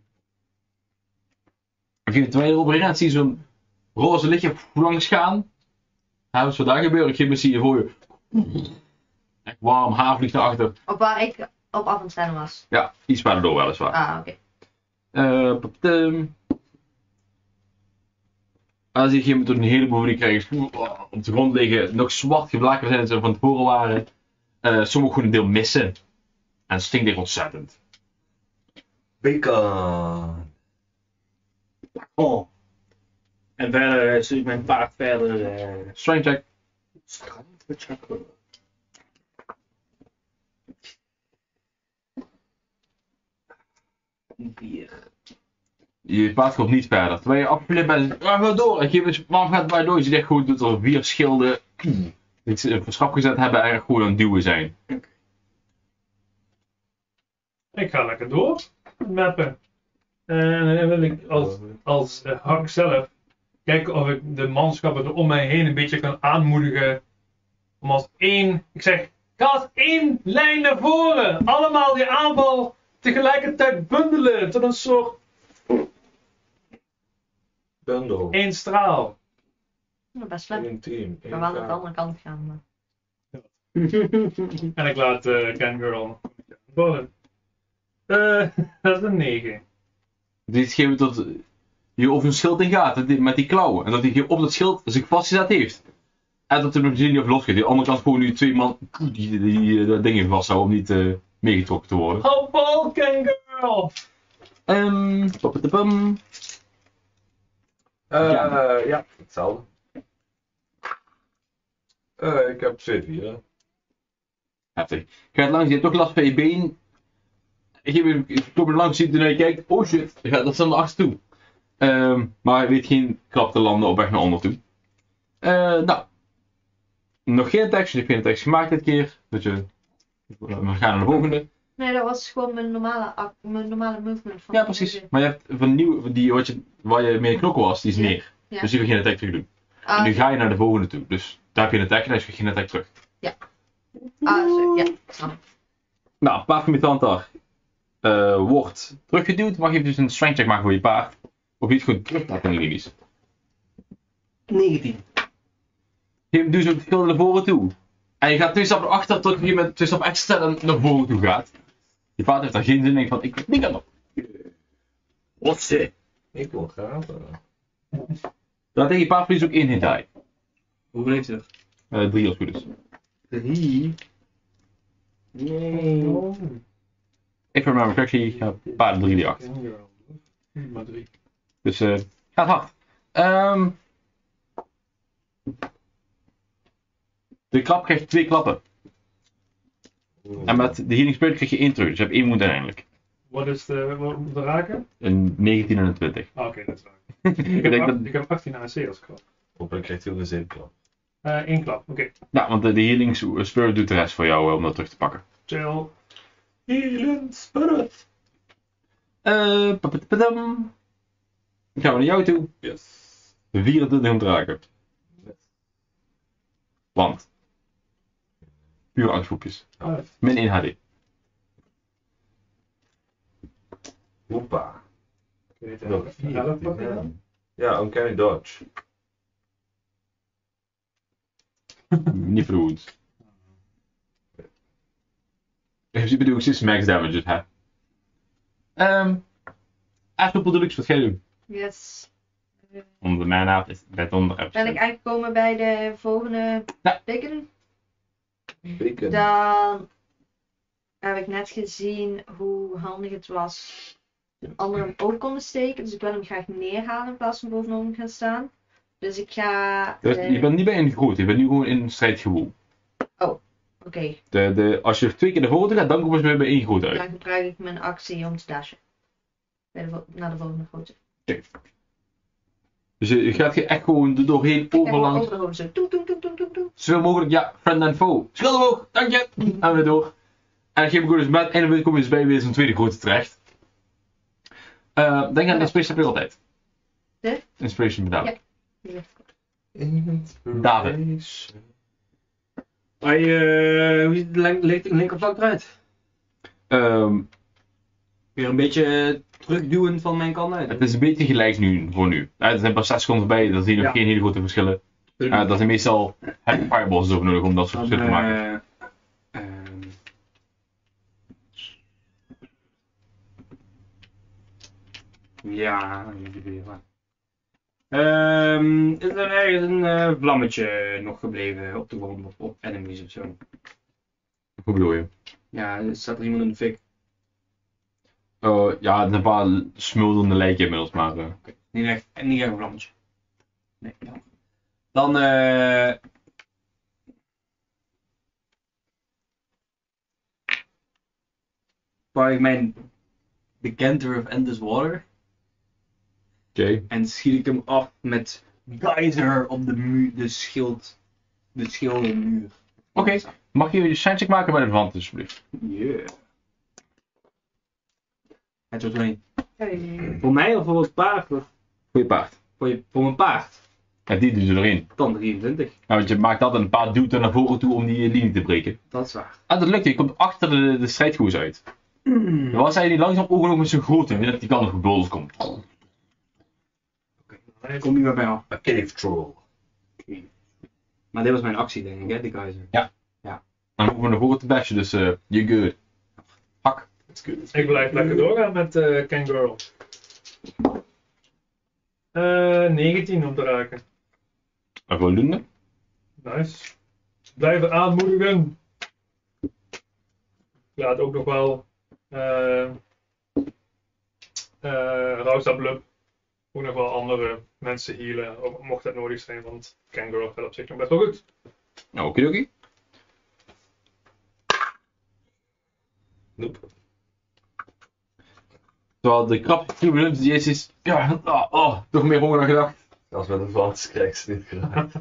Terwijl je eroverheen gaat, zie je zo'n roze lichtje langs gaan. Nou, wat daar gebeurt, je zie je voor je. Echt warm haar vliegt naar achter. Op waar ik op af aan het staan was. Ja, iets verder door weliswaar. Ah, oké. Als je met een heleboel van die krijgers op de grond liggen, nog zwart geblakerd zijn ze van tevoren waren. Sommigen gewoon een deel missen. En het stinkt echt ontzettend. Bacon. Oh. En verder stuur ik mijn paard verder. Strength check. Strandbechakken. Je paard komt niet verder. Terwijl je afgeleid bent, ga door. En waarom gaat het maar door? Je ziet echt gewoon dat er 4 schilden iets voor schap gezet hebben en echt gewoon aan het duwen zijn. Ik ga lekker door met mappen. En dan wil ik als Hak zelf kijken of ik de manschappen er om mij heen een beetje kan aanmoedigen. Om als één, ik zeg, ga als één lijn naar voren. Allemaal die aanval tegelijkertijd bundelen tot een soort Bundel. één straal. Nou, best slim. Eén team. Ik kan wel naar de andere kant gaan. Maar... En ik laat Ken Girl vallen. Dat is een 9. Dit geeft dat je over een schild in gaat met die klauwen. En dat hij op dat schild zich vastgezet heeft. En dat hij nog niet of losgaat. Die andere kant gewoon nu 2 man die dat ding even vasthouden om niet meegetrokken te worden. Hou vol, Ken Girl! Pappetapam. Ja, hetzelfde. Ik heb 2 vieren. Heftig. Je gaat langs, je hebt toch last van je been. Je komt er langs, ziet er naar je kijkt. Oh shit, je gaat dat naar achter toe. Maar je weet geen klap te landen op weg naar onder toe. Nou. Nog geen attacks, je hebt geen attacks gemaakt dit keer. Dus we gaan naar de volgende. Nee, dat was gewoon mijn normale movement. Van Ja, precies. Maar je hebt van nieuw, waar je mee knokken was, die is neer. Ja. Dus die wil geen attack terug doen. En nu Ah, ga je naar de volgende toe. Dus daar heb je een attack en dan krijg je geen attack terug. zo, ja. Snap. Nou, paard van Mitantar wordt teruggeduwd. Mag je dus een strength check maken voor je paard. Of je het goed terugtrekt in de linies. 19. Doe zo veel naar voren toe. En je gaat 2 stappen naar achter tot je met 2 stappen extra naar voren toe gaat. Je paard heeft daar geen zin in van, ik weet niet aan op. Wat ze? Ik wil graag. Dan tegen je paard verlies ook 1 hit die. Hoeveel heeft ze er? 3 als het goed is. 3. Nee. Ik remember correctly, paard 3 die 8. Kangirl. Maar 3. Dus gaat hard. De klap krijgt 2 klappen. En met de healing spirit krijg je 1 terug. Dus je hebt 1 wound uiteindelijk. Wat is de raken? Een 19 en een 20. Ah, oké, dat is waar. Ik heb 18 AC als klap. Hopelijk krijgt hij ook een 7 klap. 1 klap, oké. Ja, want de healing spirit doet de rest voor jou om dat terug te pakken. Chill. Healing Spirit. Papadam. Dan gaan we naar jou toe. Yes. 24 om te raken. Want. Puur angstgroepjes. Min 1 HD. Hoppa. Ik weet Nog het 4. 11 pakken dan? Ja, uncanny dodge. Niet voor de wounds. In principe doe ik 6 max damage, hè. Aardkoppel Deluxe, wat ga je doen? Yes. Onder de mana is het bed onder. Ben ik aangekomen bij de volgende Ja. bacon? Bacon. Dan heb ik net gezien hoe handig het was anderen hem ook konden steken. Dus ik wil hem graag neerhalen in plaats van bovenop hem gaan staan. Dus ik ga... Dus je bent niet bij een groot, je bent nu gewoon in een strijdgewoel. Oké, Als je 2 keer naar voren gaat, dan komen ze weer bij 1 groot uit. dan gebruik ik mijn actie om te dashen. Naar de volgende grote. Dus je gaat echt gewoon er doorheen, overlangs. Over de hoofd zo. Toem, toem, toem, toem, toem, toem. Zoveel mogelijk, ja, friend and foe. Schild omhoog, dank je. En weer door. En dan geef ik dus met en dan kom je dus bij weer zo'n tweede grote terecht. Denk aan de Inspiration heb je altijd. De? Inspiration bedankt. Ja. David. Hoe ziet de linkervlak eruit? Weer een beetje terugduwen van mijn kant uit. Het is een beetje gelijk nu, voor nu. Het zijn pas 6 seconden voorbij, dan zie je nog geen hele grote verschillen. Dat zijn meestal fireballs over nodig om dat soort verschil te maken. Ja, is er ergens een vlammetje nog gebleven op de grond of op enemies of zo? Hoe bedoel je? Ja, er staat er iemand in de fik. Ja, het zijn een paar smulderende lijken inmiddels, maar... Niet echt een vlammetje. Nee, ja. Dan pak ik mijn Decanter of Endless Water Oké. en schiet ik hem af met Geyser op de muur, de schildermuur. Oké. Mag je je science check maken met advantage, alsjeblieft? Yeah. Het wordt erin. Hey. Voor mij of voor het paard? Voor je paard. Voor mijn paard. Ja, die doen ze erin. Dan 23. Nou, want je maakt dat en een paard duwt er naar voren toe om die linie te breken. Dat is waar. Ah, dat lukt. Je komt achter de strijdgoers uit. Was hij niet langzaam ogen ook met zijn grote, dat die kan nog gebulders komt. Kom niet meer bij af. A cave troll. Maar dit was mijn actie denk ik, hè, die Geyser. Dan hoeven we naar voren te bashen, dus you're good. Hak. That's good. Ik blijf lekker doorgaan met Kangirl. 19 om te raken. En voldoende. Nice. Blijven aanmoedigen. Ik laat ook nog wel Rauwstablub ook nog wel andere mensen healen, ook mocht dat nodig zijn, want Kangirl gaat op zich nog best wel goed. Oké. Nope. Terwijl de krab die benoemd is, ja, toch meer honger dan gedacht. Als met een Frans krijg ze niet geraakt.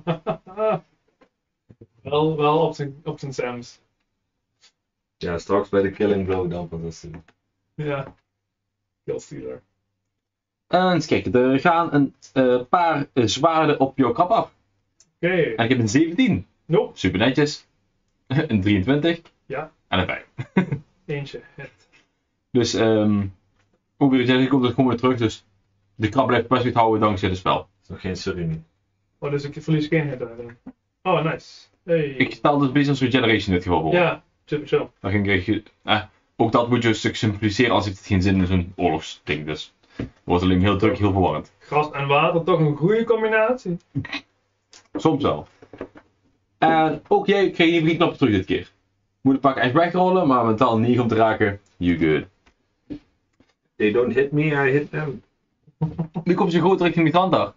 wel op zijn Sams. Ja, straks bij de Killing Blow dan pas dat doen. Ja. Killstealer. En eens kijken, er gaan een paar zwaarden op jouw krab af. Oké. En ik heb een 17. Nope. Super netjes. Een 23. Ja. En een 5. Eentje. Het. Dus, ook weer gezegd, ik kom er gewoon weer terug, dus de krab blijft best goed houden dankzij het spel. Dat is nog geen Surimi. Oh, dus ik verlies geen hit daarin. Oh, nice. Hey. Ik stel dus Business Regeneration in dit geval voor. Ja, super chill. Dan krijg je, ook dat moet je een stuk simplificeren, als heeft het geen zin in zo'n oorlogsding, dus het wordt alleen heel druk, heel verwarrend. Gras en water, toch een goede combinatie. Soms wel. En ook jij krijgt je 3 knappen terug dit keer. Moet een pak echt wegrollen, maar mentaal 9 om te raken, you good. They don't hit me, I hit them. Nu komt je groot richting Mithantar.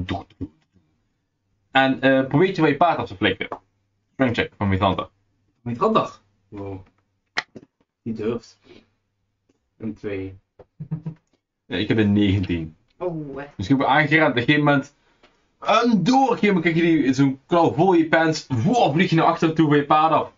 En probeer je bij je paard af te flikken. Strength check van Mithantar. Met handig. Wow. Die durft. Een 2. Ja, ik heb een 19. Oh, Dus ik heb aangeraakt, op een gegeven moment. En door, op een gegeven moment krijg je die zo'n klauw voor je pants. Wow, vlieg je naar achteren toe bij je paard af.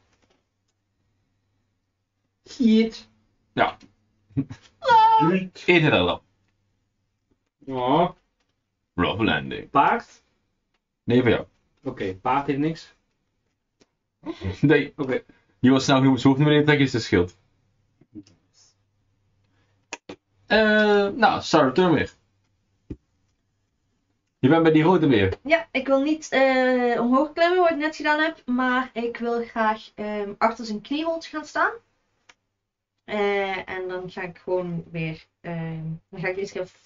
Shit. Ja. 1 hit erop. Oh. Rough landing. Paard? Nee, voor jou. Oké, paard heeft niks. Nee. Oké. Je was snel genoeg op zijn hoofd naar beneden trekken, is het schild. Nou, start turn weer. Je bent bij die rode weer. ja, ik wil niet omhoog klimmen, wat ik net gedaan heb, maar ik wil graag achter zijn knieholte gaan staan. En dan ga ik gewoon weer, dan ga ik deze keer,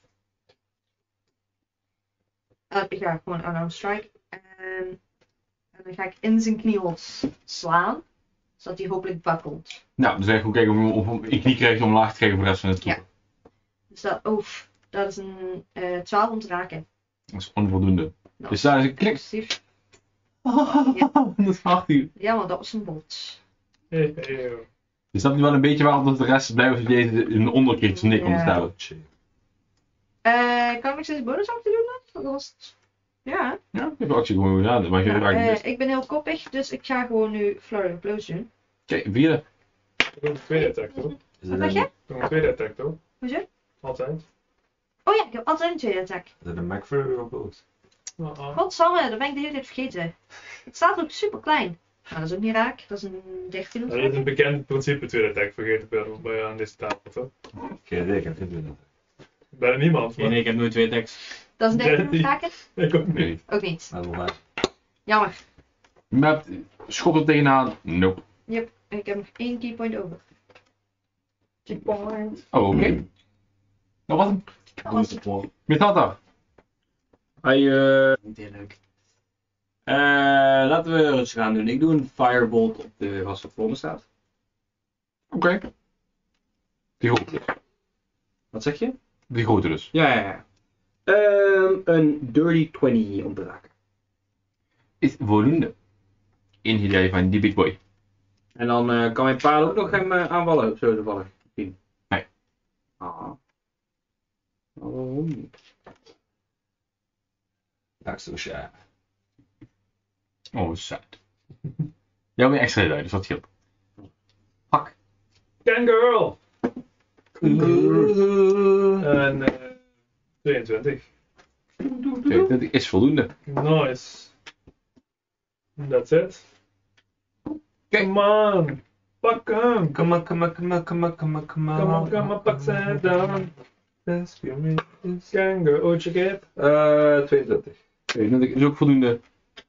ik ga gewoon unarmed strike. En dan ga ik in zijn knieholte slaan, zodat hij hopelijk buckelt. Nou, dus even kijken of je knie krijgt omlaag te krijgen voor de rest van de troepen. Dus dat is een 12 om te raken. Dat is onvoldoende. Nou, Dus daar is een klik. positief. Dat is 8 uur. Ja, want dat was een bot. Hey. Je snapt nu wel een beetje waarom dat de rest blijft als je in de onderkring zo neer komt te Ja. stellen. Kan ik nog steeds bonusactie doen? Of was het? Ja. Ja, ik heb actie gewoon gedaan, dat mag je raakt. Ik ben heel koppig, dus ik ga gewoon nu Flurry of Blows doen. Oké, vierde. Ik doe een tweede attack, toch? Wat zeg je? Ik doe een tweede attack, toch? Hoezo? Altijd. Oh ja, ik heb altijd een tweede attack. Is het een McFurry of both? Godsamme, dat ben ik de hele tijd vergeten. Het staat ook super klein. Nou, dat is ook niet raak. Dat is een 13 of Dat is zo. een bekend principe tweede attack, vergeet ik wel bij aan deze tafel, toch? Geen idee, ik heb geen idee. Bijna niemand, maar Nee, ik heb nooit 2 attacks. Dat is een 13 of 13. raken? ik ook niet. Nee. Ook niet. Dat is wel waar. Jammer. Met schop er tegenaan. Nope. Yep. Ik heb nog 1 keypoint over. Checkpoint. Oh, oké. Dat was hem. Dat was het. Met dat dan. Niet heel leuk. Laten we rustig gaan doen. Ik doe een firebolt op de ras wat voor me staat. Oké. Die grote. Wat zeg je? Die grote dus. Ja. Een dirty 20 om te raken. Is voldoende. In idee van die big boy. En dan kan mijn paard ook nog hem aanvallen, of zo toevallig. Misschien. Nee. Ah. Waarom niet? Dank zo, ja. Oh, sad. Jij hebt extra uit, dus dat scheelt. Fuck. Kangirl! En 22. Oké, dat is voldoende. Nice. That's it. Come on! Fuck hem! Come on, come on, come on, come on, come on, Come on, pak ze down. Kangirl, oh, check it. 22. Oké, dat is ook voldoende.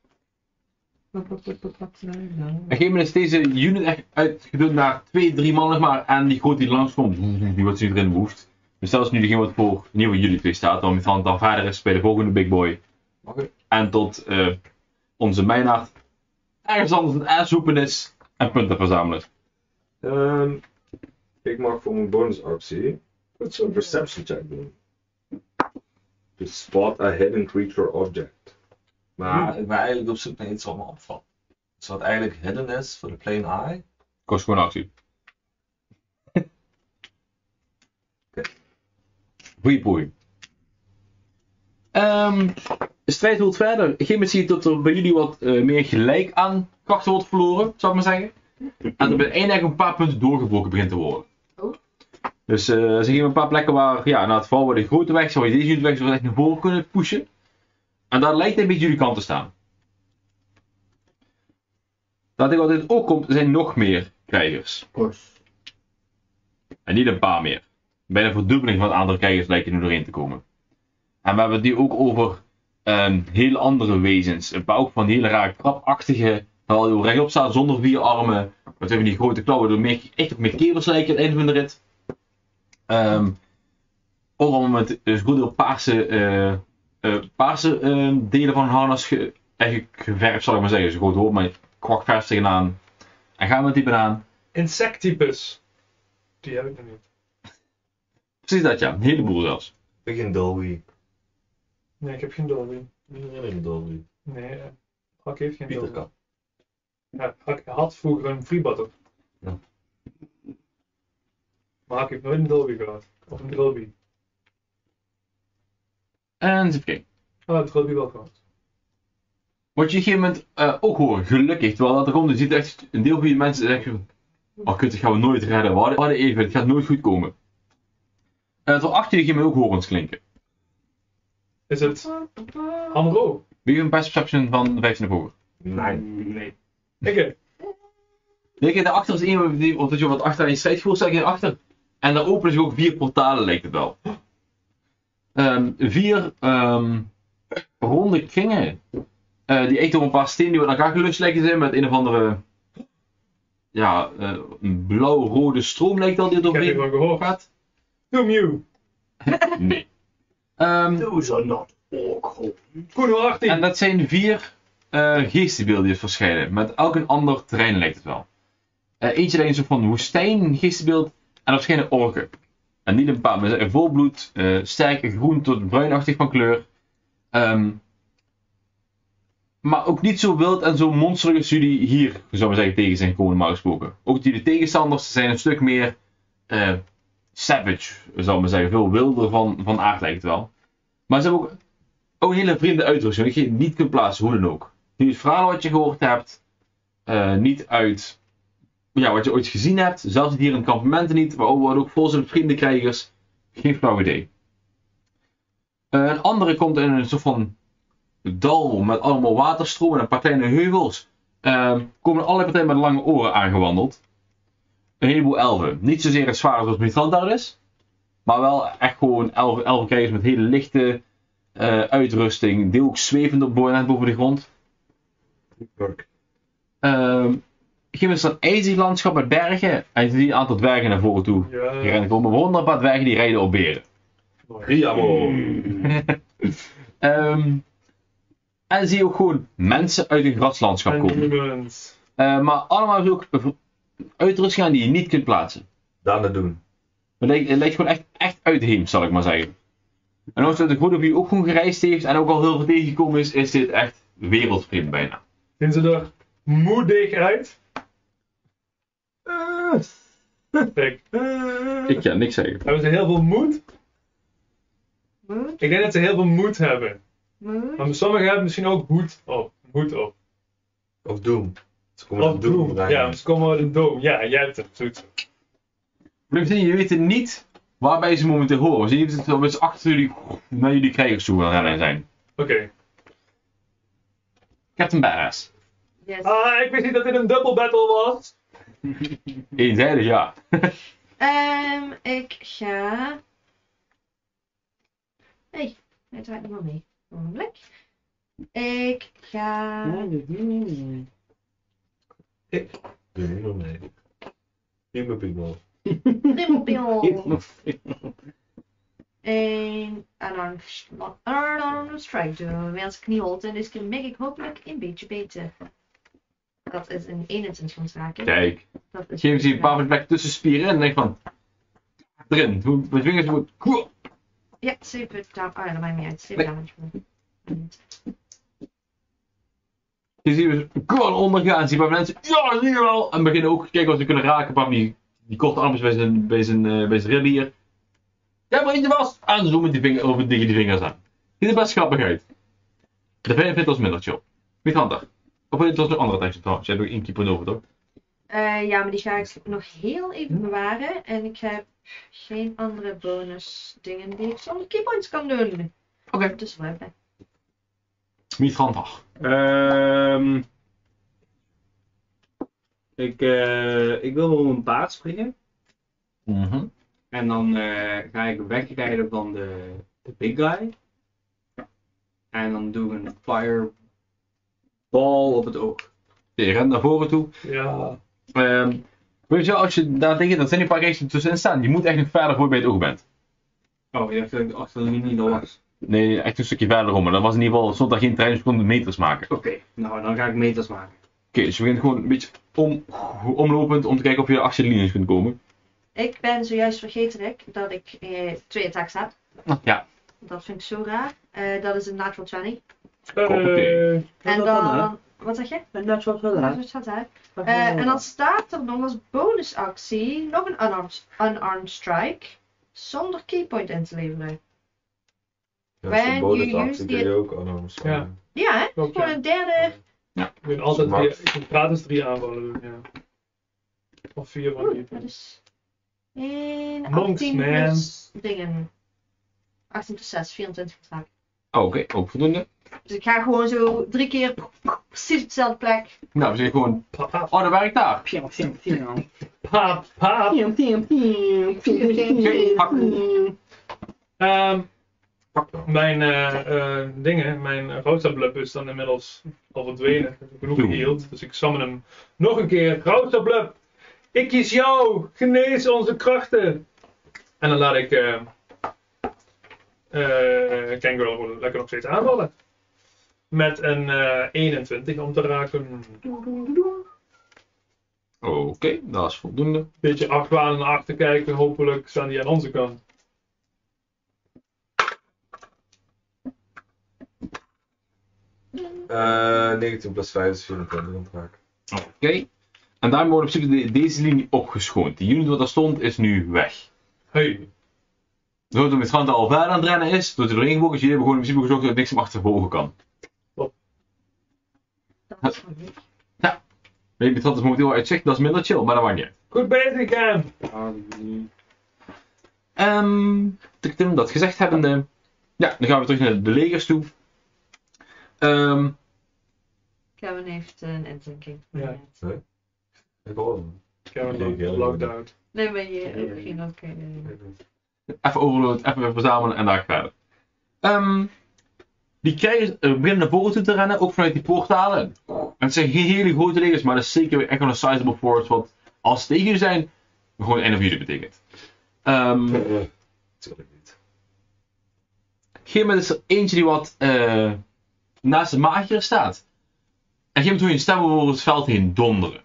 En geef me eens deze unit echt uitgedund naar 2-3 man zeg maar, en die grote die langskomt, die wordt nu erin behoeft. Dus dat is nu degene wat voor in ieder geval jullie twee staat, dan van dan verder is bij de volgende big boy. Oké. En tot onze mijnaard ergens anders een ass zoeken is en punten verzamelen. Ik mag voor mijn bonusactie een perception check doen. To spot a hidden creature object. Maar ik ben eigenlijk op zoek naar iets wat me opvalt. Dus wat eigenlijk hidden is voor de plain eye. Kost gewoon actie. Goeie poei. De strijd wordt verder. Op een gegeven moment zie je dat er bij jullie wat meer gelijk aan krachten wordt verloren, zou ik maar zeggen. En er bij één een paar punten doorgebroken begint te worden. Oh. Dus ze geven een paar plekken waar, ja, nou het vooral waar de grote weg, zou je deze jullie weg zo echt naar voren kunnen pushen. En daar lijkt een beetje jullie kant te staan. Dat ik wat dit ook komt, er zijn nog meer krijgers. En niet een paar meer. Bijna een verdubbeling van het aantal krijgers lijken nu erin te komen. En we hebben het nu ook over hele andere wezens. Een paar ook van hele rare krabachtige, waar je rechtop staat zonder 4 armen. Met even die grote klauwen, echt op met kevers lijken aan het einde van de rit. Ook allemaal met een goed deel paarse delen van een harnas geverfd, zal ik maar zeggen. Zo goed hoor, maar kwakvers tegenaan. En gaan we met die banaan. Insecttypes. Die heb ik nog niet. Precies dat, ja. Een heleboel zelfs. Ik heb geen Dolby. Nee, ik heb geen Dolby. Ik heb geen Dolby. Nee, Hak heeft geen Pieter Dolby. kan. Ja, Hak had vroeger een freebutter. Ja. Maar Hak heeft nooit een Dolby gehad. Of een Dolby. En even kijken. Oh, het Dolby wel gehad. Wat je op een gegeven moment ook hoort, gelukkig, terwijl dat er komt, je ziet echt een deel van die mensen zeggen, oh kut, dat gaan we nooit redden, we hadden even, het gaat nooit goed komen. Terwijl achter je op een gegeven moment ook horens klinken. Is het Amro? Wie heeft een best perception van 15 naar boven? Nee. Ik Nee, kijk, daarachter is één, of dat je wat achter in je strijdgevoel staat, kijk achter. En daar openen zich ook 4 portalen, lijkt het wel. 4 ronde kringen. Die echt door een paar stenen die aan elkaar gelust lijken te zijn met een of andere, ja, een blauw-rode stroom lijkt dat dit heb doorheen ervan gehoord. gaat. Mew. Nee. Those are not orc. Koen 18. En dat zijn 4 geestenbeelden die verschijnen. Met elk een ander terrein lijkt het wel. Eentje lijkt een soort van woestijn geestenbeeld. En er verschijnen orken. En niet een paar, maar ze zijn volbloed, sterk groen tot bruinachtig van kleur. Maar ook niet zo wild en zo monsterlijk als jullie hier, zou ik zeggen, tegen zijn gekomen, normaal gesproken. Ook die de tegenstanders zijn een stuk meer savage, zou ik maar zeggen. Veel wilder van aard lijkt het wel. Maar ze hebben ook een hele vreemde uitrusting, die je niet kunt plaatsen, hoe dan ook. Niet het verhaal wat je gehoord hebt, niet uit ja, wat je ooit gezien hebt, zelfs hier in kampementen niet, maar ook vol zijn vriendenkrijgers, geen flauw idee. Een andere komt in een soort van dal met allemaal waterstromen en een paar kleine heuvels. Komen allerlei partijen met lange oren aangewandeld. Een heleboel elfen. Niet zozeer het zware zoals Mithrandir is, maar wel echt gewoon elfenkrijgers met hele lichte uitrusting, die ook zwevend net boven de grond. Geef eens een ijzig landschap met bergen en je ziet een aantal dwergen naar voren toe. Ja. Die rennen komen, waaronder een paar dwergen die rijden op beren. Riamo. En zie je ook gewoon mensen uit een graslandschap komen. Maar allemaal ook uitrustingen die je niet kunt plaatsen. Dan te doen. Het lijkt gewoon echt uitheems, zal ik maar zeggen. En als de groep die ook gewoon gereisd heeft en ook al heel veel tegengekomen is dit echt wereldvreemd bijna. Zien ze er moedig uit? Kijk, Ik kan niks zeggen. hebben ze heel veel moed? Moed? Ik denk dat ze heel veel moed hebben. Moed? Maar sommigen hebben misschien ook hoed op. Moed op. Of Doom. Ze komen Of uit Doom. Doom. Ja, ze komen uit een doom. Ja, jij hebt het. Zoiets. Je weet niet waarbij ze momenteel horen. Ze zien dat ze achter jullie naar jullie krijgers toe gaan rennen zijn. Oké. Captain Badass. Yes. Ik wist niet dat dit een double battle was. Eenzijdig, ja. Ik ga... Hey, hij draait nog wel mee. Ogenblik. Ik ga... Nee. Prima people. Rimpel. En dan strike doen. Weer als knieholt. En dus mag ik hopelijk een beetje beter. Dat is een 21 raken. Kijk. Dat is Geef ze een paar van de plekken tussen spieren en denk van... Erin. Mijn vingers moet... Ja, 7 damage. Dat maakt niet uit. 7 damage. Je ziet we gewoon ondergaan. Zie je bij mensen, ja, zie je wel. En beginnen ook te kijken wat ze kunnen raken. Pak die korte armpjes bij zijn ribben hier. Ja, maar eentje vast. En zo met die vinger over tegen die vingers aan. Ziet er best grappig uit. De vijf vindt ons minder chill. Wie gaat daar? Of dit was een andere tekst trouwens. Je hebt ook één keeper over, toch? Ja, maar die ga ik nog heel even bewaren. En ik heb geen andere bonus dingen die ik zonder keypoints kan doen. Oké. Dus we hebben. Wie gaat daar? Ik wil wel op een paard springen. Mhm. En dan ga ik wegrijden van de big guy. En dan doe ik een fireball op het oog. Je rent naar voren toe. Ja. Weet je, als je daar tegen, dat zijn die paar races tussenin staan. Je moet echt nog verder voor bij het oog bent. Oh, je dacht dat ik achter de linie al was. Nee, echt een stukje verder om. Maar dat was in ieder geval, stond daar geen trein, konden meters maken. Oké, nou dan ga ik meters maken. Oké, dus we beginnen gewoon een beetje omlopend om te kijken of je achter de linies kunt komen. Ik ben zojuist vergeten dat ik 2 attacks heb. Ja. Dat vind ik zo raar. Dat is een natural 20. Hoppakee. En dan, wat zeg je? En dat was wel Dat staat daar. En dan staat er nog als bonusactie nog een unarmed strike. Zonder keypoint in te leveren. Ja, When zo'n you bonusactie use kun the- je ook anders. Ja. Ja, hè? Klopt, Gewoon ja. een derde. Ik ben altijd Max. ik kan gratis 3 aanvallen doen, ja. Of 4 van die. Dat is 1, Monks, 18 man. plus dingen. 18 plus 6, 24 attack. Oh, oké, ook voldoende. Dus ik ga gewoon zo 3 keer precies op dezelfde plek. Nou, we zeggen gewoon, Pap, oh, dat werkt daar. pap, pap. Pak dan. Mijn mijn Rosablub is dan inmiddels al verdwenen. Ik heb genoeg geheeld, dus ik summon hem nog een keer. Rosablub, ik kies jou, genees onze krachten. En dan laat ik Kangirl gewoon lekker nog steeds aanvallen. Met een 21 om te raken. Oké, dat is voldoende. Beetje argwanend naar achter kijken, hopelijk staan die aan onze kant. Eh 19 plus 5 is 24 om te raken. Oké. En daarmee wordt op zich deze linie opgeschoond. Die unit wat daar stond is nu weg. Hey. Doordat het met al verder aan het rennen is, doordat hij erin gekomen is, jullie hebben gewoon in principe gezorgd dat niks hem achtervolgen kan. Dat is van niet. Weet je, het is momenteel uitzicht, dat is minder chill, maar dat maakt niet uit. Goed bezig, Cam. Dat gezegd hebbende, ja, dan gaan we terug naar de legers toe. Kevin heeft een inzinking. Ja. Ik hoor hem. Kevin logged out. Nee, maar je ging ook. Even overload, even weer verzamelen en daar verder. Die krijgen beginnen naar voren toe te rennen, ook vanuit die poortalen. En het zijn geen hele grote legers, maar dat is zeker echt wel een sizable force, wat als ze tegen jullie zijn, gewoon een of jullie betekent. Tuurlijk niet. Op een gegeven moment is er eentje die wat naast de magier staat. En op een gegeven moment hoor je een stem over het veld heen donderen.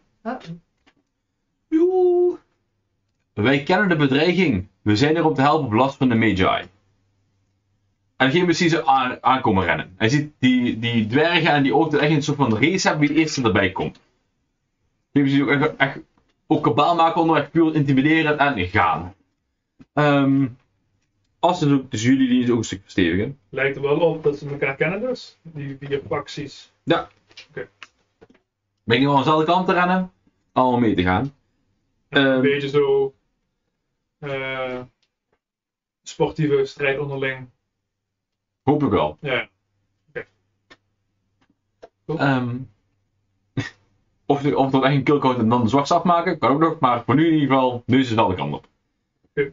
Joe. Wij kennen de bedreiging. We zijn er om te helpen op last van de Magi. En op een gegeven moment zie je ze aankomen rennen. En je ziet die dwergen en die orken echt een soort van race hebben wie het eerste erbij komt. Op een gegeven moment zie je echt ook kabaal maken onder echt puur intimideren en gaan. Als ze ook, dus jullie die is ook een stuk verstevigen. Lijkt er wel op dat ze elkaar kennen dus, die 4 facties. Ja. Oké. Ben je nu al aan dezelfde kant te rennen? Allemaal mee te gaan. Een beetje zo sportieve strijd onderling. Hopelijk wel. Ja. Oké. Of het echt een killcode en dan de zwaks afmaken, kan ook nog. Maar voor nu in ieder geval, neus is wel de kant op. Oké.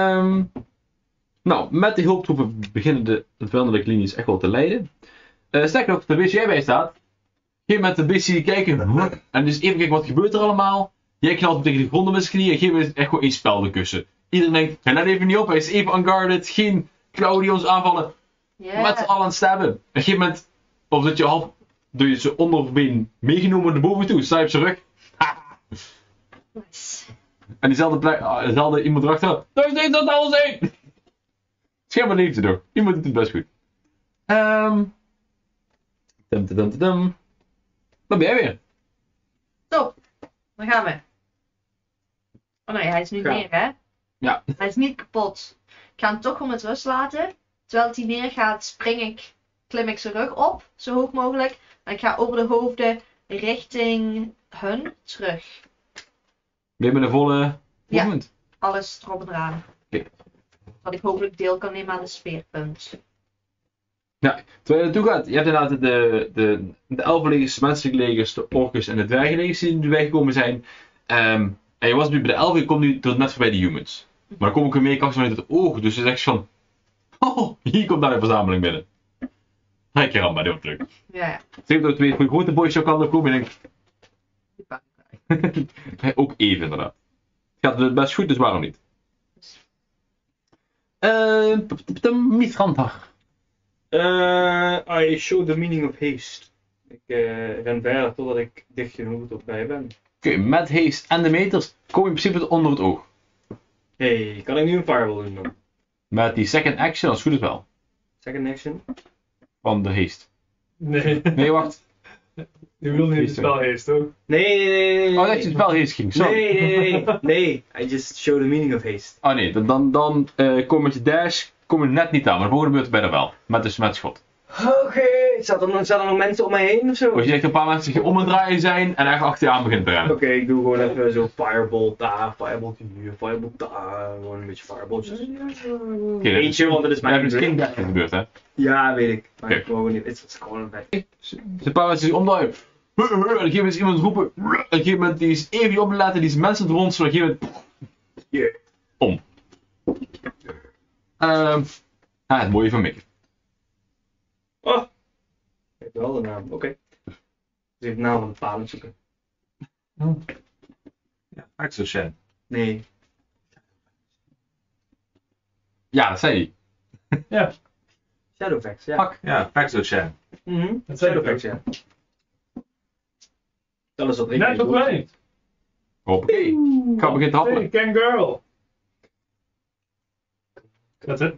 Nou, met de hulptroepen beginnen de vijandelijke linies echt wel te leiden. Sterker nog, de beestje jij bij staat. Geef met de beestje kijken. En dus even kijken wat gebeurt er allemaal. Jij knalt hem tegen de grond met zijn knieën. En geef hem echt gewoon één spel ertussen. Iedereen denkt, hij let even niet op. Hij is even unguarded. Geen klauwen die ons aanvallen. Ja. Met z'n allen aan het stabben. Op een gegeven moment, of dat je half door je zijn onderbeen meegenomen naar boven toe. Sta je op zijn rug. Nice. En diezelfde iemand erachter. Dat is niet dat alles heen! Scherm maar liefde door. Iemand doet het best goed. Dan ben jij weer. Top. Dan gaan we. Oh nee, hij is nu Ja. neer, hè? Ja. Hij is niet kapot. Ik ga hem toch met rust laten. Terwijl hij neer gaat, klim ik zijn rug op, zo hoog mogelijk. En ik ga over de hoofden richting hun terug. Weer met een volle Ja. movement. Alles erop en eraan. Oké. Dat ik hopelijk deel kan nemen aan de speerpunt. Terwijl je naartoe gaat, je hebt inderdaad de elfenlegers, de menselijke legers, de orcus en de dwergenlegers die nu bijgekomen zijn. En je was nu bij de elfen, je komt nu tot net voorbij de humans. Maar dan kom ik er meer kans vanuit het oog, dus je zegt van... Oh, hier komt daar een verzameling binnen. Hey, Keramba, dit wordt leuk. Ja. Zeg dat twee grote boys jouw kant op komen en ik denk... Ook even inderdaad. Het gaat best goed, dus waarom niet? Mithrantar. I show the meaning of haste. Ik ren verder totdat ik dicht genoeg tot bij ben. Oké, met haste en de meters kom je in principe tot onder het oog. Hey, kan ik nu een fireball doen dan? Met die second action, als het goed is wel. Second action? Van de haste. Nee, Nee, wacht. je wilde niet het spel heest, toch? Nee. Oh, dat je het wel haste ging, sorry. Nee. I just show the meaning of haste. Oh nee, dan kom je met je dash, kom je net niet aan, maar de volgende beurt ben je er wel. Met een schot. Oké, zaten er nog mensen om mij heen of zo? Als je echt een paar mensen die om het draaien zijn en echt achter je aan begint te rennen. Oké, ik doe gewoon even zo fireball daar, fireball hier, fireball daar. Gewoon een beetje fireballs. Oké, Eentje, want dat is jij hebt mijn dus geen beurt. dash in de beurt, hè? Ja, weet ik. Maar Oké. ik wou niet. Het is gewoon een beetje. Dus een paar mensen die omdraaien. En op een gegeven moment is iemand roepen. En op een gegeven moment die is even op laten, die is mensen rond, zodat op een gegeven moment om. Het mooie van Mickey. Oh! Ik heb wel de naam, oké. Dus even de naam van de palen zoeken. Ja, Axelshen. Nee. Ja, dat zei hij. Shadowfax, ja. Fuck. Ja, Axelshen. Dat zei ik Shadowfax, ja. Dat is wat ik Net op mij. Hoppakee. Ik ga beginnen te happelen. Hey, Ken Girl. Dat is het.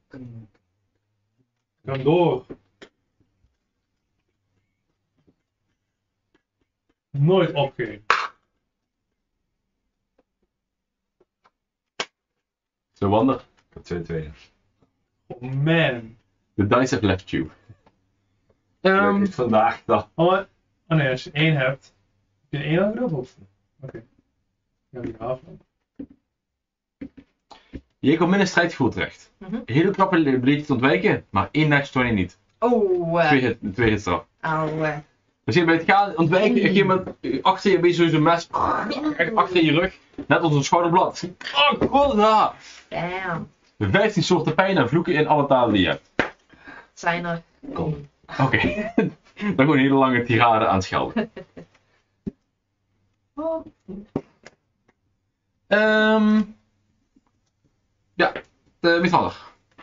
Ga door. Nooit opgeven. Zo wonder. Ik heb 2-2. Oh man. The dice have left you. Vandaag dat. Oh nee, als je 1 hebt. Heb je 1 al gedubbeld? Oké. Ja, die half dan. Je komt in een strijdgevoel terecht. Hele knappe bleek te ontwijken, maar 1 dash 20 niet. Oh, 2 hits eraf. auw. Dus je bij het gaan ontwijken, op een gegeven moment achter je beetje zo'n mes, echt achter je rug, net als een schouderblad. Oh god, ja. Damn. 15 soorten pijn en vloeken in alle talen die je hebt. Het zijn er. Oké. Dan gewoon een hele lange tirade aan het schelden. Oh. Ja, Mithrantar.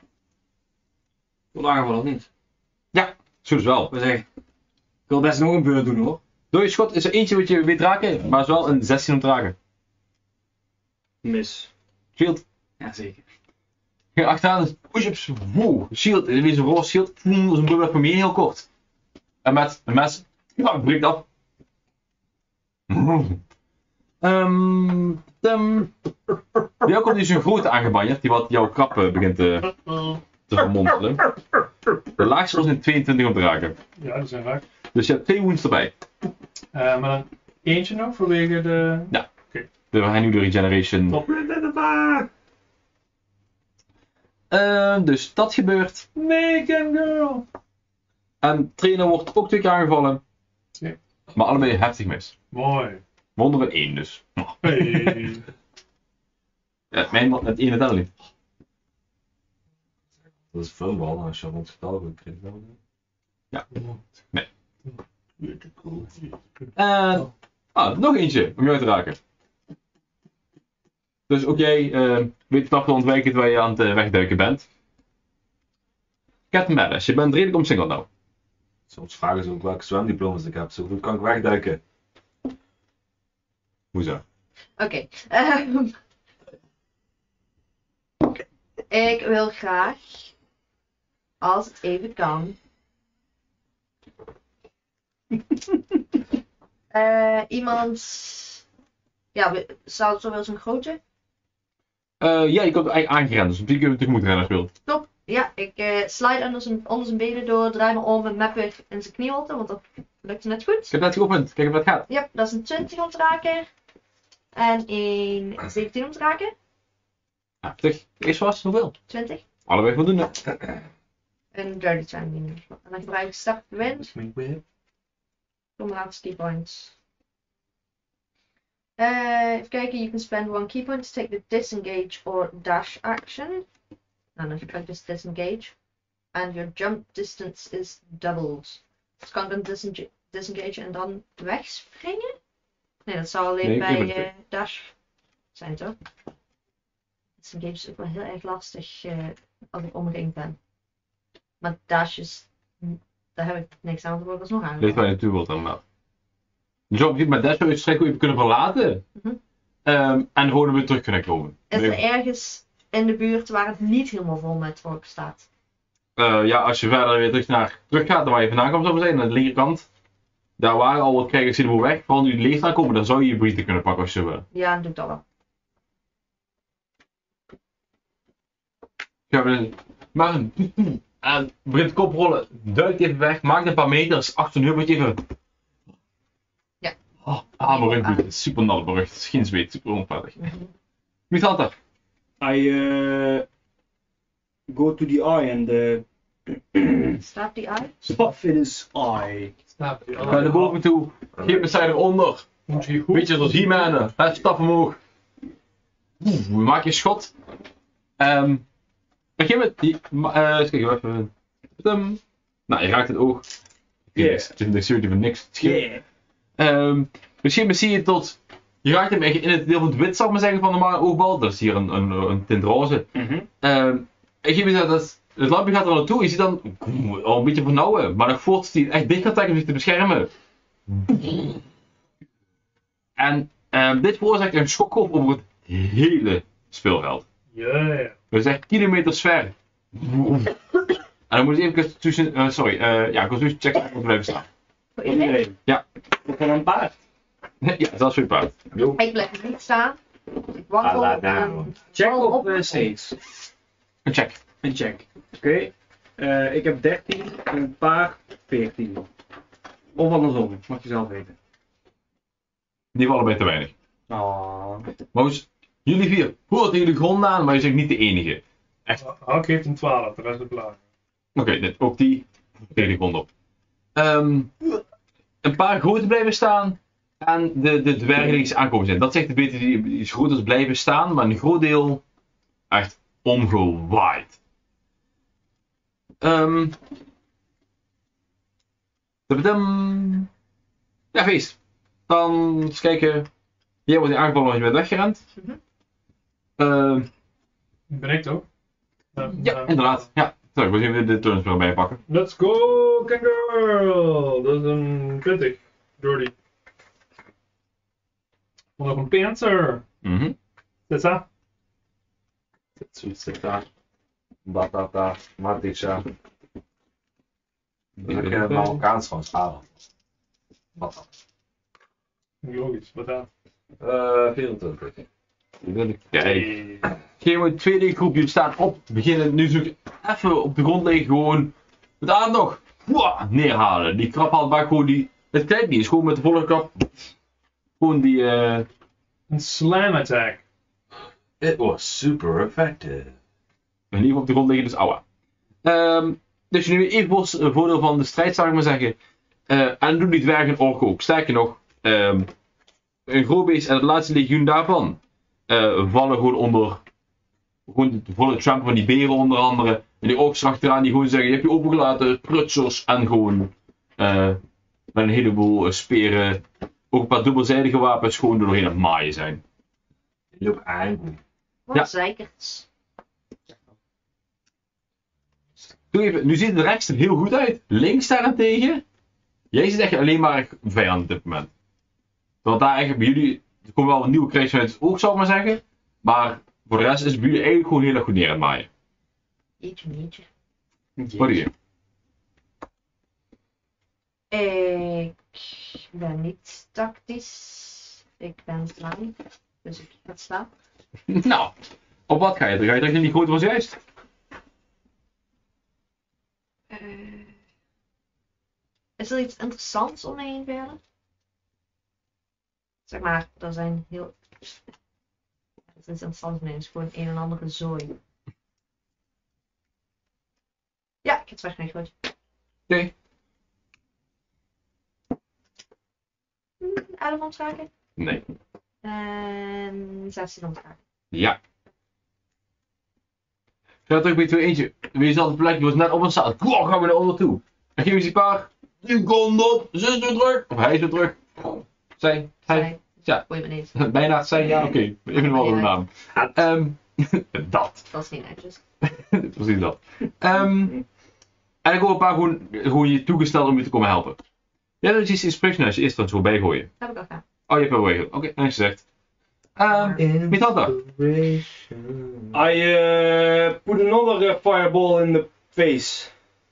Tot aangevallen of niet? Zo dus wel. Ik wil zeggen, ik wil best nog een beurt doen hoor. Door je schot is er eentje wat je weet raken, maar is wel een 16 om te raken. Mis. Shield. Jazeker. Ging achteraan, dus push-ups, wow, shield, er is een roze shield, dat is een bubbel voor meer heel kort. En met een mes, ja, het breekt af. Bij jou komt dus een grote aangebanjerd, die wat jouw krap begint te vermontelen. De laagste was een 22 om te raken. Ja, dat zijn raak. Dus je hebt 2 wounds erbij. Maar dan eentje nog vanwege de... Hij nu de regeneration. Top. Dus dat gebeurt. Nee, Ken Girl. En trainer wordt ook 2 keer aangevallen. Ja. Maar allebei heftig mis. Mooi. Wonder een 1 dus. Hey. Ja, het ene tel niet. Dat is veel bal als je rond het spel goed krijgt. Ja. Nee. Nog eentje om jou te raken. Dus ook jij weet het af te ontwijken terwijl je aan het wegduiken bent. Captain Badass, je bent redelijk omsingeld nou. Soms vragen ze ook welke zwemdiploma's ik heb. Zo goed kan ik wegduiken. Hoezo? Oké. Ik wil graag, als het even kan, Iemand... Ja, staat zo wel zo'n grootje? Ja, je komt eigenlijk aangerend, dus op die kun je tegemoet rennen speelt. Top. Ja, ik slide onder zijn benen door, draai me om en map weer in zijn knieholte, want dat lukt net goed. Ik heb net geopend, kijk of dat gaat. Ja, dat is een 20 om te raken. En een 17 om te raken. Ja, zeg, eerst was hoeveel? 20. Allebei voldoende. En dirty 20. En dan gebruik ik start the wind. Voor mijn laatste key points. Even kijken, you can spend 1 key point to take the disengage or dash action. En dan gebruik ik dus disengage. And your jump distance is doubled. Dus kan ik dan disengage en dan wegspringen? Nee, dat zou alleen bij dash zijn, toch? Disengage is ook wel heel erg lastig als ik omringd ben. Maar dash is... Daar heb ik niks aan te worden alsnog aan. Weet waar je naartoe wilt inderdaad. Dus op je met dash wil je strekking even kunnen verlaten. En gewoon weer terug kunnen komen. Is er ergens in de buurt waar het niet helemaal vol met volk staat? Ja, als je verder weer terug gaat, dan waar je vandaan komt, zou ik zeggen, aan de linkerkant. Daar waren al wat krijgers helemaal weg. Vooral nu de leeftijd komen, dan zou je je breedte kunnen pakken als je wil. Ja, dan doe ik dat wel. Ja, maar en begint koprollen, duikt even weg, maakt een paar meters, achter een hubbeltje even. Ja. Oh, mijn rug doet het, super nat op mijn rug, het is geen zweet, super onprettig. Mutanter. I go to the eye and Staat die uit? stuff in his eye. Ga naar boven toe, geef me zij eronder. Beetje zoals He-Man, stap omhoog. Maak je schot. Op een gegeven moment, kijk even. Nou, je raakt het oog. Het is een serie van niks. Op een gegeven moment zie je tot. Je raakt hem in het deel van het wit, zal ik maar zeggen, van de normale oogbal. Dat is hier een tint roze. Op een gegeven moment, het lampje gaat er naartoe. Je ziet dan al een beetje vernauwen. Maar nog voordat hij echt dicht gaat trekken om zich te beschermen. En dit veroorzaakt een schokgolf over het hele speelveld. Dus echt kilometers ver. En dan moet je even tussen, constitution check om blijven staan. Voor iedereen? Ja. Of van een paard. Ja, dat is voor je paard. Ik blijf niet staan. Ik wandel en Check val op steeds. Een check. Een check. Oké. Ik heb 13 en een paard 14. Of andersom, mag je zelf weten. Die vallen bij te weinig. Oh. Maar dus, jullie 4 hoort jullie grond aan, maar je zegt niet de enige. Hak heeft een 12, de rest is laag. Oké, ook die tegen de grond op. Een paar grote blijven staan en de dwergen die aankomen zijn. Dat zegt de beter die groters blijven staan, maar een groot deel echt omgewaaid. Ja, feest. Dan eens kijken. Jij wordt aangevallen als je bent weggerend. Ben ik toch? Ja, inderdaad. Ja. Zo, ik moet even de turns weer bijpakken. Let's go, Kangaroo! Dat is een 20. Jordi. Nog een Panther. Tessa. Tetsutseta. Batata. Matisha. Ik ken het Marokkaans van schalen. Batata. Logisch, wat dan? 24. Kijk. Geen tweede groepje staan op. Beginnen nu zoeken. Even op de grond liggen. Gewoon. Met adem nog. Neerhalen. Die krab haalt maar gewoon die. Het kijkt niet. Is gewoon met de volle krab. Gewoon die. Een slam attack. It was super effective. In ieder geval op de grond liggen. Dus aua. Dus je nu even een voordeel van de strijd zou ik maar zeggen. En doen die dwergen ork ook. Sterker nog. Een grootbeest en het laatste legioen daarvan. Vallen gewoon onder. Gewoon de volle tramp van die beren onder andere. En die orks achteraan die gewoon zeggen, je hebt je overgelaten, prutsers. En gewoon met een heleboel speren. Ook een paar dubbelzijdige wapens gewoon er doorheen aan het maaien zijn. Je loopt angry. Wat zeikers. Nu ziet het er rechts er heel goed uit. Links daarentegen. Jij ziet echt alleen maar vijand op dit moment. Want daar eigenlijk bij jullie. Er komen wel een nieuwe krijgs uit het oog, zou ik maar zeggen. Maar voor de rest is het bij jullie eigenlijk gewoon heel erg goed neer aan het maaien. Jeetje. Wat doe je? Ik ben niet tactisch. Ik ben slaan. Dus ik ga slaan. Nou, op wat ga je? Dan ga je direct in die grote was juist. Is er iets interessants om me heen verder? Zeg maar, er zijn heel... Het is interessant om me heen. Het is gewoon een en andere zooi. Ja, ik heb het weg mee gegooid. Oké. 11 ontstaken. Nee. En 16 ontstaken. Ja. Ga terug bij 2 eentje. Wie zat op de plek? Die was net op een staat. Wow, gaan we naar onder toe. En geef eens die paar. Die komt op. Ze is weer terug. Of hij is weer terug. Zij. Hij. Ja. Boeit me niet. Bijna zij. Ja, oké. Even een andere naam. Dat. Dat is niet netjes. Precies dat. En dan komen een paar gewoon je toegesteld om je te komen helpen. Ja, dat is inspiration als je eerst wat voorbij gooien. Dat heb ik al gedaan. Oh, je hebt wel weer. Oké, nice gezegd. Wie had dat? I put another fireball in the face.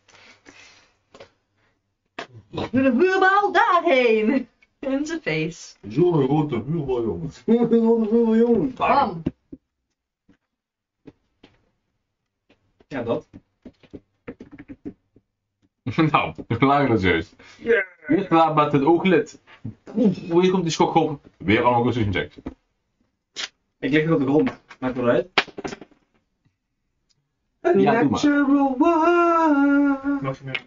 Doe de vuurbal daarheen. In zijn face. Zo'n grote vuurbal, jongens. Jongen. Bam. Ja, dat. Nou, langer dan juist. Weer klaar met het ooglid. Hier komt die schokgolf. Weer allemaal constitution checks. Ik lig er op de grond. Maakt wel uit. Ja, doe maar. Nog meer.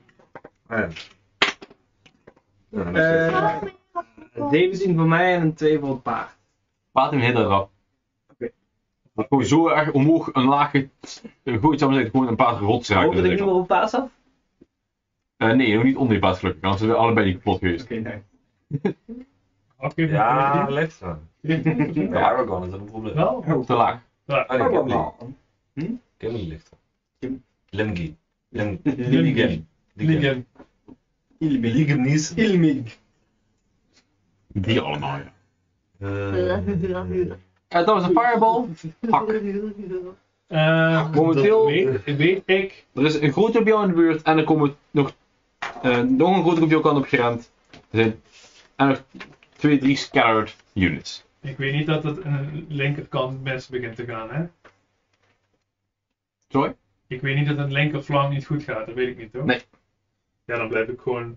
Ja. 17 voor mij en een 2 voor het paard. Paard hem heel eraf. Oké. Dat gewoon zo erg omhoog een laagje gooit, zou maar zeggen, gewoon een paar rots Hoop raken. dat ik niet meer op het paard zat? Nee, nog niet onder je paard gelukkig, anders zijn we allebei niet kapot geweest. Oké, nee. Afgeven. Ja, ligt eraan. Ja, Aragon is dat een probleem. Wel? Te laag. Ja. Ah, nee, Gimli. Gimli ligt er. Limgi. Limgi. Liegen. Liegen niet. Ilmig. Die allemaal, ja. Dat was een fireball. Hak. Momenteel- weet ik. Er is een grote op jou in de buurt en er komen nog een grote op jouw kant op gerend. Er zijn nog 2, 3 scattered units. Ik weet niet dat het aan de linkerkant mis begint te gaan, hè? Sorry? Ik weet niet dat het linkerflank niet goed gaat, dat weet ik niet, toch? Nee. Ja, dan blijf ik gewoon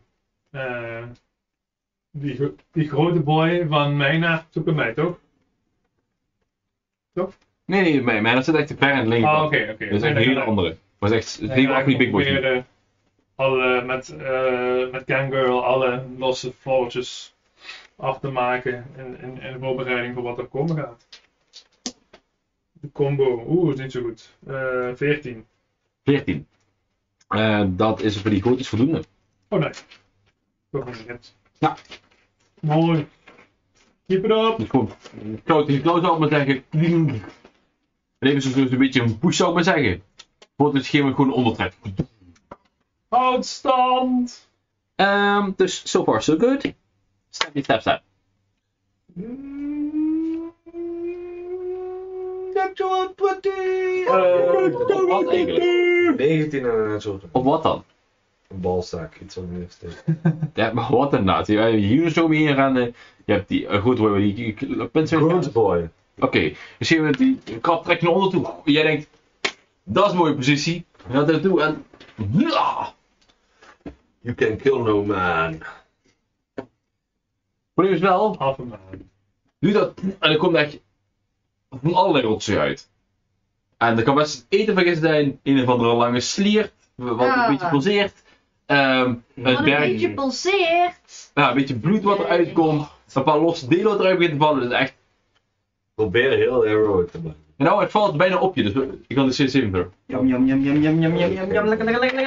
die grote boy van mij naar zoeken mij, toch? Nee, maar dat zit echt te ver in het linkerkant. Ah, oké. Dat is echt een hele andere. Dat is echt het hele niet big boy. Alle met Gangirl alle losse floortjes af te maken in de voorbereiding voor wat er komen gaat. De combo, is niet zo goed. 14. 14. Dat is voor die grootjes voldoende. Oh nee. Toch nog niet. Ja. Mooi. Keep it up. Dus gewoon kloot zou ik maar zeggen. En even zo'n een beetje een push zou ik maar zeggen. Wordt het schema gewoon ondertrekt. Houdstand. Dus so far so good. Step. Natural 20! Op wat eigenlijk? 19 en een soort Op wat dan? een balstaak, iets van de eerste. Ja, maar wat inderdaad? Je hebt hier zo mee rennen. Je hebt die goed hoor, die punten. Good boy. Oké, dus je hebt die krab trek je naar onder toe. Jij denkt, dat is een mooie positie. Je gaat er naartoe en. You can kill no man. Probleem is wel, Half een maand. doe dat en er komt echt van allerlei rotzooi uit. En er kan best het eten van zijn, een of andere lange sliert, wat een beetje pulseert. Een Wat een beetje pulseert. een beetje bloed wat eruit komt. Een paar losse delen wat eruit begint te vallen. Dus echt. Probeer heel heroic te blijven. En nou, het valt bijna op je, dus ik kan de C7 door. Jam, lekker.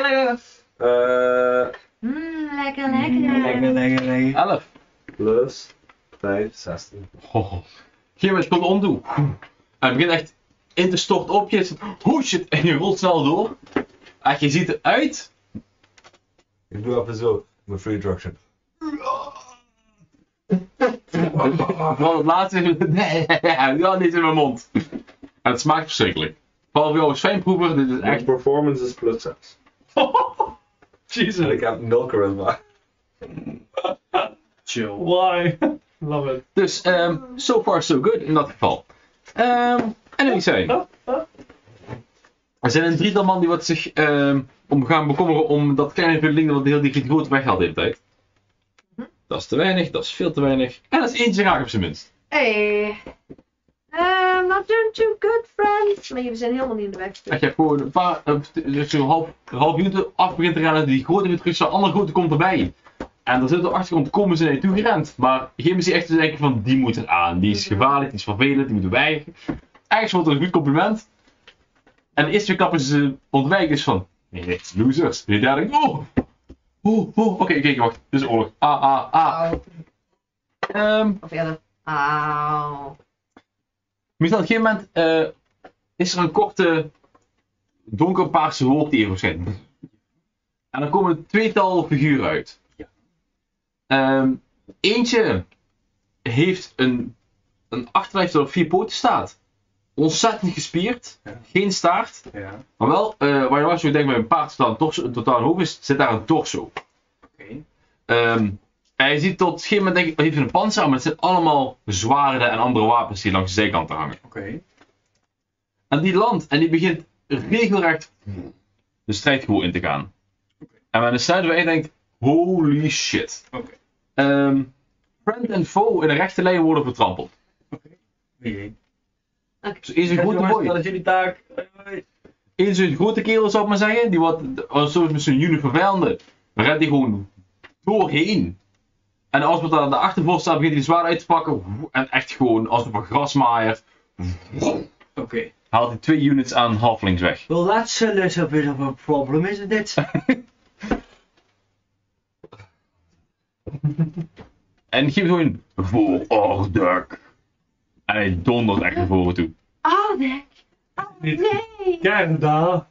Lekker. 11. Plus 5, 16. Op een gegeven moment komt om toe. En het begint echt in te storten op je. Oh shit, en je rolt snel door. En je ziet eruit. Ik doe even zo, mijn free traction. Vooral het laatste is. Ja, niet in mijn mond. En het smaakt verschrikkelijk. Vooral voor jou als fijnproever, dit is Mijn echt. performance is plus 6. En Jesus. ik heb 0 charisma. Chill. Why? Love it. Dus, so far so good in dat geval. En wie zijn? Er zijn een drietal man die wat zich om gaan bekommeren om dat kleine ding dat heel die grote weghaalt de hele tijd. Dat is te weinig, dat is veel te weinig. En dat is eentje raak op zijn minst. Hey. Not doing too good, friends. Nee, we zijn helemaal niet in de weg. Dat je gewoon een paar, dus zo'n half minuut af begint te rennen, die grote weer terug, zo'n andere grote komt erbij. En dan zit er achtergrond, komen ze naar je toe gerend. Maar op een gegeven moment zie je echt te denken van, die moet er aan. Die is gevaarlijk, die is vervelend, die moeten wijken. Eigenlijk wordt het een goed compliment. En de eerste twee klappen ze ontwijken is van, nee, losers. En je daar denkt, oké, kijk, wacht, dit is oorlog. Auw. Ehm Of eerder. Auw. Maar op een gegeven moment is er een korte donkerpaarse wolk die even verschijnt. En dan komen een tweetal figuren uit. Eentje heeft een achterlijf dat op 4 poten staat. Ontzettend gespierd. Geen staart. Ja. Maar wel, waar je was, je denkt bij een paard totaal een hoofd is, zit daar een torso. Oké. En je ziet tot op een gegeven moment denk ik, hij heeft een panzer, maar het zijn allemaal zwaarden en andere wapens die langs de zijkanten hangen. Oké. En die landt en die begint regelrecht de strijdgewoel in te gaan. En met een snuit waar je denkt, holy shit. Oké. Friend en foe in de rechte lijn worden vertrampeld. Jee. Dus is een grote boy. Dat is jullie taak. Eén zo'n grote kerel zou ik maar zeggen, die wat, zoals met zo'n unit van vijanden, dan rent hij gewoon doorheen. En als we dan aan de achtervoor staan, begint hij zwaar uit te pakken. En echt gewoon, als een grasmaaier, Oké. haalt hij 2 units aan halflings weg. Well, that's a little bit of a problem, isn't it? En geeft gewoon voor order. En hij dondert echt naar voren toe. Oh, nee. Oh, nee. Gerda.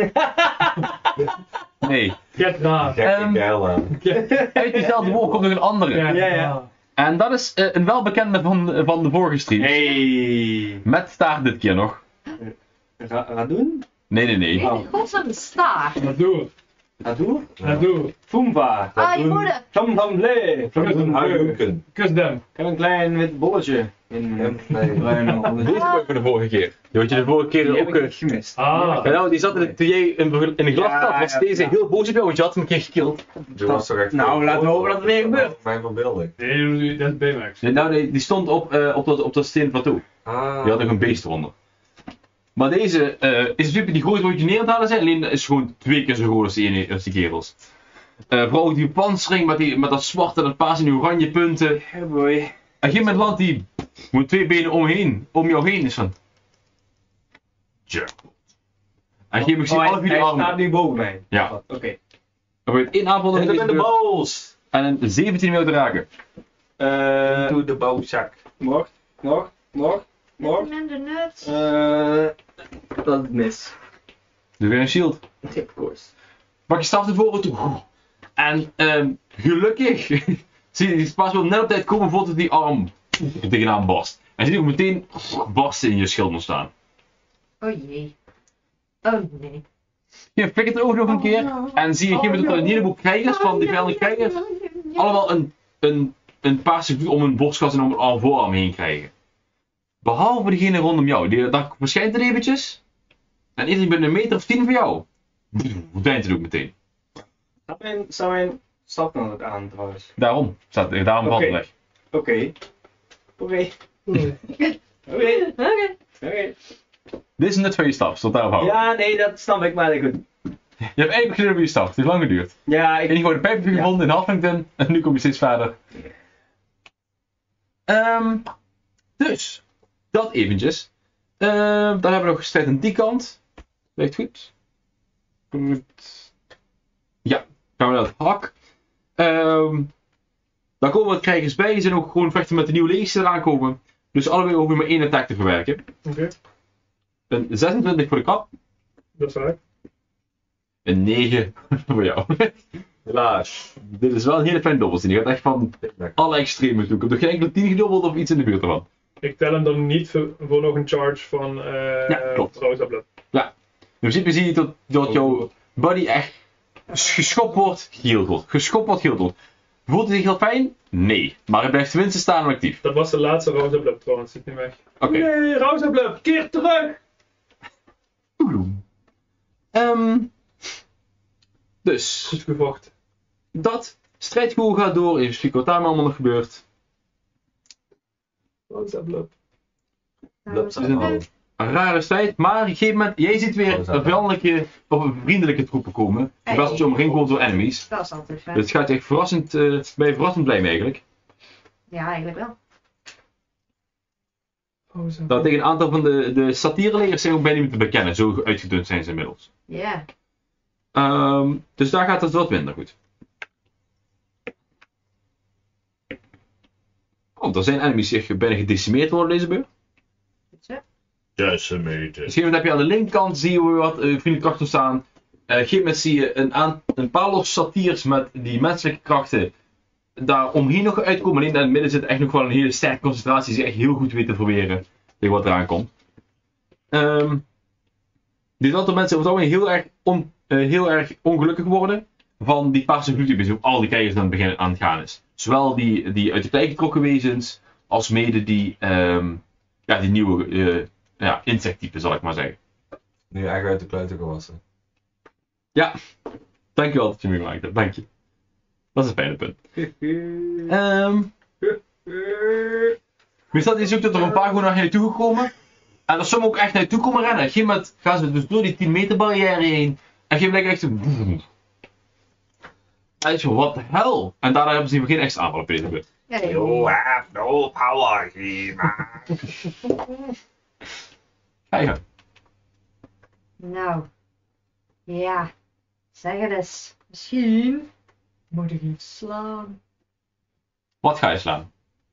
Nee. Gerda. Gekke geil aan. Uit diezelfde wolk komt nog een andere. Ja. En dat is een welbekende van de vorige stream. Hey. Met staart dit keer nog. Radoen? Nee. Wie in godsnaam de staart? Ga door. Radoen? Ga door. Fumba. Ah, je moeder. Flamvamble. Hadoeken. Kus hem. Ik heb een klein wit bolletje in mijn bruine ogen. Deze boy van de vorige keer. Die had je de vorige keer Die heb ook... ik niet gemist. Ah. Ja, nou, die zat toen jij in de glas Ja, zat, was ja, deze ja. heel boos op jou, want je had hem een keer gekild. Die was toch echt Nou, laten we hopen dat het weer gebeurt. Mijn verbeelding. Nee, dat is Baymax. Nee, die stond op dat stenen plateau. Ah. Die had nog een beest eronder. Maar deze is een type die groot wat je neer aan het halen zijn, alleen is gewoon 2 keer zo groot als die kerels. Vooral die pansering met dat zwarte en dat paars en die oranje punten. Hey boy. En op een gegeven moment landt die gewoon 2 benen om jou heen is van... Jackpot. En op een gegeven moment zie je alle 4 hij armen. staat nu boven mij. Ja. Oké. Er wordt 1 aanval En in de balls. en een 17 wil te raken. Doe de bouwzak. Nog. Minder nut. Dat is mis. Dus weer een shield. Of course. Pak je staf naar voren toe. En gelukkig zie je die spaasbel net op tijd komen voordat die arm er tegenaan barst. En zie je ook meteen barsten in je schild ontstaan. Oh jee. Oh nee. Je flikkert er ook nog een keer en zie je op een gegeven moment dat er een heleboel krijgers van die vijandelijke krijgers allemaal een paarse gloed om hun borstkas en om een voorarm heen krijgen. Behalve degene rondom jou. Daar verschijnt er eventjes. En iedereen binnen een meter of 10 van jou. Verdwijnt het ook meteen. Staat mijn stap dan ook aan trouwens? Daarom valt het Oké. weg. Oké. Dit is een nut van je staf, stond daarop houden. Ja, nee, dat snap ik, maar goed. Je hebt eigenlijk beginnen met je staf, het heeft lang geduurd. Ja, En je hebt gewoon een pijpje gevonden in Huffington en nu kom je steeds verder. Dus, dat eventjes. Dan hebben we nog gestrijd aan die kant. Lijkt goed. Ja, gaan we naar het hak. Daar komen wat krijgers bij. Die zijn ook gewoon vechten met de nieuwe legies die eraan komen. Dus allebei hoeven we maar 1 attack te verwerken. Oké. Een 26 voor de kap. Dat is waar. Een 9 voor jou. Helaas. Dit is wel een hele fijne dobbelsteen. Die gaat echt van alle extreme toe. Ik heb nog geen enkele 10 gedobbeld of iets in de buurt ervan. Ik tel hem dan niet voor nog een charge van klopt. Rosa Blood. In principe zie je dat jouw body echt geschopt wordt, geheeld wordt. Geschopt wordt, geheeld wordt. Voelt hij zich heel fijn? Nee. Maar hij blijft tenminste staan en actief. Dat was de laatste Rosablub trouwens, zit nu weg. Oké. Nee, Rosablub, keer terug! Dus, Goed gevochten. dat strijdgevoel gaat door. Even kijken wat daar allemaal nog gebeurt. Rosablub. Dat Nou, is een rare strijd, maar op een gegeven moment, jij ziet weer een vijandelijke of vriendelijke troepen komen. Je was je omringd wordt door enemies. Dat is altijd fijn. Dus het gaat echt verrassend, ben je verrassend blij mee eigenlijk. Ja, eigenlijk wel. Rosablub. Dat tegen een aantal van de satierelegers zijn ook bijna niet te bekennen, zo uitgedund zijn ze inmiddels. Ja. Dus daar gaat het wat minder goed. Oh, er zijn enemies die bijna gedecimeerd worden deze beurt. Goed zo. Decimated. Dus op een gegeven moment heb je aan de linkerkant zie je wat vriendelijke krachten staan. Op een gegeven moment zie je een paar los satiers met die menselijke krachten daar omheen nog uitkomen. Alleen in het midden zit echt nog wel een hele sterke concentratie die ze echt heel goed weten te verweren tegen wat eraan komt. Dit aantal mensen over het algemeen heel erg ongelukkig worden van die paarse gloeddiepjes die op al die kijkers aan het begin aan het gaan is. Zowel die uit de klei getrokken wezens als mede die nieuwe insecttypen zal ik maar zeggen. Nu echt uit de kluiten gewassen. Ja, dankjewel dat je me gemaakt hebt, dank je. Dat is een fijne punt. Je zoekt dat er een paar gewoon naar je toe komen. En dat sommigen ook echt naar je toe komen rennen. Op een gegeven moment gaan ze dus door die 10 meter barrière heen. En op een gegeven moment echt zo... En je zo, what the hell? En daarna hebben ze geen extra aanval op deze beurt. Ja, You have no power, He-Man. Ja. Nou. Ja. Zeg het eens. Misschien moet ik iets slaan. Wat ga je slaan?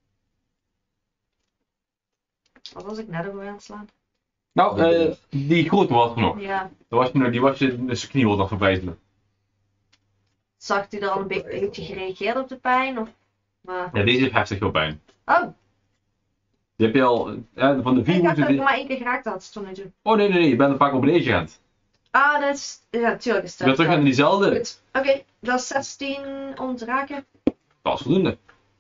Wat was ik net ook weer aan het slaan? Nou, die grote was er nog. Ja. Die was je in zijn knie nog verbijzelen. Zag hij er al een beetje gereageerd op de pijn? Of? Maar... Ja, deze heeft heftig veel pijn. Oh, Die heb je al, van de 4 ik dacht moeten... dat ik maar 1 keer geraakt had tot nu toe. Oh nee, je bent een paar keer op beneden gerend. Ah, dat is... Ja, natuurlijk is Je bent terug dat. naar diezelfde. Goed. Oké, dat is 16 om te raken. Dat is voldoende.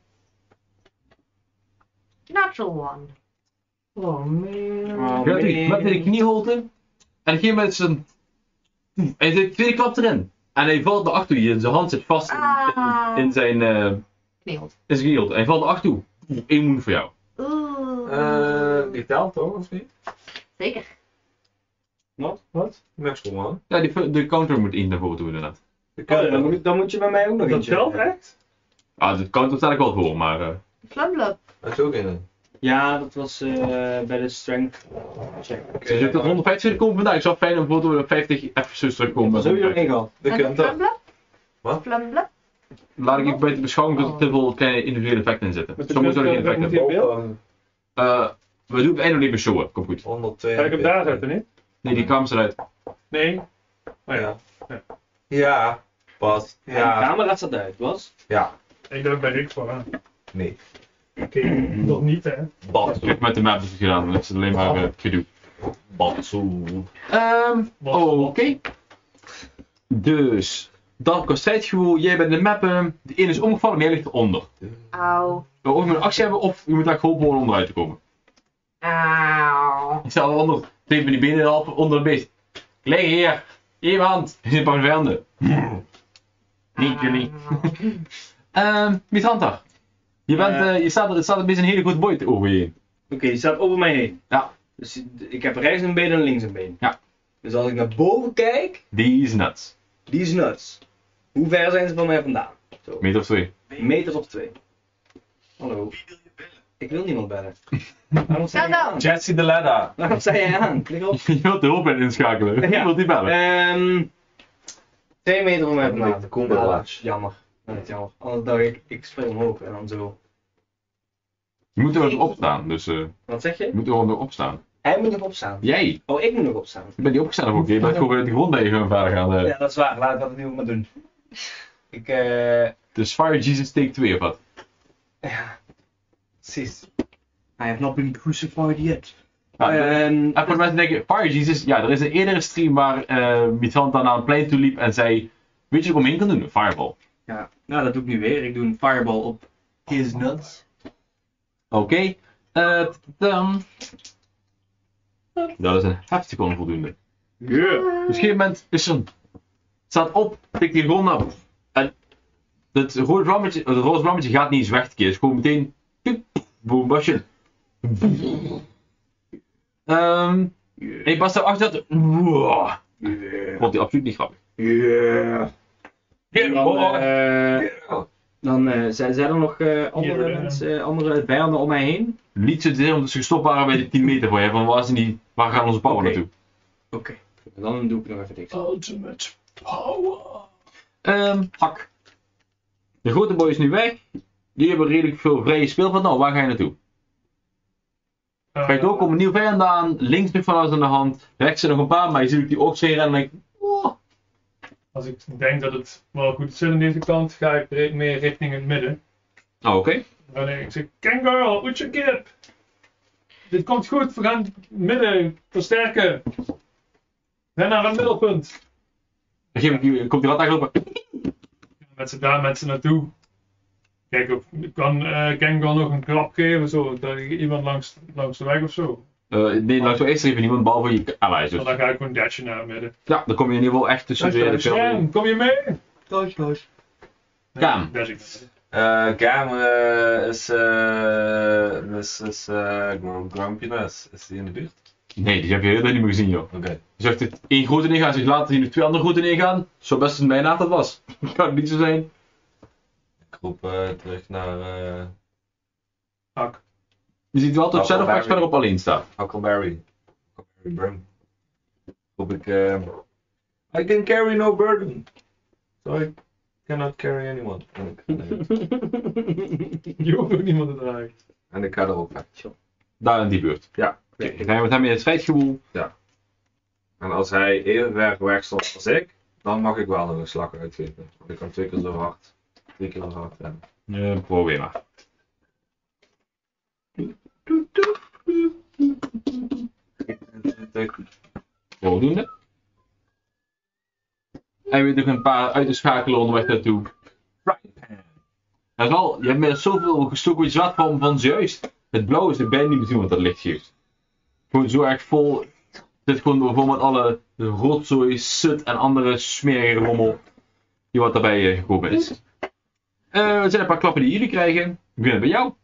Natural one. Oh man. Oh, Je hebt met de knieholte. En op een gegeven moment is een... Hij zit tweede klap erin. En hij valt naar achter je. Zijn hand zit vast in zijn Knielt. knieholte. En hij valt naar achter toe. 1 wound voor jou. Oeh. Die telt toch, of niet? Zeker. Wat? Niks gewoon. Ja, de counter moet 1 naar voren toe inderdaad. Dan moet je bij mij ook nog Dat eentje. telt echt? Ah, de counter stel ik wel voor, maar... Flumblub. Dat is ook in. Ja, dat was bij de strength check. Ze zit tot 150 gekomen vandaag. Ik zou fijn om bijvoorbeeld op 50 even zo terugkomen. Dat is sowieso één gehad. Dat kunt toch? Flumblub? Wat? Flumblub? Laat ik even bij de beschouwing dat er te veel kleine individuele effecten in zitten. Sommige zullen geen effect Moet hebben. je beeld? We doen het einde nog even showen. Komt goed. 102. Ga ik hem daar zetten, niet? Nee, die kamers eruit. Nee. Oh ja. Ja. Pas. De Ja. camera staat uit, was? Ja. Ik dacht bij Rick voor aan. Nee. Oké, nog niet hè. Ik heb met de map dus gedaan, dat is alleen maar gedoe. Batsoe. Oké. Dus, dat kost strijdgevoel, jij bent de mappen, de ene is omgevallen, maar jij ligt eronder. Auw. Of je moet een actie hebben, of je moet daar geholpen worden om eruit te komen. Auw. Ik stel eronder, twee van die benen helpen onder het beest. Ik lig hier, iemand, je zit bij mijn vijanden. Niet jullie. Mithanta. Je staat een beetje een hele goed boy over je heen. Oké, die staat over mij heen. Ja. Dus ik heb rechts een been en links een been. Ja. Dus als ik naar boven kijk, Die is nuts. die is nuts. Hoe ver zijn ze van mij vandaan? Zo. Meter of 2. Een meter of 2. Hallo. Ik wil niemand bellen. Waarom sta Ga jij dan. aan? Jesse de Ledda. Waarom sta jij aan? Klik op. Je wilt de hulp inschakelen. Je Ja. wilt die bellen. 2 meter van mij Ja, vandaan. de Koen Barrage. Jammer. Dat is jammer. Anders dacht ik spring omhoog en dan zo. Je moet er nog opstaan, dus Wat zeg je je? moet er nog opstaan. Hij moet nog opstaan. Jij, Oh, ik moet nog opstaan. je bent niet opgestaan of ook. Je bent gewoon uit de grond ben je gewoon verder gaan. Ja, dat is waar. Laat ik dat nu ook maar doen. Ik, Dus Fire Jesus take 2 of wat? ja. Precies. I have not been crucified yet. Nou, en voor de mensen denken, Fire Jesus, ja, er is een eerdere stream waar Mithanta naar een plein toe liep en zei, weet je wat ik omheen kan doen? Een fireball. Ja, nou dat doe ik nu weer. Ik doe een fireball op his nuts. Oké. Dan... Dat is een heftige onvoldoende. Yeah. Dus op een gegeven moment is er staat op, tikt die grond af. En het roze vlammetje gaat niet eens weg te keren. Het is gewoon meteen... Boom, basje. En je past erachter dat... Vond hij absoluut niet grappig. Yeah. Dan zijn er nog andere mensen, andere vijanden om mij heen. Niet zozeer omdat ze gestopt waren bij de 10 meter voor je. Van waar gaan onze power Oké. naartoe? Oké. Dan doe ik nog even niks. Ultimate power. Hak. De grote boy is nu weg. Die hebben redelijk veel vrije speelveld. Nou, waar ga je naartoe? Ga je door, komt een nieuw vijand aan. Links nog van alles aan de hand. Rechts zijn nog een paar, maar je ziet ook die orks heen rennen en denk Als ik denk dat het wel goed zit aan deze kant, ga ik meer richting het midden. oké. Dan denk ik, zeg, Kangirl, what's your gap? Dit komt goed, we gaan het midden versterken. Ren naar een middelpunt. Dan komt die rat aangelopen. Met ze naartoe. Kijk, ik kan Kangirl nog een klap geven, zo, dat iemand langs de weg of zo. Nee, nou zo eerst even niemand, behalve je allies. Maar Dus. dan ga ik gewoon dashen naar het midden. Ja, dan kom je in ieder geval echt tussen de Ren, kom je mee? Thuis. Kaam. Dash ik met. Cam is Grumpiness. Is die in de buurt? Nee, die heb je helemaal niet meer gezien, joh. Oké. Je zegt het één grote neergaan, zich later zien er 2 andere grote neergaan. Zo best als mijn naad dat was. Kan het niet zo zijn. Ik roep terug naar Hak. Je ziet wel dat Oh, Shadowfax Barry. verderop alleen staat. Huckleberry. Brum. Roep ik I can carry no burden. So I cannot carry anyone. Je hoeft ook niemand te dragen. En ik ga erop weg. Daar in die buurt. Ja. Oké, dan ga je met hem in het strijdgewoel. En als hij even ver weg stond als ik, dan mag ik wel nog een slag uitgeven. Want ik kan 2 keer zo hard. 3 keer zo hard rennen. Probeer maar. Voldoende. En weer nog een paar uit te schakelen onderweg naartoe. En wel, je hebt met zoveel gestoken met je zwaard van zojuist. Het blauw is er bijna niet meer zien wat dat licht geeft. Gewoon zo erg vol. Zit gewoon bijvoorbeeld alle rotzooi, sut en andere smerige rommel die wat daarbij gekomen is. Er zijn een paar klappen die jullie krijgen. Ik begin bij jou.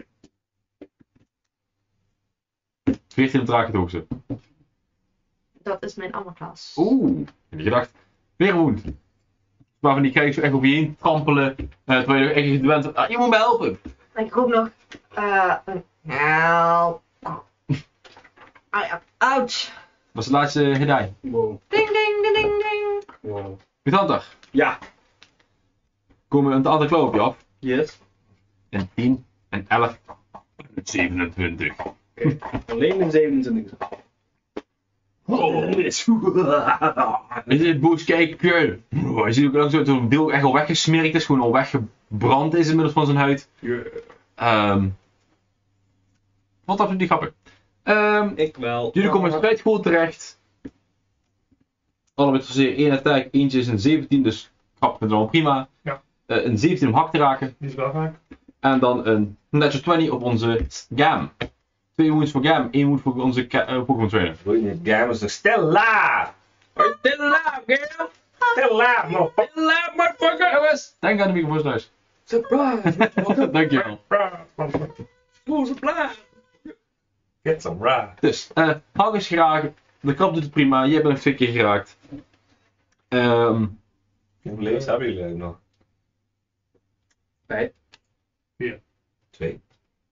14 draak het hoogste. Dat is mijn armorclass. Oeh, heb je gedacht, weer een wound. Waarvan die krijg je zo echt over je heen trampelen. Terwijl je echt gewend bent, je moet me helpen. En ik roep nog, help. Ouch. Dat is de laatste gedij. Wow. Ding ding ding ding ding. Wow. Piethanter, Ja. komen een aantal klauwen op je af. Yes. En 10, en 11, en 27. Alleen een 27. Oh, is het boos kijken. Je ziet ook lang zo dat een deel echt al weggesmeerd is, gewoon al weggebrand is inmiddels van zijn huid. Vond absoluut niet grappig. Ik wel. Jullie komen in het strijdgewoel terecht. Allebei zozeer 1 attack, eentje is een 17, dus grappig met allemaal prima. Ja. Een 17 om hak te raken. Die is wel vaak. En dan een natural 20 op onze Gam. 2 wounds voor Gam, 1 wound voor onze Pokémon Trainer. Game is nog still alive! Are you still alive, girl? Still alive, motherfucker! Still alive, motherfucker! Jongens, denk aan de microfoon thuis. Surprise! Dankjewel. Full supply! Get some ride. Dus, hak is geraakt. De krab doet het prima, jij bent een 2 keer geraakt. Hoeveel levens hebben jullie eigenlijk nog? 5. 2.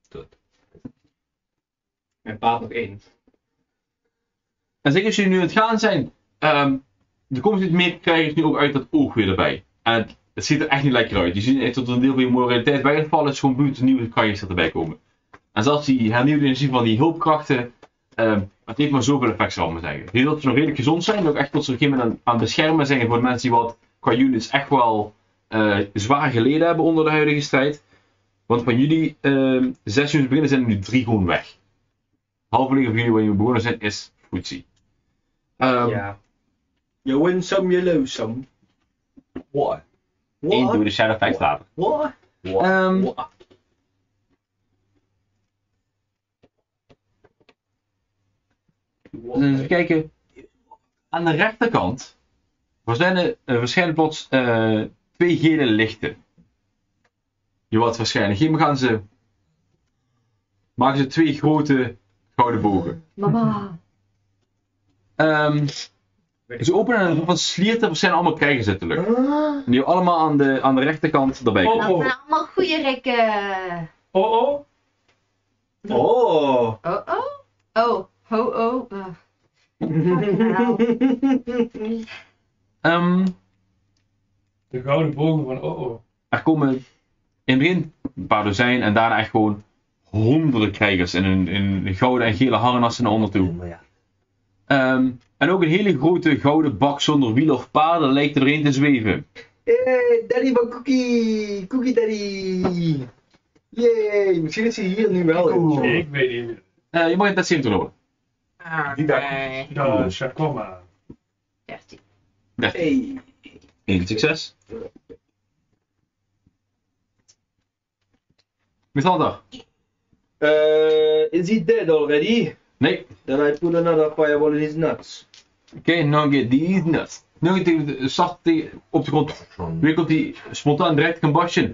Mijn paard nog 1. En zeker als jullie nu aan het gaan zijn, de komst meer krijgen nu ook uit dat oog weer erbij. En het ziet er echt niet lekker uit. Je ziet echt dat een deel van je moraliteit wegvallen, het is gewoon bloed, nieuwe kantjes dat erbij komen. En zelfs die hernieuwde energie van die hulpkrachten, het heeft maar zoveel effect, zal ik maar zeggen. Je ziet dat ze nog redelijk gezond zijn, ook echt tot ze op een gegeven moment aan het beschermen zijn voor de mensen die wat qua units echt wel zwaar geleden hebben onder de huidige strijd. Want van jullie 6 units beginnen zijn er nu 3 gewoon weg. Halverwege van jullie waar jullie begonnen zijn is Footsie. Ja. You win some, you lose some. What? 1 door de Shadow effects later. What? Even kijken. Aan de rechterkant verschijnen plots 2 gele lichten. Die wat verschijnen. Hiermee maken ze 2 grote gouden bogen. Mama. Ze openen en van slierten verschijnen allemaal krijgers uit de lucht. En die allemaal aan de rechterkant erbij komen. Dat zijn allemaal goede rikken. Oh. Oh. Oh. Ho. Fucking hell. De gouden bogen van oh. Er komen in het begin een paar dozijn en daarna echt gewoon honderden krijgers in een gouden en gele harnassen naar onder toe. En ook een hele grote gouden bak zonder wiel of paarden lijkt er doorheen te zweven. Hey, daddy van Cookie! Cookie daddy! Yay! Misschien is hij hier nu wel in. Ik weet niet meer. Je mag een test doen. Ja, Chacoma. 13. Hey! 1 succes. Mr. Is he dead already? Nee. Then I put another fireball in his nuts. Oké, nog een keer die nuts. Nog een keer zacht op de grond. Weer komt hij spontaan direct combustion.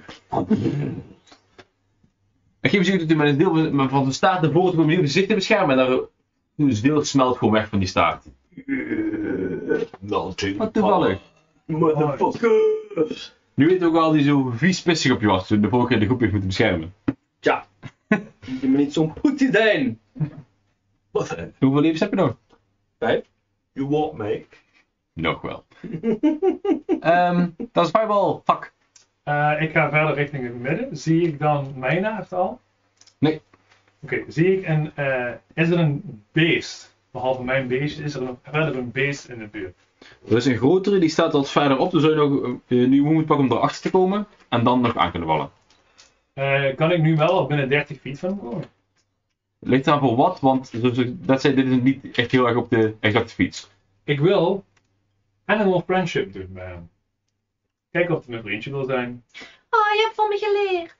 En geef je dat hij met een deel van de staart naar voren komt om je gezicht te beschermen. En daar dus deel smelt gewoon weg van die staart. Wat toevallig. Motherfuckers! Nu weet ook wel die zo vies pissig op je was toen de vorige keer de groep heeft moeten beschermen. Tja. Moet je me niet zo'n poetie zijn. Hoeveel levens heb je nog? 5. You won't make. Nog wel. Dat is fireball. Fuck. Ik ga verder richting het midden. Zie ik dan mijn naast al? Nee. Oké, zie ik een... is er een beest? Behalve mijn beest, is er verder een beest in de buurt? Er is een grotere, die staat wat verder op. Dan zou je nog nu moet pakken om erachter te komen. En dan nog aan kunnen vallen. Kan ik nu wel al binnen 30 feet van hem komen? Ligt eraan voor wat, want zoals ik dat zei, dit is niet echt heel erg op de exacte fiets. Ik wil Animal Friendship doen bij hem. Kijken of hij mijn vriendje wil zijn. Oh, je hebt van me geleerd.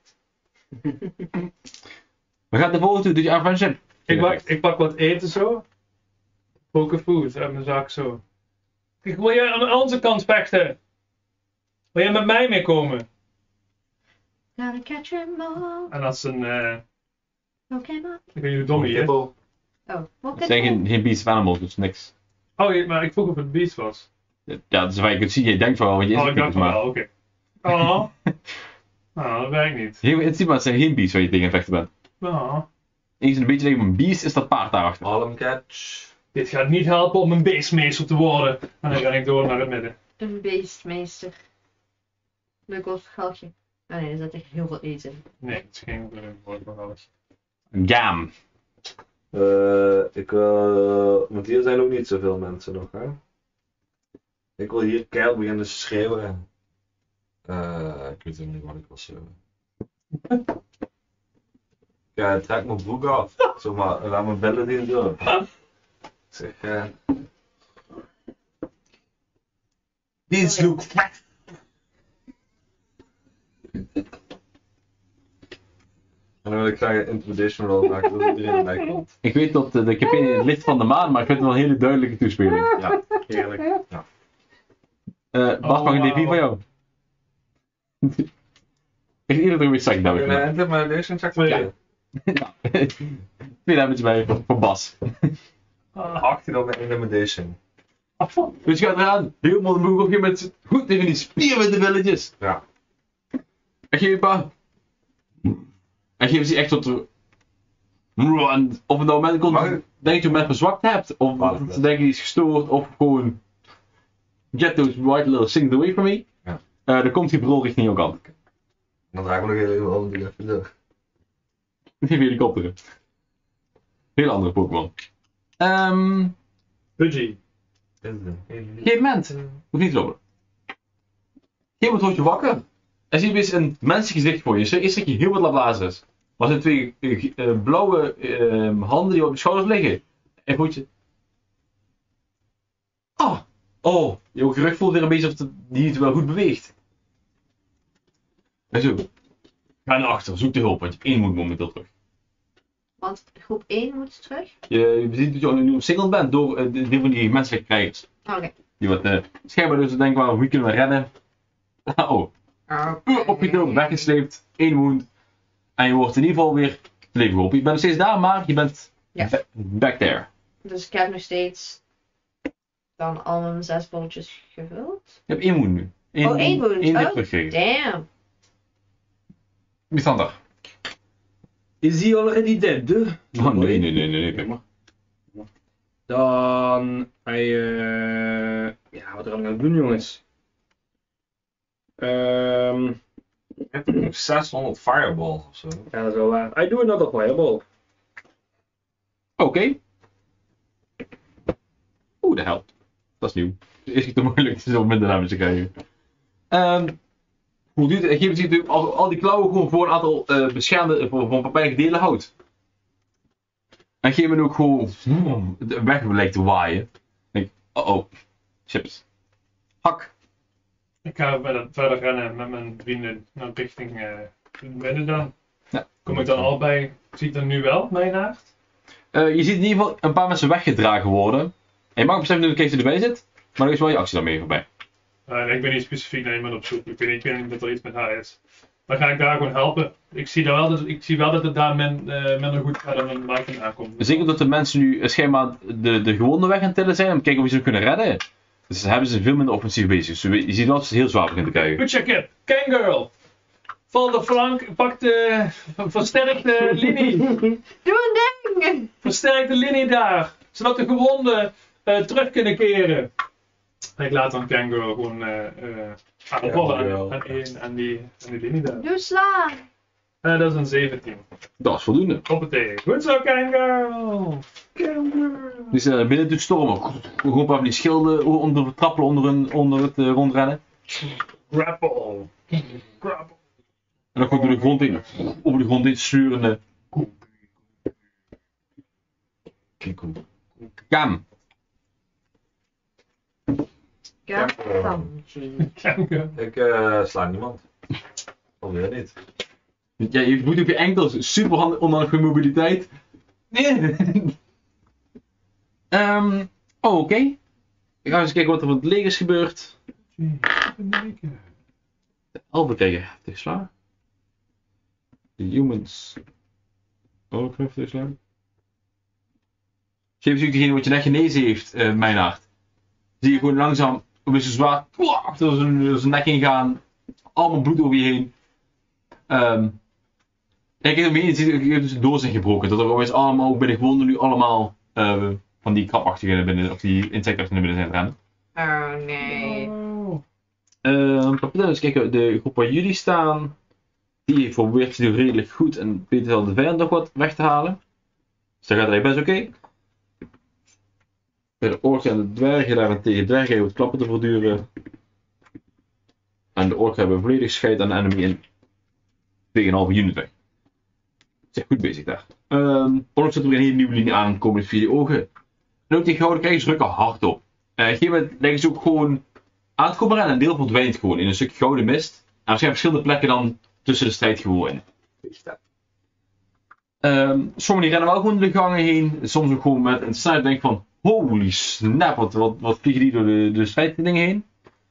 We gaan de volgende toe, dus je friendship. Ik pak wat eten zo. Poker food uit mijn zak zo. Ik wil jij aan onze kant vechten? Wil jij met mij meekomen? Gotta catch 'em all. En dat is een... Pokémon. ik weet niet hoe dom hij is. Oh, Het Pokémon. zijn geen beast of animals, dus niks. Oh, maar ik vroeg of het beest was. Ja, dat is waar je kunt zien, je denkt wel, want je is Oh, het ik niet, dacht maar... wel, oké. Oh. Nou, dat werkt niet. Het ziet maar, het zijn geen beasts waar je tegen vechten bent. Oh. Eens een beetje tegen een beast is dat paard daarachter. Harlem Catch. Dit gaat niet helpen om een beestmeester te worden. En dan ga ik door naar het midden. Een beestmeester. Leuk als geldje. Oh nee, er zit echt heel veel eten in. Nee, het is geen woord van alles. Gam. Want hier zijn ook niet zoveel mensen nog, hè? Ik wil hier keihard beginnen schreeuwen. Ik weet niet wat ik wil schreeuwen. Ja, trek mijn broek af. Zeg maar, laat mijn billen niet door. Zeg, These look fat. En dan wil ik graag een intimidation roll maken, zodat iedereen erbij komt. Ik weet dat ik heb in het licht van de maan, maar ik vind het wel een hele duidelijke toespeling. Ja, heerlijk. Ja. Bas, mag een D4 van jou? Heeft iedereen weer zak, dames Wil je een intimidation check spelen? Ja. 2 damage bij voor Bas. 18 op mijn intimidation. Dus je gaat eraan, helemaal de boeg op je met goed tegen die spierwitte billetjes. Ja. En geef je een paar. En geef ze echt tot. En op een moment komt denk je dat je hem net verzwakt hebt, of ze denken die is gestoord, of gewoon. Get those white little things away from me. Ja. Dan komt die brol richting jouw kant. Dan dragen we nog heel even door. Die helikopteren. Heel andere Pokémon. Pudgy. Op een gegeven moment, hoeft niet te lopen. Op een gegeven moment word je wakker. En zie je eens een menselijk gezicht voor je. Eerst zeg je heel wat lablazeres. Maar er zijn 2 blauwe handen die op je schouders liggen. En voelt je. Oh, je rug voelt weer een beetje of die het wel goed beweegt. En zo. Ga naar achter, zoek de hulp, want je hebt 1 moet momenteel terug. Want groep 1 moet terug. Je ziet dat je nu omsingeld bent door die van die menselijke krijgers. Oké. Die wat schijnbaar dus denken van, wie kunnen we redden? Oh, opgedoken, weggesleept, 1 wound. En je wordt in ieder geval weer leven geholpen. Je bent nog steeds daar, maar je bent Ja. back there. Dus ik heb nog steeds dan al mijn 6 bolletjes gevuld. Je hebt 1 wound nu. 1 wound. 1 Oh, teruggegeven. damn. Missander. Is he already dead? Oh nee, kijk maar. Dan ja, wat gaan we nou doen, jongens? Ik heb nog 600 fireballs of zo. Ja, dat is wel waar. I do another fireball. Oké. Oeh, dat helpt. Dat is nieuw. Het is niet te moeilijk, het is om minder damage te krijgen. Hoe duurt het? Ik geef natuurlijk al die klauwen gewoon voor een aantal beschermde, voor een paar delen hout. En geef me ook gewoon weg lijkt te waaien. Denk, oh, chips. Hak. Ik ga verder rennen met mijn vrienden naar richting het midden dan. Ja. Kom ik dan al bij, zie ik dan nu wel, mijn aard? Je ziet in ieder geval een paar mensen weggedragen worden. En je mag beseffen dat de case erbij zit, maar er is wel je actie daarmee voorbij. Ik ben niet specifiek naar iemand op zoek, ik weet niet dat er iets met haar is. Dan ga ik daar gewoon helpen. Ik zie wel dat het daar minder goed gaat dan een Martin aankomt. Zeker dat de mensen nu schijnbaar de gewonden weg aan het tillen zijn om te kijken of ze kunnen redden. Dus dan hebben ze veel minder offensief bezig. Dus je ziet wel dat ze heel zwaar beginnen te krijgen. Goed check it, Kangirl! Val de flank, pak de versterkte linie. Doe een ding! Versterk de linie daar, zodat de gewonden terug kunnen keren. Ik laat dan Kangirl gewoon aanvallen aan die linie daar. Doe slaan! Dat is een 17. Dat is voldoende. Hoppatee. Goed zo, Kangirl! Die zijn naar binnen toe stormen. Gewoon een paar van die schilden trappelen onder het rondrennen. Grapple. En dan komt door de grond in. Over de grond in slurende. Kam. Ja, dan. Kangirl. Ik sla niemand. Alweer niet. Ja, je moet op je enkels. Super handig, ondanks je mobiliteit. Nee. Oké. Ik ga eens kijken wat er van het leger is gebeurd. De elfen krijgen heftig slaan. De humans. Ook heftig slaan. Geef natuurlijk degene wat je net genezen heeft, mijn hart. Zie je gewoon langzaam, een beetje zwaar, achter zijn nek heen gaan. Allemaal bloed over je heen. Kijk, om je heen zie je dus de doos zijn gebroken. Dat er opeens allemaal, ook bij de gewonden nu allemaal van die krabachtige naar binnen, of die insectachtige naar binnen zijn rennen. Oh nee. Dus kijken, de groep waar jullie staan, die probeert nu redelijk goed en weet wel de vijand nog wat weg te halen. Dus dat gaat eigenlijk best oké. Bij de ork en de dwergen daarentegen, dwergen hebben wat klappen te verduren. En de ork hebben volledig scheid aan de enemy in 2,5 unit weg. Zeg goed bezig daar. Ork zet er weer een hele nieuwe linie aan, komen via die ogen. En ook die gouden krijgers drukken hard op. Op een gegeven moment leggen ze ook gewoon aan het komen en een deel verdwijnt gewoon in een stuk gouden mist. En er zijn verschillende plekken dan tussen de strijd gewoon in. Sommigen rennen wel gewoon de gangen heen. Soms ook gewoon met een sniper denk van holy snap, wat vliegen die door de strijddingen heen.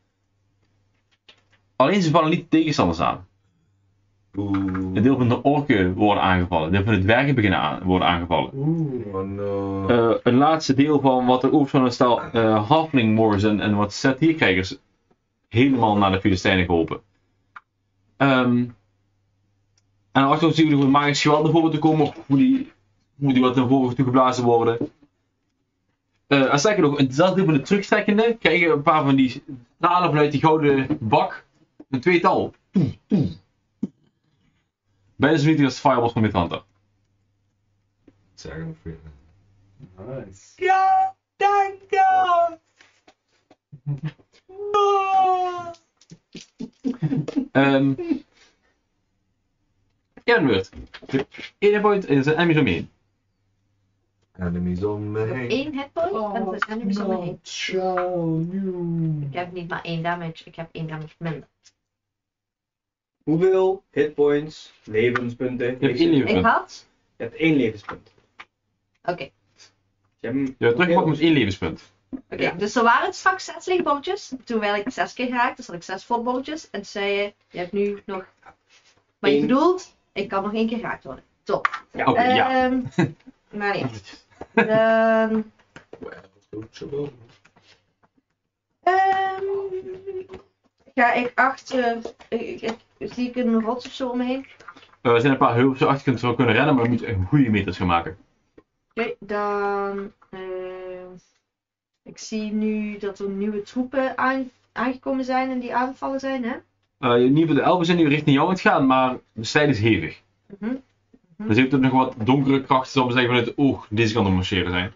Alleen ze vallen niet tegenstanders aan. Een deel van de orken worden aangevallen. Een deel van de dwergen worden aangevallen. Oh no. Een laatste deel van wat er over zo'n stel halfling moors en wat satierkrijgers helemaal naar de Filistijnen geholpen. En achteraf zien we de magische geweld naar voren te komen, hoe die wat naar voren toe geblazen worden. En sterker nog, in hetzelfde deel van de terugtrekkende krijgen een paar van die stralen vanuit die gouden bak. Een tweetal. Bijna zo niet als de fireballs van Midhunter. Zeg nog veel. Nice. Ja, dank je! Ja, een beurt. Eén point en zijn enemies omheen. Enemies om me Nog heen. 1 hitpoint en de enemies om me heen. Ciao, you. Ik heb niet maar 1 damage, ik heb 1 damage minder. Hoeveel hitpoints, levenspunten? Je hebt 1 Ik levenspunt. had? Je hebt 1 levenspunt. Oké. Je hebt hem- Je hebt teruggepakt met 1 levenspunt. Oké, Ja. dus er waren straks 6 lichtbolletjes. Toen werd ik 6 keer geraakt, dus had ik 6 volbolletjes. En toen zei je hebt nu nog... Maar je Eén. bedoelt, ik kan nog 1 keer geraakt worden. Top. Ja. Oké, ja. Maar niet. Dan... ga ik achter... zie ik een rots of zo om me heen? Er zijn een paar heuvels zo achter je kunt zo kunnen rennen, maar je moet echt goede meters gaan maken. Oké, dan... ik zie nu dat er nieuwe troepen aangekomen zijn en die aanvallen zijn, hè? In ieder geval de elfen zijn nu richting jou aan het gaan, maar de strijd is hevig. Mhm. Dus je hebt ook nog wat donkere krachten, zal ik maar zeggen, vanuit het oog deze kant op marcheren zijn.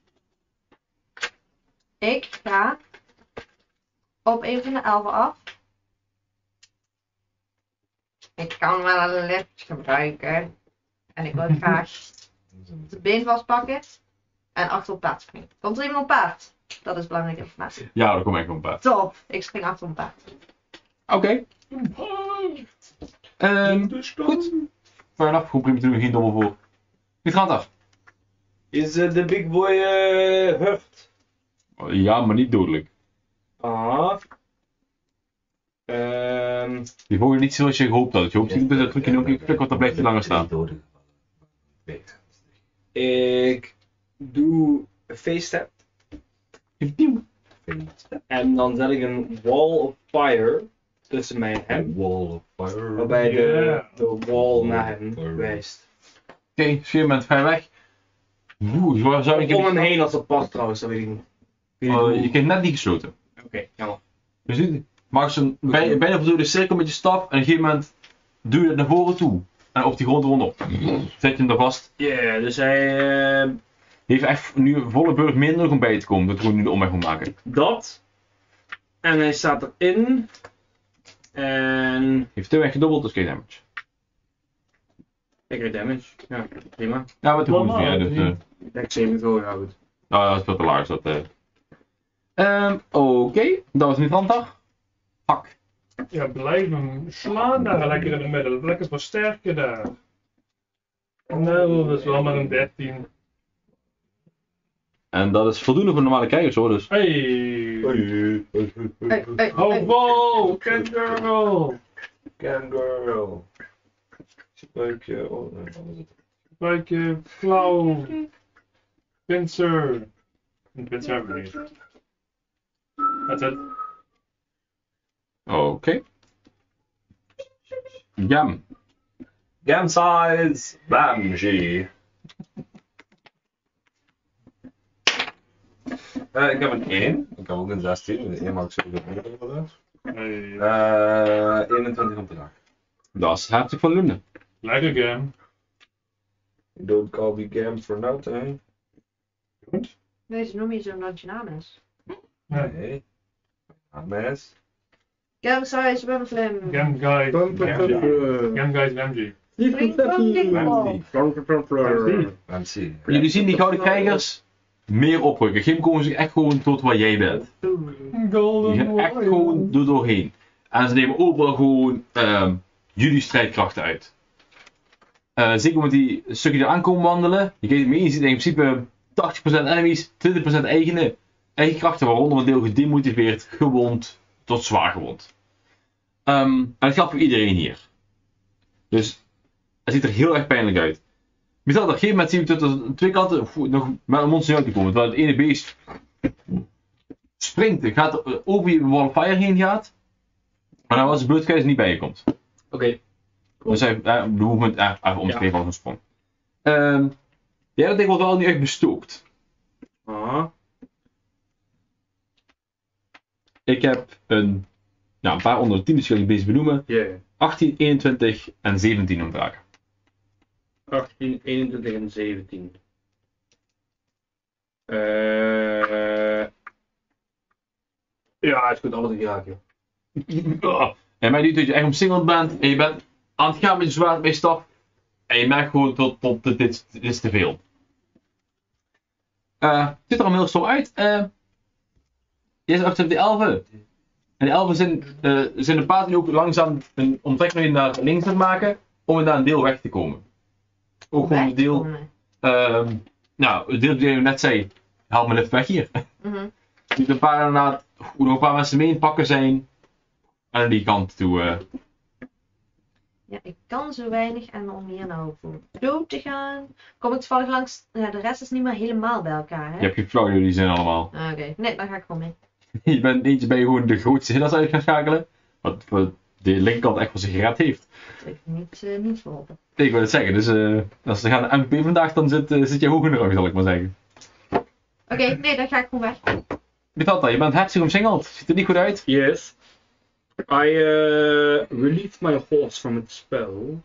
Ik ga op een van de elfen af. Ik kan wel een lift gebruiken. En ik wil graag de been vastpakken. En achter op paard springen. Komt er iemand op paard? Dat is belangrijke informatie. Ja, daar kom ik op een paard. Top, ik spring achter op paard. Oké. Goed. Fair enough, goed prima, doen we geen dobbel voor. Wie gaat af? Is de big boy hurt? Ja, maar niet dodelijk. Ah. Die volgen niet zoals je gehoopt had. Je hoopt niet dat het trucje nog een stuk, want dan blijft hij langer staan. Ik doe een face step. En dan zet ik een wall of fire tussen mij en hem. Wall of fire. Waarbij de wall naar hem Fire. wijst. Oké, sfeer bent ver weg. Oeh, waar zou ik Om hem heen als het past trouwens, dat weet ik niet. Je kent net niet gesloten. Oké, jammer. Dus nu maak zo'n bijna voldoende cirkel met je staf en op een gegeven moment doe je het naar voren toe. En op die grond rondop. Zet je hem er vast. Ja, dus hij Die heeft echt nu een volle beurt meer nodig om bij je te komen. Dat we nu de omweg moet maken. dat. En hij staat erin. En Heeft te weg gedobbeld, dus geen damage. ik krijg damage. Ja, prima. Ja, wat de goed weer. Dus, Dex saving throw, ja goed. nou, dat is veel te laag. Dus dat, Oké, dat was niet vandaag. Hak. Ja, blijven slaan daar lekker in de midden. Lekker versterken daar. Nou, dat is wel maar een 13. En dat is voldoende voor normale kijkers hoor. Dus. Hey! Oh, wow! Cat girl! Cam girl. Spuikje. Oh, nee, wat is het? Buikje, klauw, pincer. Een pincer hebben we niet. That's it. Oké. Jam. Gam size. Bamji. Ik heb een 1. Ik heb ook een 16. Dus 1 maak ik sowieso onder. Hey. 21 om te raken. Dat is hartstikke van Lune. Lekker game. Don't call me Gam for nothing. Nee, ze noemen je zo omdat je naam is. Nee. Mes. Gamsize Swimflim. Game guy. Game guy Ramsey. MC. Jullie zien die gouden krijgers meer oprukken. Geen komen zich echt gewoon tot waar jij bent. Die Golden gaan echt gewoon er doorheen. En ze nemen overal gewoon jullie strijdkrachten uit. Zeker met die stukken die aankomen wandelen. Je kijkt mee, je ziet in principe 80% enemies, 20% eigen krachten, waaronder een deel gedemotiveerd, gewond tot zwaar gewond. En dat geldt voor iedereen hier. Dus het ziet er heel erg pijnlijk uit. Met op een gegeven moment zien we dat er twee kanten nog met een monster uit komen. Terwijl het ene beest springt, gaat over je wall of fire heen gaat. Maar dan was de bloedgeest niet bij je komt. Oké. Dus hij de movement even omschreven als een sprong. Ja, dat ding wordt wel niet echt bestookt. Ah. Ik heb een paar onder de 10, dus ga ik deze benoemen. Yeah. 18, 21 en 17 om te raken. 18, 21 en 17. Ja, het is goed, alles een raken. En mij nu dat je echt omsingeld bent en je bent aan het gaan met je zwaard met je staf. En je merkt gewoon tot dit is te veel. Het ziet er al heel stom uit. Jij is achter de 11. En de elfen zijn de paard nu ook langzaam een omtrekking naar links aan het maken, om inderdaad een deel weg te komen. Ook gewoon het deel, nou, het deel die je net zei, haal me even weg hier. Mhm. Dus een paar inderdaad, hoe nog een paar mensen mee in het pakken zijn, aan die kant toe. Ja, ik kan zo weinig en om hier nou voor dood te gaan, kom ik toevallig langs. Ja, de rest is niet meer helemaal bij elkaar, hè? Je hebt geen flauw idee, die zijn allemaal. Ah, oké, nee, daar ga ik gewoon mee. Je bent eentje bij gewoon de grootste hinners uit gaan schakelen, wat voor de linkerkant echt voor zich gered heeft. Dat heeft niet geholpen. Ik wil het zeggen, dus als ze gaan de MP vandaag, dan zit je hoog in de rug, zal ik maar zeggen. Oké, nee, dan ga ik gewoon weg. Mitanta, je bent hartstikke omsingeld. Ziet er niet goed uit. Yes. I relieved my horse from its spell.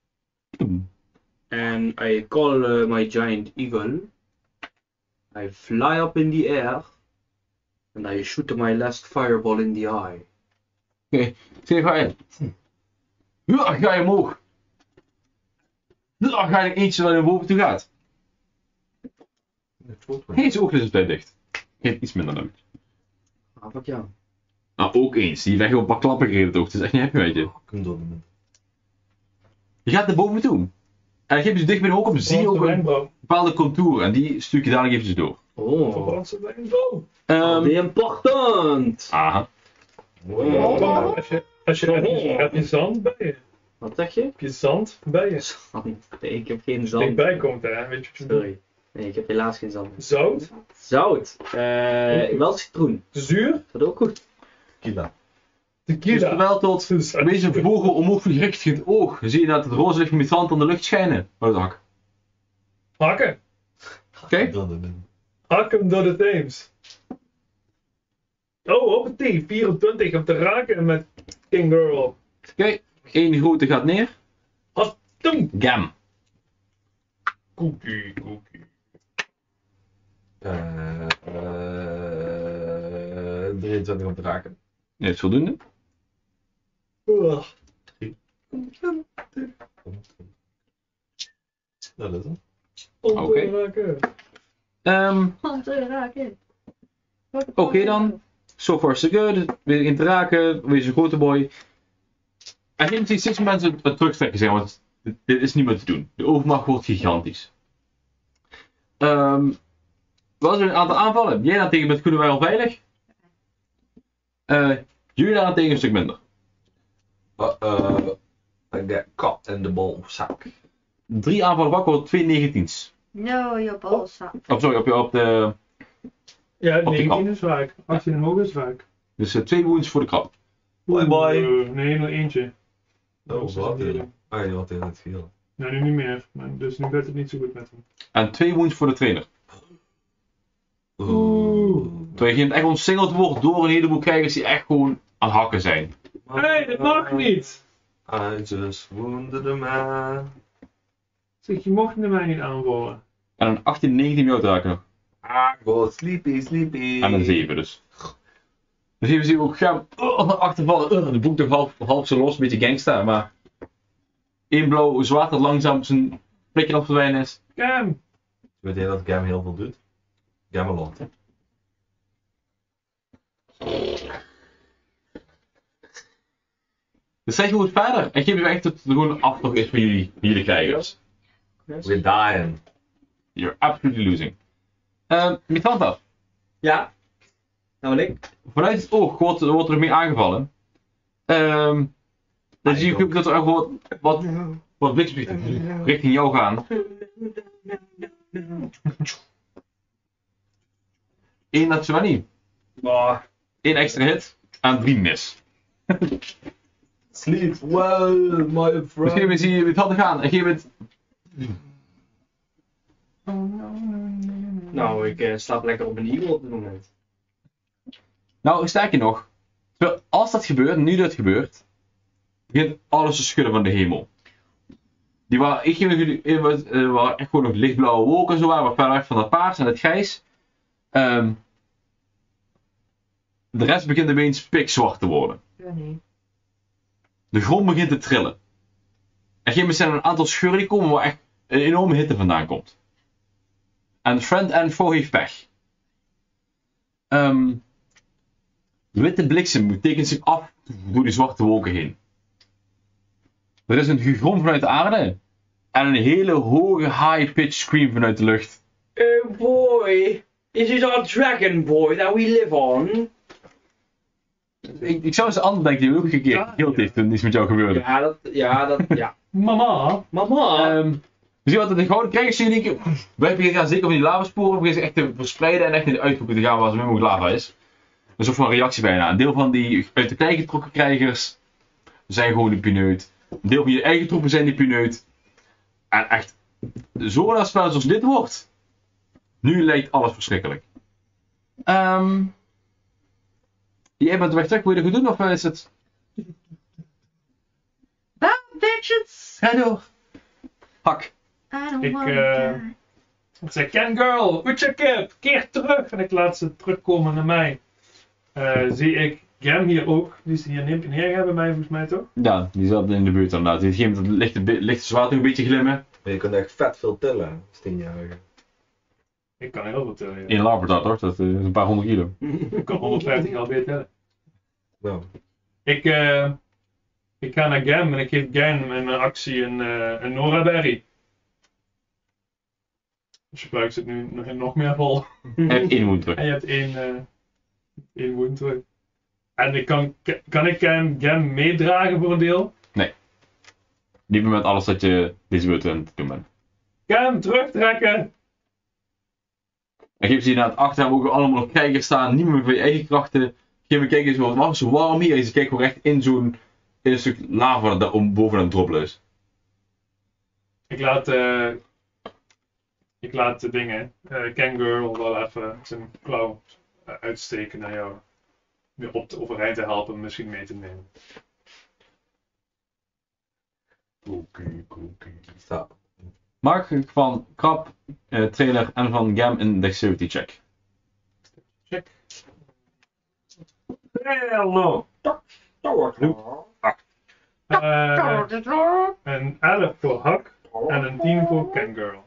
And I call my giant eagle. I fly up in the air. And I shoot my last fireball in the eye. Oké, zie je, ga je. Ga je omhoog. Ga je eentje naar boven toe gaat. Hé, zijn ogen is bij dicht. Geef iets minder dan. Ah, fuck ja. Nou, ook eens. Die weg op een paar klappen gegeven toch. Het is echt niet happy, weet je. Je gaat naar boven toe. En dan geef je zo dicht bij de hoek op, zie je ook een bepaalde contour. En die stuk je dadelijk eventjes door. Oh. Verbrandse wenkbrauw. The important. Aha. Als je heb je zand bij je. Wat zeg je? Heb je zand bij je? Zand. Nee, ik heb geen zand. Dichtbij komt hè, weet je wat je bedoelt. Sorry. Nee, ik heb helaas geen zand. Zout? Zout. Wel citroen. Zuur? Dat is ook goed. Kila. Dus Tequila. terwijl tot een beetje een vogel omhoog gericht in het oog, zie je dat het roze licht van die tand aan de lucht schijnen. Oh, dat hak. Hakken. Oké? Hakken door de Theems. Oh, op het team. 24 op te raken met King Girl. Oké. Eén grote gaat neer. Hattoem. Gam. Cookie. 23 om te raken. Nee, dat is voldoende. Ugh. Dat is het. Oké. Oké dan. So far so good. Weer in te raken. Wees een grote boy. En je ziet steeds mensen het terugtrekken zijn, want dit is niet meer te doen. De overmacht wordt gigantisch. Wel een aantal aanvallen. Jij daartegen bent goed en wel veilig. Jullie daartegen een stuk minder. I get caught in the ball zak. 3 aanvallen wakker wordt 2 19's. No, je balsa. Of sorry, op de... Ja, Op de 19 kant. is vaak. 18 en hoog is vaak. Dus 2 wounds voor de krab. Bye bye. Nee, nog eentje. Oh, wat? Ah, je had in het veel. Nou, nu niet meer. Maar dus nu gaat het niet zo goed met hem. En 2 wounds voor de trainer. Terwijl je echt ontsingeld wordt door een heleboel krijgers die echt gewoon aan het hakken zijn. Nee, dat mag niet! I just wounded a man. Zeg, je mocht mij niet aanvallen. En een 18 19 jou te raken nog. Go sleepy. En een 7 dus. Dus hier zien we ook gaan naar achter vallen. De boek toch half zo los, een beetje gangsta, maar... Eén blauw zwaard dat langzaam zijn plekje aan het verdwijnen is. Cam! Weet je dat Gam heel veel doet? Gamelot. Dus zeg je goed verder. En geef je echt het gewoon af nog eens van jullie krijgers. We're dying. You're absolutely losing. Mitanta, Ja. Nou en ik. vanuit het oog wordt er mee aangevallen. Dan zie je ook dat er gewoon wat bliksemschichten richting jou gaan. 1 naar 20. 1 extra hit en 3 mis. Sleep well, my Misschien friend. zie je het hadden gaan. En geef het. Nou, ik slaap lekker op een eagle op dit moment. Nou, sterker nog. Terwijl als dat gebeurt, nu dat gebeurt, begint alles te schudden van de hemel. Die waren, ik geef jullie, waren echt gewoon nog lichtblauwe wolken, zo waren we ver weg van het paars en het grijs. De rest begint ineens pikzwart te worden. Ja, nee. De grond begint te trillen. En op een gegeven moment zijn er een aantal scheuren die komen waar echt een enorme hitte vandaan komt. En friend en foe heeft pech. De witte bliksem tekent zich af door die zwarte wolken heen. Er is een gegrom vanuit de aarde en een hele hoge high-pitched scream vanuit de lucht. Oh boy, is this our dragon boy that we live on? Ik zou eens anders denken, die ook een keer gekild heeft toen iets met jou gebeurde. Ja. Mama. Mama. Dus je wat de gouden krijgers zien denken, wij gaan zeker van die lavasporen beginnen zich echt te verspreiden en echt in de uithoeken te gaan waar zo min mogelijk lava is. Dat is ook van een reactie bijna. Een deel van die uit de klei getrokken krijgers zijn gewoon die pineut. Een deel van je eigen troepen zijn die pineut. En echt, zo'n spel zoals dit wordt. Nu lijkt alles verschrikkelijk. Jij bent de weg terug, wil je dat goed doen of is het... Bitches! Ga door. Hak. I don't Ik, wanna die. Ik zeg, Ken Girl, Utchakip, keer terug. En ik laat ze terugkomen naar mij. Zie ik Gam hier ook. Die is hier neer bij mij volgens mij toch? Ja, die zat in de buurt inderdaad. Die heeft dat lichte zwaard een beetje glimmen. Maar je kunt echt vet veel tillen als 10-jarige. Ik kan heel veel tellen. Ja. In Labrador toch? Dat is een paar 100 kilo. Ik kan 150 alweer tellen. Nou, Ik ga naar Gam en ik geef Gam in mijn actie een Nora Berry. Dus je gebruikt het nu nog meer vol. Hij heeft 1 wound terug. En je hebt één wound terug. En kan ik Gam meedragen voor een deel? Liever met alles dat je deze beurt aan het doen bent. Gam, terugtrekken! En geef ze hier naar het achter, hebben ook allemaal nog kijkers staan, niet meer van je eigen krachten. Geef me kijken, waarom is het zo warm hier? En ze kijken gewoon echt in een stuk lava dat om boven een droppel is. Ik laat de dingen, Kangirl wel even zijn klauw uitsteken naar jou. Weer overeind te helpen, misschien mee te nemen. Oké. Stop. Mark van Krab, trailer en van Gam een dexterity check. Check. Hello. Dat wordt goed. Een 11 voor Hak en een 10 voor Kangirl.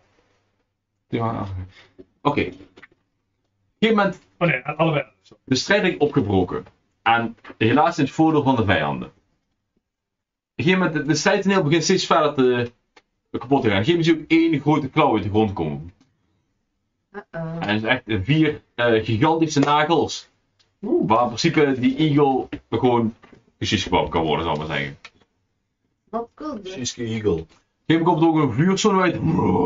Oké. Op een gegeven moment Oh nee, allebei. Sorry. de strijd opgebroken. En helaas in het voordeel van de vijanden. Op een gegeven moment, de strijdtoneel begint steeds verder te kapot te gaan. Op een gegeven moment zie je ook 1 grote klauw uit de grond komen. En het is echt 4 gigantische nagels. Waar in principe die eagle gewoon precies kan worden, zal ik maar zeggen. Not good. Shinsky Eagle. Op een gegeven moment komt er ook een vuurzone uit.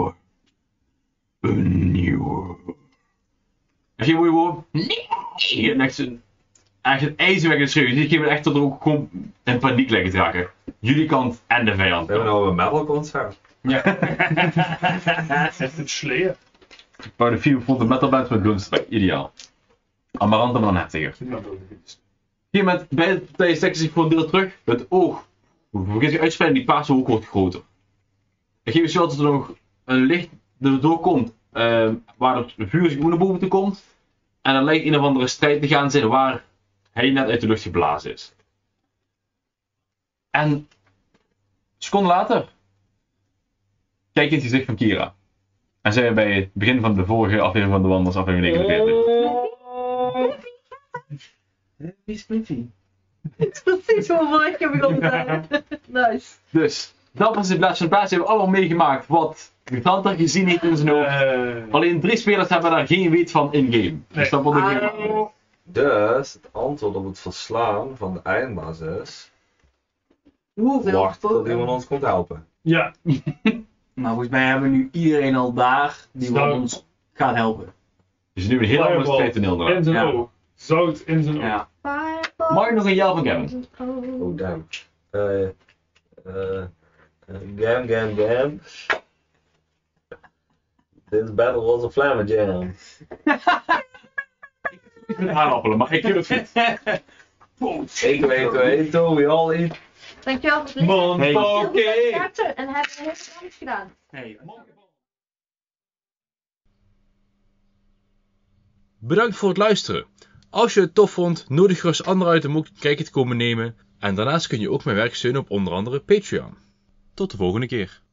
Een nieuwe. En je moet je gewoon. Nee! En echt een ijzerwerk in de schreeuw. Je ziet echt dat er ook gewoon in paniek lijken te raken. Jullie kant en de vijand. We hebben nou een metal concert. Ja. Echt een sleer. Waar de 4 vond de metal band met Gunstrike. Ideaal. Amarant maar dan heftiger. Op een gegeven moment, beide partijen trekken zich voor een deel terug. Het oog begint zich uitspreiden, die paarse hoek wordt groter. Op een gegeven moment dat er nog een licht er doorkomt, waar het vuur zich naar boven toe komt. En dan lijkt een of andere strijd te gaan zijn waar hij net uit de lucht geblazen is. En seconden later kijk je in het gezicht van Kira. En zijn we bij het begin van de vorige aflevering van de Wandels, aflevering 49. Wie is Smithy? Het is precies waarvoor ik heb begonnen te zeggen. Nice. Dus, dat was de plaats van de plaats. Hebben we allemaal meegemaakt wat Mutanter gezien heeft in zijn hoofd. Alleen 3 spelers hebben daar geen weet van in-game. Dus dat wordt ook weer... Dus het antwoord op het verslaan van de eindbaas is... Hoeveel Wacht tot iemand ons komt helpen. Ja, Maar volgens mij hebben we nu iedereen al daar die Zout. ons gaat helpen. Dus nu een heel andere Fireball strijdtoneel in eraan. zijn Ja. oog. Zout in zijn oog. Ja. Mag ik nog een yell van Gavin? Oh damn. Gam. This battle was a flamajam. Ik ben aardappelen, maar ik doe het goed. Ik weet, we all eat. Dankjewel voor het lezen. Man, Hey. oké. En hebben we heel veel gedaan. Hey. Bedankt voor het luisteren. Als je het tof vond, nodig gerust anderen uit om ook een kijkje te komen nemen. En daarnaast kun je ook mijn werk steunen op onder andere Patreon. Tot de volgende keer.